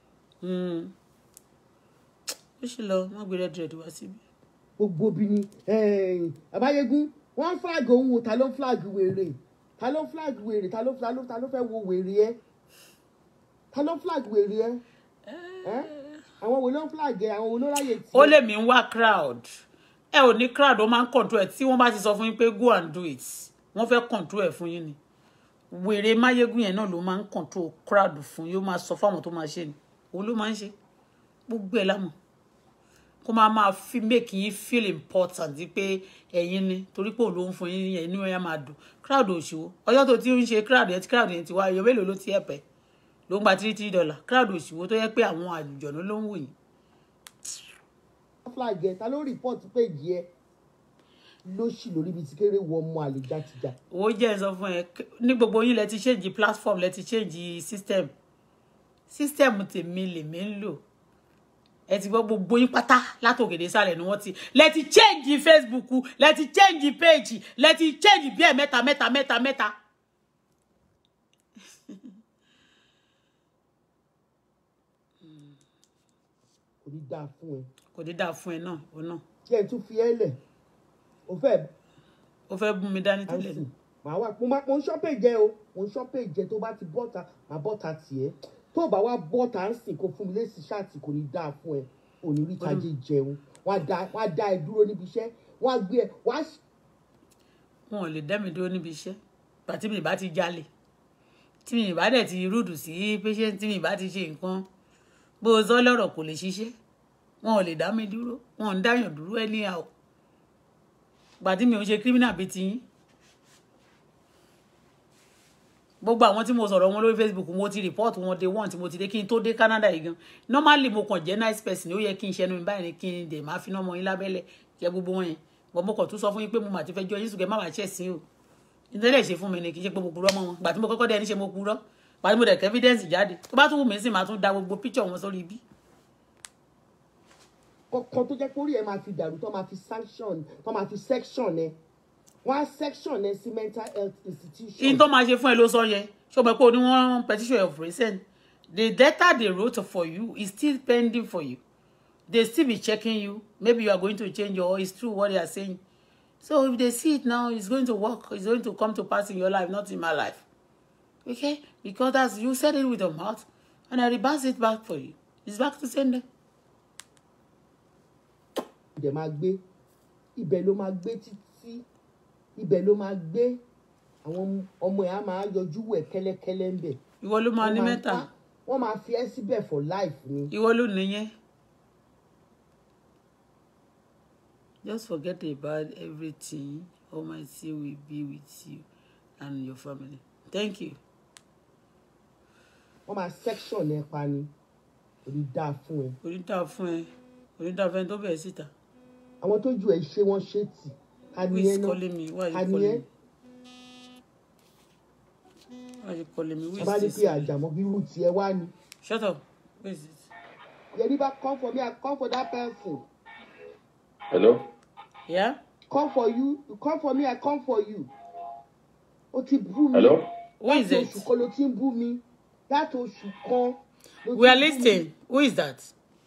A: ó ṣe lọ wọ́n gbé rẹ́dìrẹ́dì wá síbi.
B: gbogbo obìnrin àbáyégún wọ́n flag òun ta ló flag wèrè ta ló flag wèrè ta ló ta ló ta ló fẹ́ wo wèrè ẹ ta ló flag wèrè ẹ àwọn wo ló ń flag ẹ àwọn wo ló ráyè tí.
A: ó lè mí ń wá crowd ẹ ò ní crowd ó máa ń control ẹ tí wọ́n bá ti sọ fún yín pé go and do it wọ́n fẹ́ control ẹ fún yín ni wèrè máyégún yẹn náà ló máa ń control crowd fún yóò máa sọ fáwọn tó máa ṣe ni òun ló máa ń ṣe gbogbo ẹ lámọ̀ kó máa máa fi make yín feel important pé ẹ̀yin ni torí pé òun ló ń fún yín yẹn inú ẹ máa dùn crowd òṣìwò ọjọ́ tó ti ń ṣe crowd yẹn tí crowd yẹn ti wá èèyàn mélòó ló ti ẹ̀pẹ́ ló ń gba three three dollar crowd òṣìwò tó yẹ pé àwọn àjùjọ̀nù ló ń wò yín.
B: flag ẹ ta ló report page ẹ ló ṣì lórí ibi tí kéré wọ ọmọ àlè játijá.
A: owó jẹ́ ẹ sọ fún ẹ ní gbogbo yín lẹ ti change platform lẹ ti change system system tèmi lèmi ń lò ẹ ti gbọ́ gbogbo yín pátá látòkèdè sálẹ̀ ni wọ́n ti lẹ ti change Facebook lẹ ti change page lẹ ti change bí ẹ̀ mẹ́ta mẹ́ta mẹ́ta mẹ́ta.
B: kò ní dáa fún ẹ.
A: kò ní dáa fún ẹ náà ó náà.
B: kí ẹ tún fi ẹ lẹ̀ o fẹ́.
A: o fẹ́ bú mi dání tó lẹ̀ ní.
B: màá wá mo máa mo ń ṣọ́pẹ̀ jẹ o mo ń ṣọ́pẹ̀ jẹ tó bá ti bọ́ta màá bọ́ta tiẹ̀ tó bá wá bọ́ta ń sìn kó fún mi lẹ́sìn ṣáàtì kò ní dáa fún ẹ ò ní rí tajé jẹun wọ́n á dá ẹ dúró níbi iṣẹ́ wọ́n á gbé ẹ wọ́n á.
A: wọn ò lè dá mi dúró níbi iṣẹ́ pàtí mi bá ti jalè tí mi bá dẹ̀ ti rúdù sí patient tí mi bá ti ṣe nǹkan bó o sọ lọ́rọ̀ kò lè ṣiṣẹ́ wọn ò lè dá mi dúró wọn ò ń dáyàn dúró anyhow pàtí mi ò ṣe criminal bíi tiyín gbogbo àwọn tí mo sọ̀rọ̀ wọn lórí Facebook mo ti report wọn day one tí mo ti dé kí n tó dé Canada yìí gan normally mo kàn jẹ́ nice person ó yẹ kí n ṣẹnu mi báyìí ni kí n dẹ̀ máa fi náà mọ yín lábẹ́lẹ̀ jẹ́ gbogbo wọn yẹn wọ́n mo kàn tún sọ fún yín pé mo mà ti fẹ́ jọ yín sùgbẹ́ má wàá ṣẹ̀ sí o nítorí ẹ̀ ṣe fún mi ni kì í ṣe pé mo purọ́ mọ́ wọn gbà tí mo kọ́kọ́ dé ẹni ṣe mo purọ́ gbà tí mo dẹ̀ kẹ́ evidence jáde tó bá tún wù mí sí máa tún da gbogbo picture wọn sórí ibi.
B: kọ̀ọ̀kan tó jẹ́ pé orí ẹ̀ máa fi dàrú tó máa fi sanction tó máa fi section ẹ̀ wọ́n á section ẹ̀ sí mental health institution.
A: in tó máa ṣe fún ẹ ló sọ yẹn ṣé o mọ̀ pé o ní wọ́n petition of recent the data they wrote for you is still pending for you they still be checking you maybe you are going to change or it's true what they are saying so if they see it now it's going to work it's going to come to pass in your life not in my life okay because that's you said it with your mouth and I reverse it back for you it's back to sender.
B: ibẹ̀ máa gbé ibẹ̀ ló máa gbé títí ibẹ̀ ló máa gbé àwọn ọmọ ẹ̀ á máa yọjú wẹ̀ kẹ́lẹ́kẹ́lẹ́ ń bẹ̀.
A: ìwọ ló máa ní mẹ́ta.
B: wọ́n máa fi ẹ́ síbẹ̀ for life ni.
A: ìwọ ló nìyẹn. just forget about everything Almighty will be with you and your family thank you.
B: wọ́n máa section ẹ̀ pa ni kò ní dáa fún ẹ.
A: kò ní dáa fún ẹ kò ní dáa fún ẹ tó bẹ̀rẹ̀ síta.
B: àwọn tó ju ẹ ṣe wọn ṣe tì.
A: Who is calling me? Why are you calling me? Why are you calling me? Who is this?
B: Àjàmọ́ bí irú tiẹ̀ wá ni.
A: Shut up. Who is it?
B: Yeriba, come for me. I come for that person.
C: Hello?
A: Yeah?
B: Come for you. You come for me. I come for you. O ti bú mi.
C: Hello?
A: Who is it?
B: Láti oṣù kan ló ti ń bú mi. Láti oṣù kan.
A: We are listening. Who is that?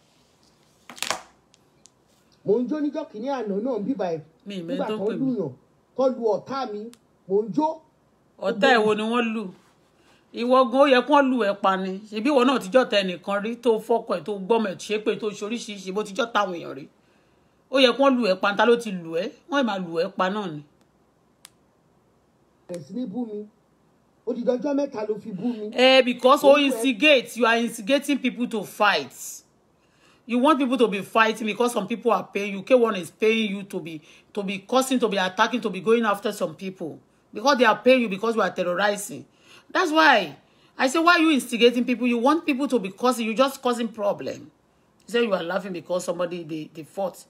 B: Mo ń jó níjọ́ kìíní àná náà bíbá ẹ̀.
A: Mi ìmẹ́
B: Nígbà
A: tó
B: tó
A: pè mí.
B: lùyàn. Tó lu ọ̀tá mi. Mo ń jó.
A: Ọ̀tá ẹ̀ wo ni wọ́n lù? Ìwọ gan ó yẹ kán lù ẹ́ pa ni. Ṣebí ìwọ náà ti jọ́ta ẹnìkan rí tó fọ́kọ̀ ẹ̀ tó gbọ́mọ̀ ẹ̀ ṣépè tó ṣoríṣiríṣi bó ti jọ́ta àwọn èèyàn rí. Ó yẹ kán lù ẹ́ pa ta ló ti lù ẹ́. Wọ́n ì máa lù ẹ́ pa náà ni.
B: Bẹ̀rẹ̀ sí ní bú mi. Ó di ọjọ́ mẹ́ta ló fi bú mi.
A: Eh, because you instigate, you are instigating people to fight. You want people to be fighting because some people are paying you. K one is paying you to be to be causing, to be attacking, to be going after some people. Because they are paying you because you are terrorizing. That's why I say, why are you instigating people? You want people to be causing, you just causing problem. You say you are laughing because somebody, they, they fought.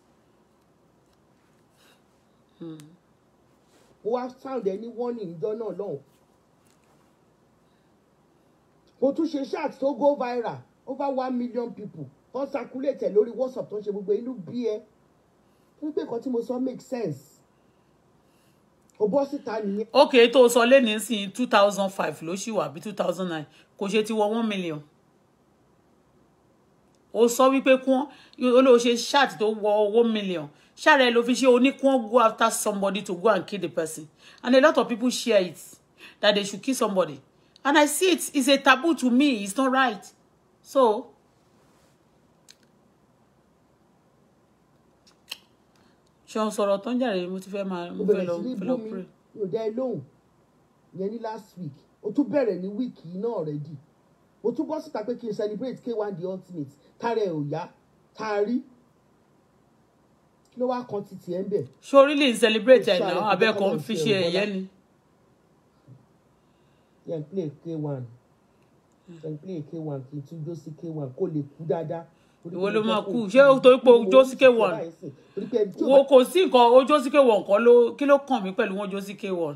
B: Hmm. Mo wá sound any warning ìjọ náà lọ́hùn. Mo tún ṣe chat tó go viral over one million people. Wọ́n circulate ẹ̀ lórí WhatsApp tó ń ṣe gbogbo inú bí ẹ. Fún pé nǹkan tí mo sọ make sense. O bọ́ síta nìyẹn.
A: Okay, tó sọ lé ní sí two thousand five ló ṣì wà bí two thousand nine kò ṣe ti wọ one million. O sọ wípé kún ó lọ ṣe chat tó wọ one million. Share ló fi ṣe oní kún go after somebody to go and kill the person. And a lot of people share it that they should kill somebody. And I see it is a taboo to me. It's not right. So ṣé sọ̀rọ̀ tán jàre mo ti fẹ́ máa mo fẹ́ lọ fẹ́ lọ pray.
B: Yóò dá ẹ lóhùn yẹn ní last week. O tún bẹ̀rẹ̀ ní week yìí náà already. O tún bọ́ síta pé kí n celebrate K one the ultimate. Tààrẹ ò yá. Tààrí. Kí ló wá kan títí ẹ̀ ń bẹ̀?
A: Ṣé o really celebrate ẹ̀ náà? Abẹ́ẹ̀kọ́ fi ṣe ẹ̀yẹ́ ni.
B: Yẹn play K one. Yẹn play K one kì í tún jó sí K one kó lè kú dáadáa.
A: Ìwọ ló máa kú ṣé o torí pé ojó sí K one wo kò sí nǹkan ojó sí K one kan ló kí ló kàn mí pẹ̀lú wọn ojó sí K one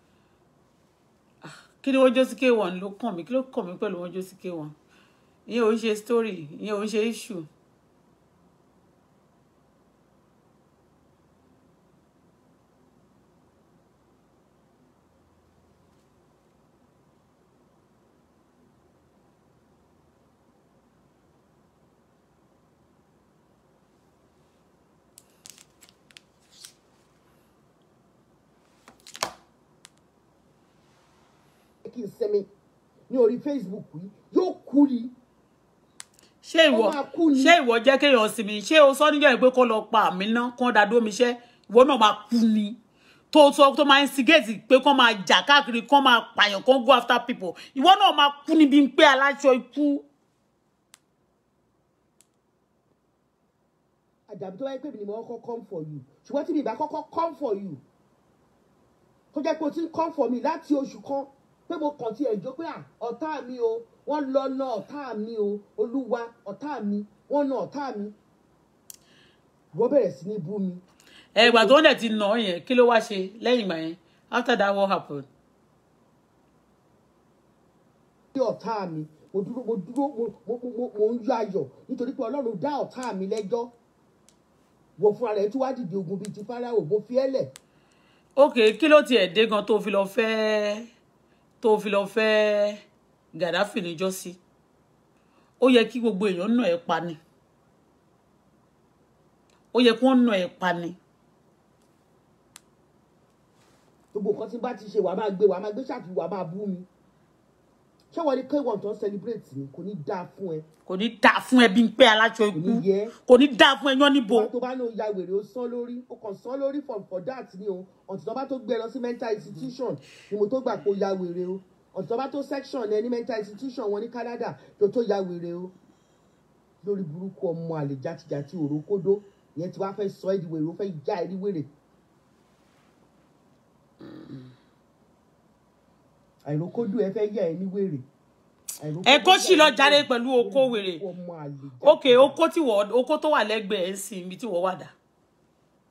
A: kí ni ojó sí K one ló kàn mí kí ló kàn mí pẹ̀lú wọn ojó sí K one ìyẹn ò ń ṣe story ìyẹn ò ń ṣe issue.
B: Kí n sẹ́mi ní orí Facebook yìí yóò kú ni.
A: Ṣé ìwọ ṣé ìwọ jẹ́ kéèyàn sinmi ṣé o sọ níjọ́ pé kó lọ pa àmì náà kó dá dó mi ṣẹ́ ìwọ náà máa kú ni tó sọ tó máa instigate pé kó máa jà káàkiri kó máa pààyàn kó go after people ìwọ náà máa kú ni bí n pé aláṣọ ikú.
B: Àjàbí tó wáyé pé mi ni mo kọ́kọ́ come for you ṣùgbọ́n tí mi ìbá kọ́kọ́ come for you tó jẹ́ pé o ti ń come for me láti oṣù kan pé mo kàn ti ẹ̀jọ́ pé ọ̀tá mi o wọ́n lọ ná ọ̀tá mi o olúwa ọ̀tá mi wọ́n ná ọ̀tá mi wọ́n bẹ̀rẹ̀ sí ní bú mi.
A: Ẹ̀gbà tó ń dẹ̀ ti nà yẹn kí ló wá ṣe lẹ́yìn ìgbà yẹn after that what happened.
B: Ní ọ̀tá mi mo dúró mo dúró mo mo mo ń yọ ayọ̀ nítorí pé Ọlọ́run dá ọ̀tá mi lẹ́jọ́ wọ́n fúnra rẹ̀ tí wàá dìde ogun bíi ti Fáráò mo fi ẹ́ lẹ̀.
A: Ok kí ló tiẹ̀ dé gan tó fi lọ fẹ́ tó fi lọ fẹ́ Gaddafi níjọ́sí ó yẹ kí gbogbo èèyàn nà ẹ́ pa ni ó yẹ kí wọ́n nà ẹ́ pa ni.
B: Gbogbo nǹkan tí bá ti ṣe wàá máa gbé wàá máa gbé ṣàfi wàá máa bú mi ṣé wọ́n ní K one tó ń celebrate ni kò ní dáa fún ẹ.
A: Kò ní dáa fún ẹ bí n pé aláṣọ ikú kò ní dáa fún ẹ yán níbo.
B: tó bá ní o ya wèrè o sán lórí o kàn sán lórí for for that ni o ọ̀tí tó bá tó gbé lọ sí mental institution ni mo tó gbà pé o ya wèrè o ọ̀tí tó bá tó section ẹ ní mental institution wọn ní Canada tó tó ya wèrè o lórí burúkú ọmọ àlè játijàti òrókódó ìyẹn tí wàá fẹ́ sọ ẹ́ di wèrè o fẹ́ já ẹ di wèrè. àìrókódó ẹ fẹ́ yà ẹ ní wèrè.
A: Ẹ kó sì lọ jáde pẹ̀lú oko wèrè ok oko tí wọ́n oko tó wà lẹ́gbẹ̀ẹ́ sí ibi tí wọ́n wà dà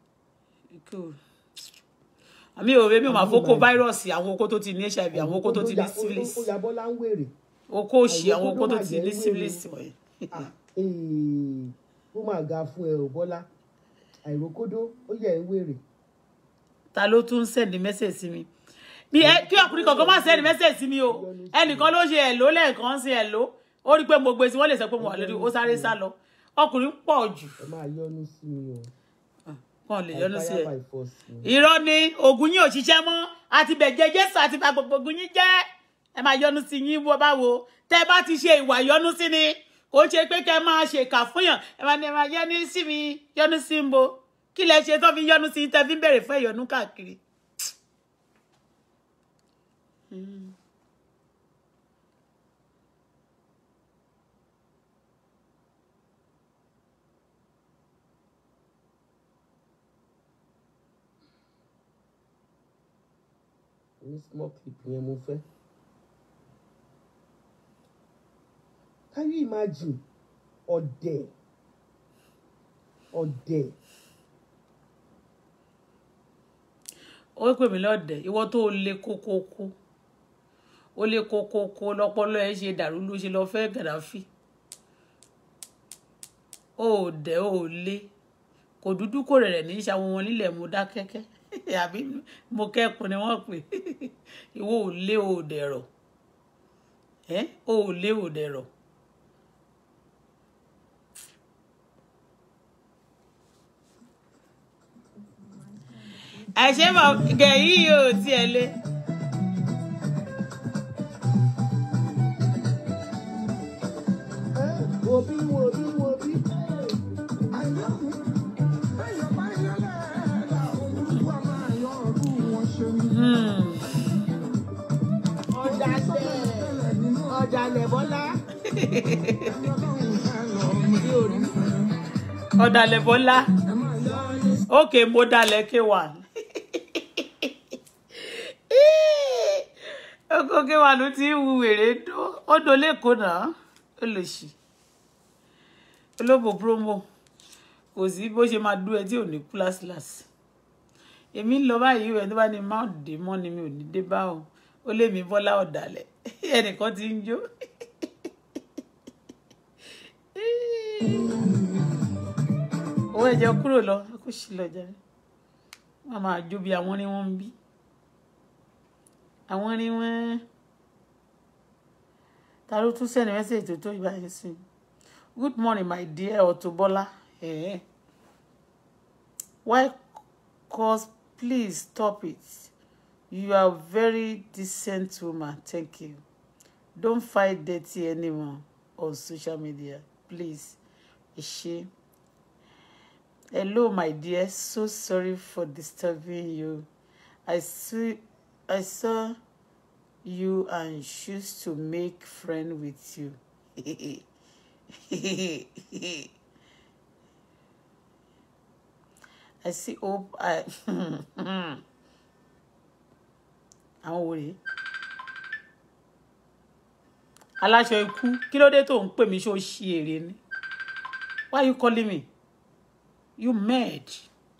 A: cool. Àmì òwe mi ò máa fókó fáírọ́ọ̀sì àwọn okó tó ti ní H I V, àwọn okó tó ti ní syphilis.
B: Ó ya Bọ́lá ń wèrè.
A: Okó òṣì àwọn okó tó ti ní syphilis wọ̀nyí.
B: Ó máa ga fún ẹ ò Bọ́lá. Àìrókódó ó yẹ ń wèrè.
A: Ta ló tún send message sí mi? Mi ẹ kí ọkùnrin kankan má send message sí mi o. Ẹnìkan ló ṣe hello lẹ́ẹ̀kan sí hello. Ó rí pé mo gbé sí wọ́n lè sọ pé mo wà lórí ó sáré sá lọ. Ọkùnrin pọ̀ jù.
B: Ẹ máa yọ́nú sí mi o.
A: Kàn lè yọ́nú sí ẹ. Irọ́ ni oògùn yín ò ṣiṣẹ́ mọ́. Àti bẹ̀jẹ̀ Jésù àti bá gbogbo oògùn yín jẹ́. Ẹ máa yọ́nú sí yín bó bá wo. Tẹ́ bá ti ṣe ìwà yọ́nú sí ni. Kò ṣe pé kẹ́ máa ṣe kà fún yàn. Ẹ máa ní ẹ máa yọ́nú sí mi, yọ́nú sí mbo. Kí lẹ ṣe tó fi yọ́nú sí tẹ́ fi ń bèrè fún ìyọ́nú káàkiri. Mm.
B: Ní small clip yẹn mo fẹ́. Can you imagine ọ̀dẹ̀ ọ̀dẹ̀.
A: Ó pè mí lọ́dẹ̀ ìwọ tó lè kókókó ó lè kókókó lọ́pọlọ ẹ ṣe dàrú ló ṣe lọ fẹ́ Gàdáfì ó dẹ̀ ó lé kò dúdú kò rẹ̀ ní ìṣàwọn wọn nílẹ̀ mo dá kẹ́kẹ́ àbí mo kẹ́kùn ni wọ́n pè ìwọ ò lé ò dẹ̀rọ̀ ẹ́ ó lé ò dẹ̀rọ̀. Àṣé mọ̀ gẹ̀yí yóò tiẹ̀ lé.
B: Wobi wobi wobi. Ọ̀dàlẹ̀ Bọ́lá.
A: Ọ̀dàlẹ̀ Bọ́lá. Okay, mo dalẹ̀ K one. Oko K one ti wu wèrè do. Ó do leko náà. Ó lọ sí. Olóbò promo. Kò sí bó ṣe máa dú ẹ tí ò ní class class. Èmi lọ báyìí ẹ tó bá ní má dé mọ́ ni mi ò ní dé bá o. Ó lé mi Bọ́lá ọ̀dàlẹ̀. Ẹnìkan ti ń jó. Ó ẹjọ́ kúrò lọ, kó sì lọ jàre. Wọ́n máa jó bí àwọn ni wọ́n ń bí. Àwọn ni wọ́n. Ta ló tún send message tó tó ìbáyé sí. Good morning, my dear Auto Bola. Eh. Why cause please stop it. You are a very decent woman. Thank you. Don't fight dirty anymore on social media. Please. Ishe. Hello, my dear. So sorry for disturbing you. I see, I saw you and choose to make friend with you. I see hope I àwọn wo rèé aláṣọ ikú kí ló dé tó ń pè mí ṣó ṣí èrè ni why you calling me you mad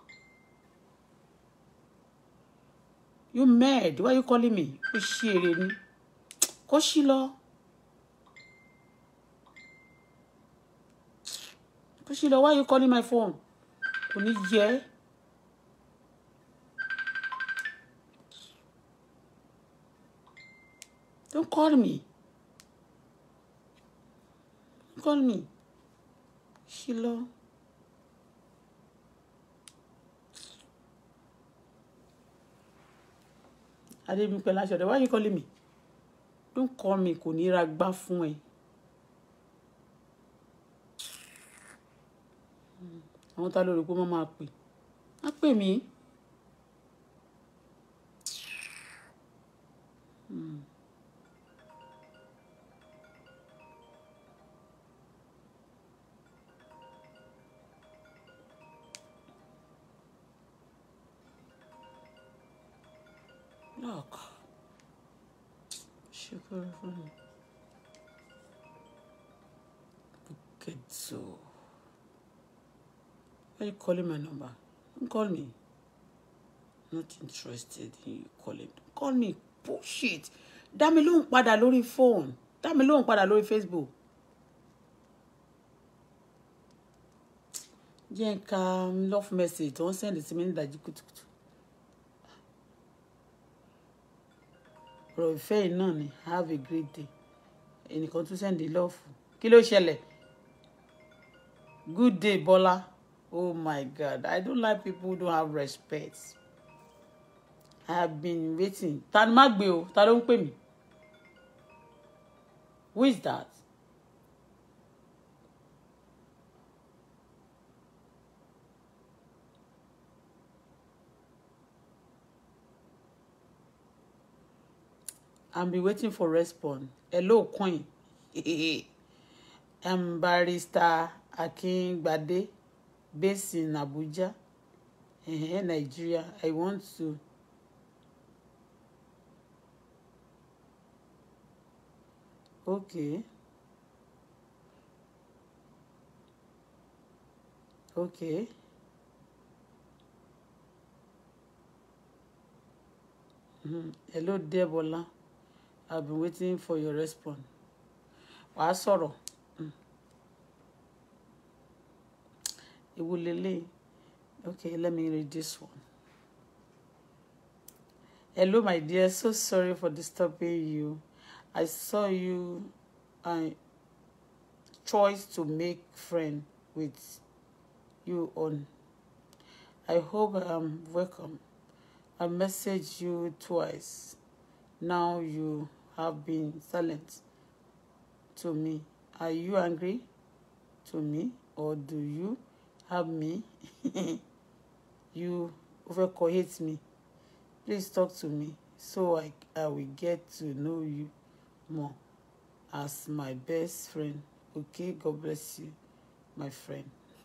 A: you mad why you calling me ó ṣí èrè ni kó ṣí lọ kó ṣí lọ why you calling my phone kò ní jẹ́. Don't call me. Don't call me. Sheila. Adébímpé Láṣọdé, why are you calling me? Don't call me. Kò ní ra gbá fún ẹ. Àwọn tá lórí pé wọ́n máa pè. Má pè mí. Hmm. Look. Sugar for me. Get so. Why are you calling my number? Don't call me. not interested in you calling. Call me. Bullshit. Dá mi lóhùn padà lórí phone. Dá mi lóhùn padà lórí Facebook. Jẹ́ n ka love message tó ń send sí mi ní ìdájí kùtùkùtù. Ọ̀rọ̀ ìfẹ́ yìí náà ni. Have a great day. Ẹnìkan tún send the love. Kí ló ṣẹlẹ̀? Good day, Bola. Oh my God. I don't like people who don't have respect. I have been waiting. Ta ni má gbé o? Ta ló ń pè mí? Who is that? I've been waiting for response. Hello, Queen. I'm Barrister Akingbade, based in Abuja, in Nigeria. I want to Okay. Okay. Mm-hmm. Hello, dear Bola. I've been waiting for your response. Wàá sọ̀rọ̀. Mm. Ewu lele. Okay, let me read this one. Hello, my dear. So sorry for disturbing you. I saw you I choice to make friend with you on. I hope I'm welcome. I messaged you twice. Now you have been silent to me. Are you angry to me or do you have me? You overcohate me. Please talk to me so I, I will get to know you more as my best friend. Okay, God bless you, my friend.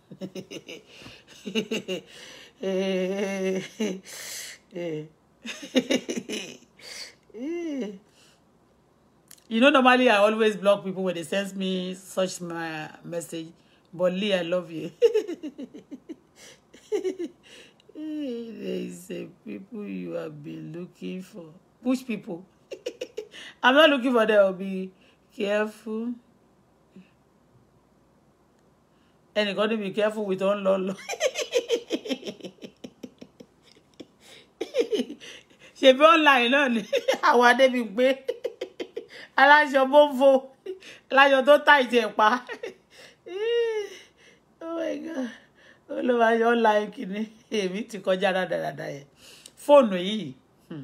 A: You know, normally I always block people when they send me such my message. But Lee, I love you. There is a people you have been looking for. Which people? I'm not looking for them. Be careful. And you got to be careful with on lolo. She be online, no? Àwọn Adébímpé. Aláṣọ bófo. Aláṣọ tó tight ẹ̀ pa. Oh my God. Olúwa yọ online kìíní. Èmi ti kọjá dáadáa yẹn. Fóònù yìí.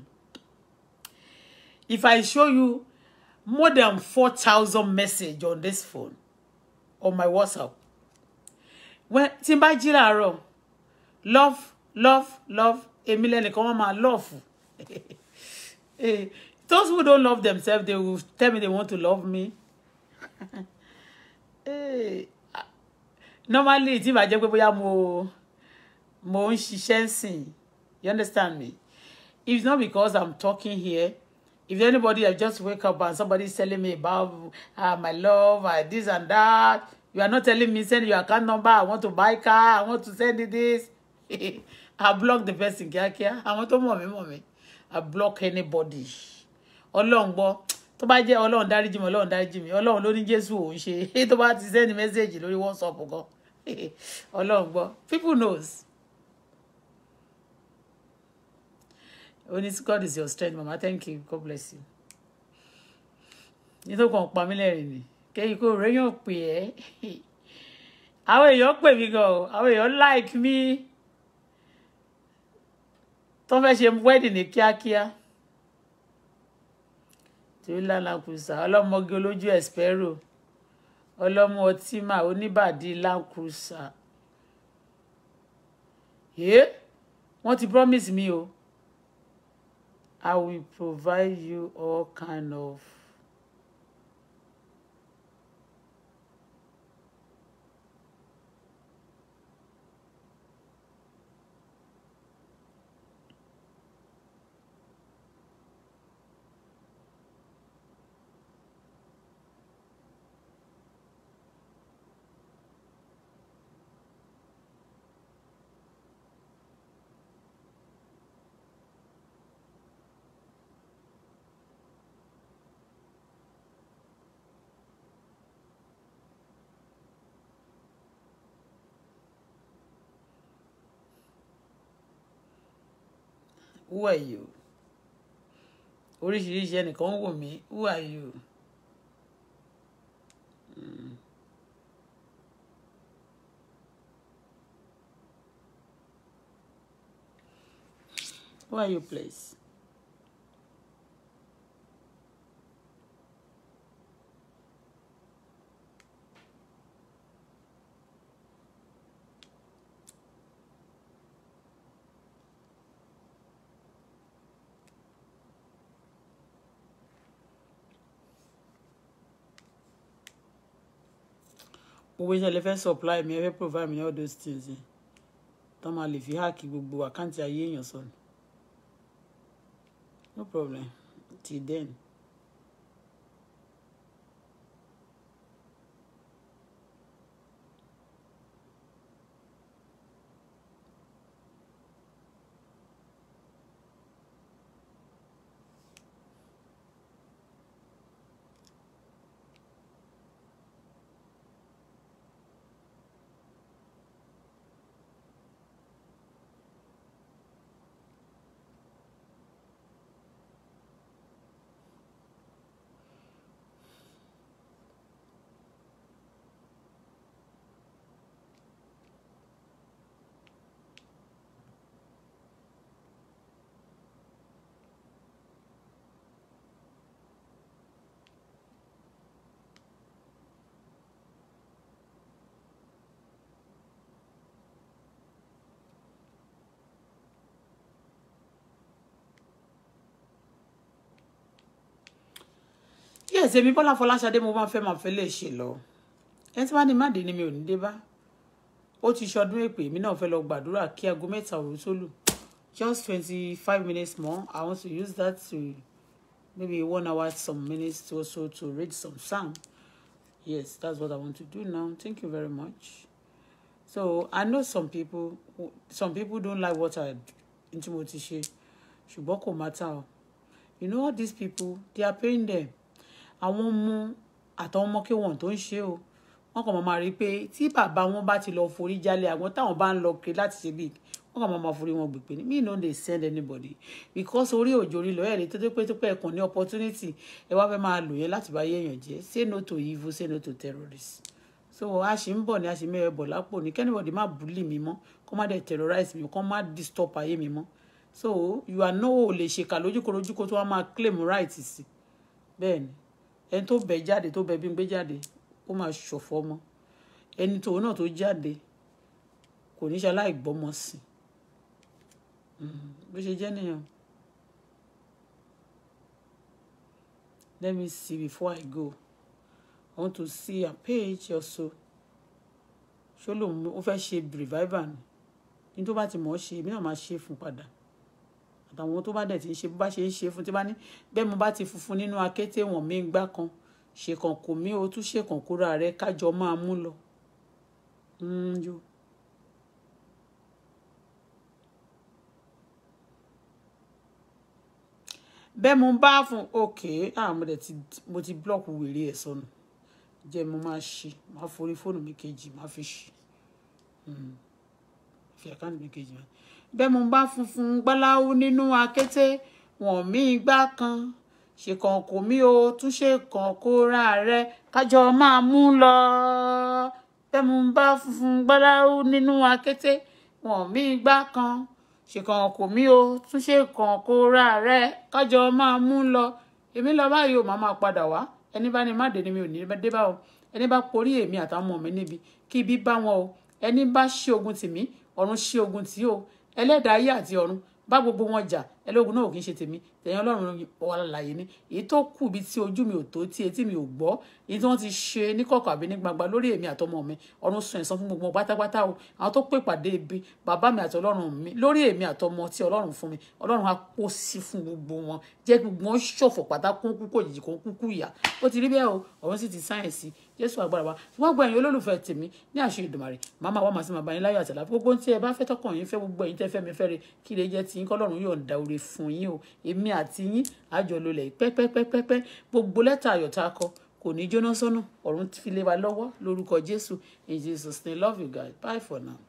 A: If I show you more than four thousand messages on this phone, on my WhatsApp, when tí n bá jí láàárọ̀, love, love, love, èmi lẹ́nìkan wọ́n máa love. Those who don't love themselves, they will tell me they want to love me. Normally, tí bá jẹ́ pé bóyá mo mo ń ṣiṣẹ́ ńsìn, you understand me? It's not because I'm talking here. If anybody have just wake up and somebody is telling me about uh, my love, uh, this and that, you are not telling me, send your account number, I want to buy car, I want to send you this. I block the person kíákíá. I want to mọ̀ mí mọ̀ mí. I block anybody. Ọlọ́run gbọ́. Tó bá jẹ́ Ọlọ́run dáríjì mi, Ọlọ́run dáríjì mi. Ọlọ́run ló ní Jésù ò ń ṣe. Tó bá ti send message lórí WhatsApp gan. Ọlọ́run gbọ́. People knows. Only God is your strength, Mama. Thank you. God bless you. You don't come pa mí lẹ́rìn ni. Kẹ́yìn kó réyàn pè ẹ́. Àwọn èèyàn pè mí gan. Àwọn èèyàn like me. Tó fẹ́ ṣe wedding ní kíákíá. Tí ó lánàá kùsà. Ọlọ́mọge olójú Espero. Ọlọ́mọ ọtíma oníbàdí Land Cruiser. Yeah? Wọ́n ti promise me o. I will provide you all kind of who are you oríṣiríṣi ẹnìkan wò mí who are you. Mm. Who are you, please? Owó iṣẹ́ lè fẹ́ supply mi ẹ fẹ́ provide me all those things yẹn tán máa lè fi hack gbogbo àkáǹtì ayé èèyàn sọnù. No problem till then. Yes, èmi Bọ́lá Fọláṣadé mo máa fẹ́ máa fẹ́ lè ṣe lọ. Ẹ tí wá ní má dé ni mi ò ní dé bá. Ó ti ṣọdún èpè èmi náà fẹ́ lọ gbàdúrà kí aago mẹ́ta òru tó lù. Just twenty-five minutes more. I want to use that to maybe one hour some minutes or so to read some psalm. Yes, that's what I want to do now. Thank you very much. So I know some people some people don't like what I into mo ti ṣe. Ṣùgbọ́n kò matter o. You know all these people, they are paying them. Àwọn ọmọ àtàwọn ọmọ kí wọn tó ń ṣe o wọn kàn máa rí pé tí bàbá wọn bá ti lọ forí jálẹ̀ àwọn táwọn bá ń lọ kiri láti ṣe bíi wọn kàn máa forí wọn gbèpè ní me no dey send anybody because orí òjò rí lọ ẹ̀ lè tó tó pé tó pé ẹ̀kan ní opportunity ẹ wá fẹ́ máa lò yẹn láti bá yéèyàn jẹ́ say no to evil say no to terrorists so a ṣì ń bọ̀ ní a ṣì mẹ́rẹ̀ bọ̀ lápò ní kẹ́nìbọ̀dì má bully mi mọ́ kó má dẹ̀ terrorize mi kó má disturb ayé mi mọ́ so you are no lè ṣèkà lójúkorojú kó tó wá máa claim right sí bẹ́ẹ̀ ni ẹni tó bẹ̀ jáde tó bẹ̀ bí ń gbé jáde ó máa ṣọ̀fọ̀ ọmọ ẹni tòun náà tó jáde kò ní ṣe aláìgbọ́mọ sí bó ṣe jẹ́ nìyẹn. Let me see before I go. I want to see a page also. Ṣó lòun ó fẹ́ ṣe revival ni ní tó bá ti mọ̀ ọ́ ṣe èmi náà máa ṣe fún padà àtàwọn tó bá dẹ̀ ti ń ṣe bó bá ṣe ń ṣe fún tí bá ní bẹ́ẹ̀ mo bá ti funfun nínú akété wọ̀n mí gbá kan ṣe kàn kò mí o tún ṣe kàn kóra rẹ kájọ máa mú lọ. yo. bẹ́ẹ̀ mo bá fún òkè ah mo dẹ̀ ti mo ti block wèrè ẹ̀ sọnù jẹ́ mo máa ṣe máa forí fóònù mi kejì máa fi ṣe fi àkáǹtì mi kejì máa bẹ́ẹ̀ mo bá funfun gbáláwú nínú akété wọ̀n mí gbá kan ṣe kàn kò mí o tún ṣe kàn kóra rẹ kájọ máa mú lọ bẹ́ẹ̀ mo bá funfun gbáláwú nínú akété wọ̀n mí gbá kan ṣe kàn kò mí o tún ṣe kàn kóra rẹ kájọ máa mú lọ èmi lọ báyìí o màá máa padà wá ẹni bá ní má dé ni mi ò ní dé bá o ẹni bá porí èmi àtàwọn ọmọ mi níbi kí ibi bá wọn o ẹni bá ṣí ogun tì mí ọ̀run ṣí ogun tì o ẹlẹ́dàá ayé àti ọ̀run bá gbogbo wọn jà ẹlógun náà ò kí ń ṣe tèmi tẹ̀yìn ọlọ́run ọ̀làlàyé ni èyí tó kù bí tí ojú mi ò tó tí etí mi ò gbọ́ èyí tí wọ́n ti ṣe ní kọ̀kọ̀ àbí ní gbangba lórí èmi àtọmọ mi ọ̀run sùn ẹ̀san fún gbogbo wọn pátápátá o àwọn tó pè pàdé ibi bàbá mi àti ọlọ́run mi lórí èmi àtọmọ tí ọlọ́run fún mi ọlọ́run á kó sí fún gbogbo wọn jẹ́ gbogbo wọn ṣọ̀fọ̀ pátá kún kúkú òjijì kún kúkú ìyá ó ti rí bẹ́ẹ̀ o ọ̀run sì ti sáyẹ̀nsì jésù agbára wa wọ́n gbọ́ ẹ̀yin olólùfẹ́ tèmi ní àṣẹ Èdùmàrè màmá wa màá sí màbá yín láyọ̀ àtàlà gbogbo tí ẹ bá fẹ́ tọkàn yín fẹ́ gbogbo ẹ̀yin tẹ́ fẹ́ mi fẹ́ re kí lè jẹ́ tiyín kọ́lọ́run yóò da oore fún yín o èmi àti yín àjọlólẹ̀ pẹ́pẹ́pẹ́pẹ́ gbogbo lẹ́tà ayọ̀ tá a kọ kò ní jóná sọ́nà ọ̀run fi lé wa lọ́wọ́ lórúkọ jésù in Jesus name love you guys bye for now.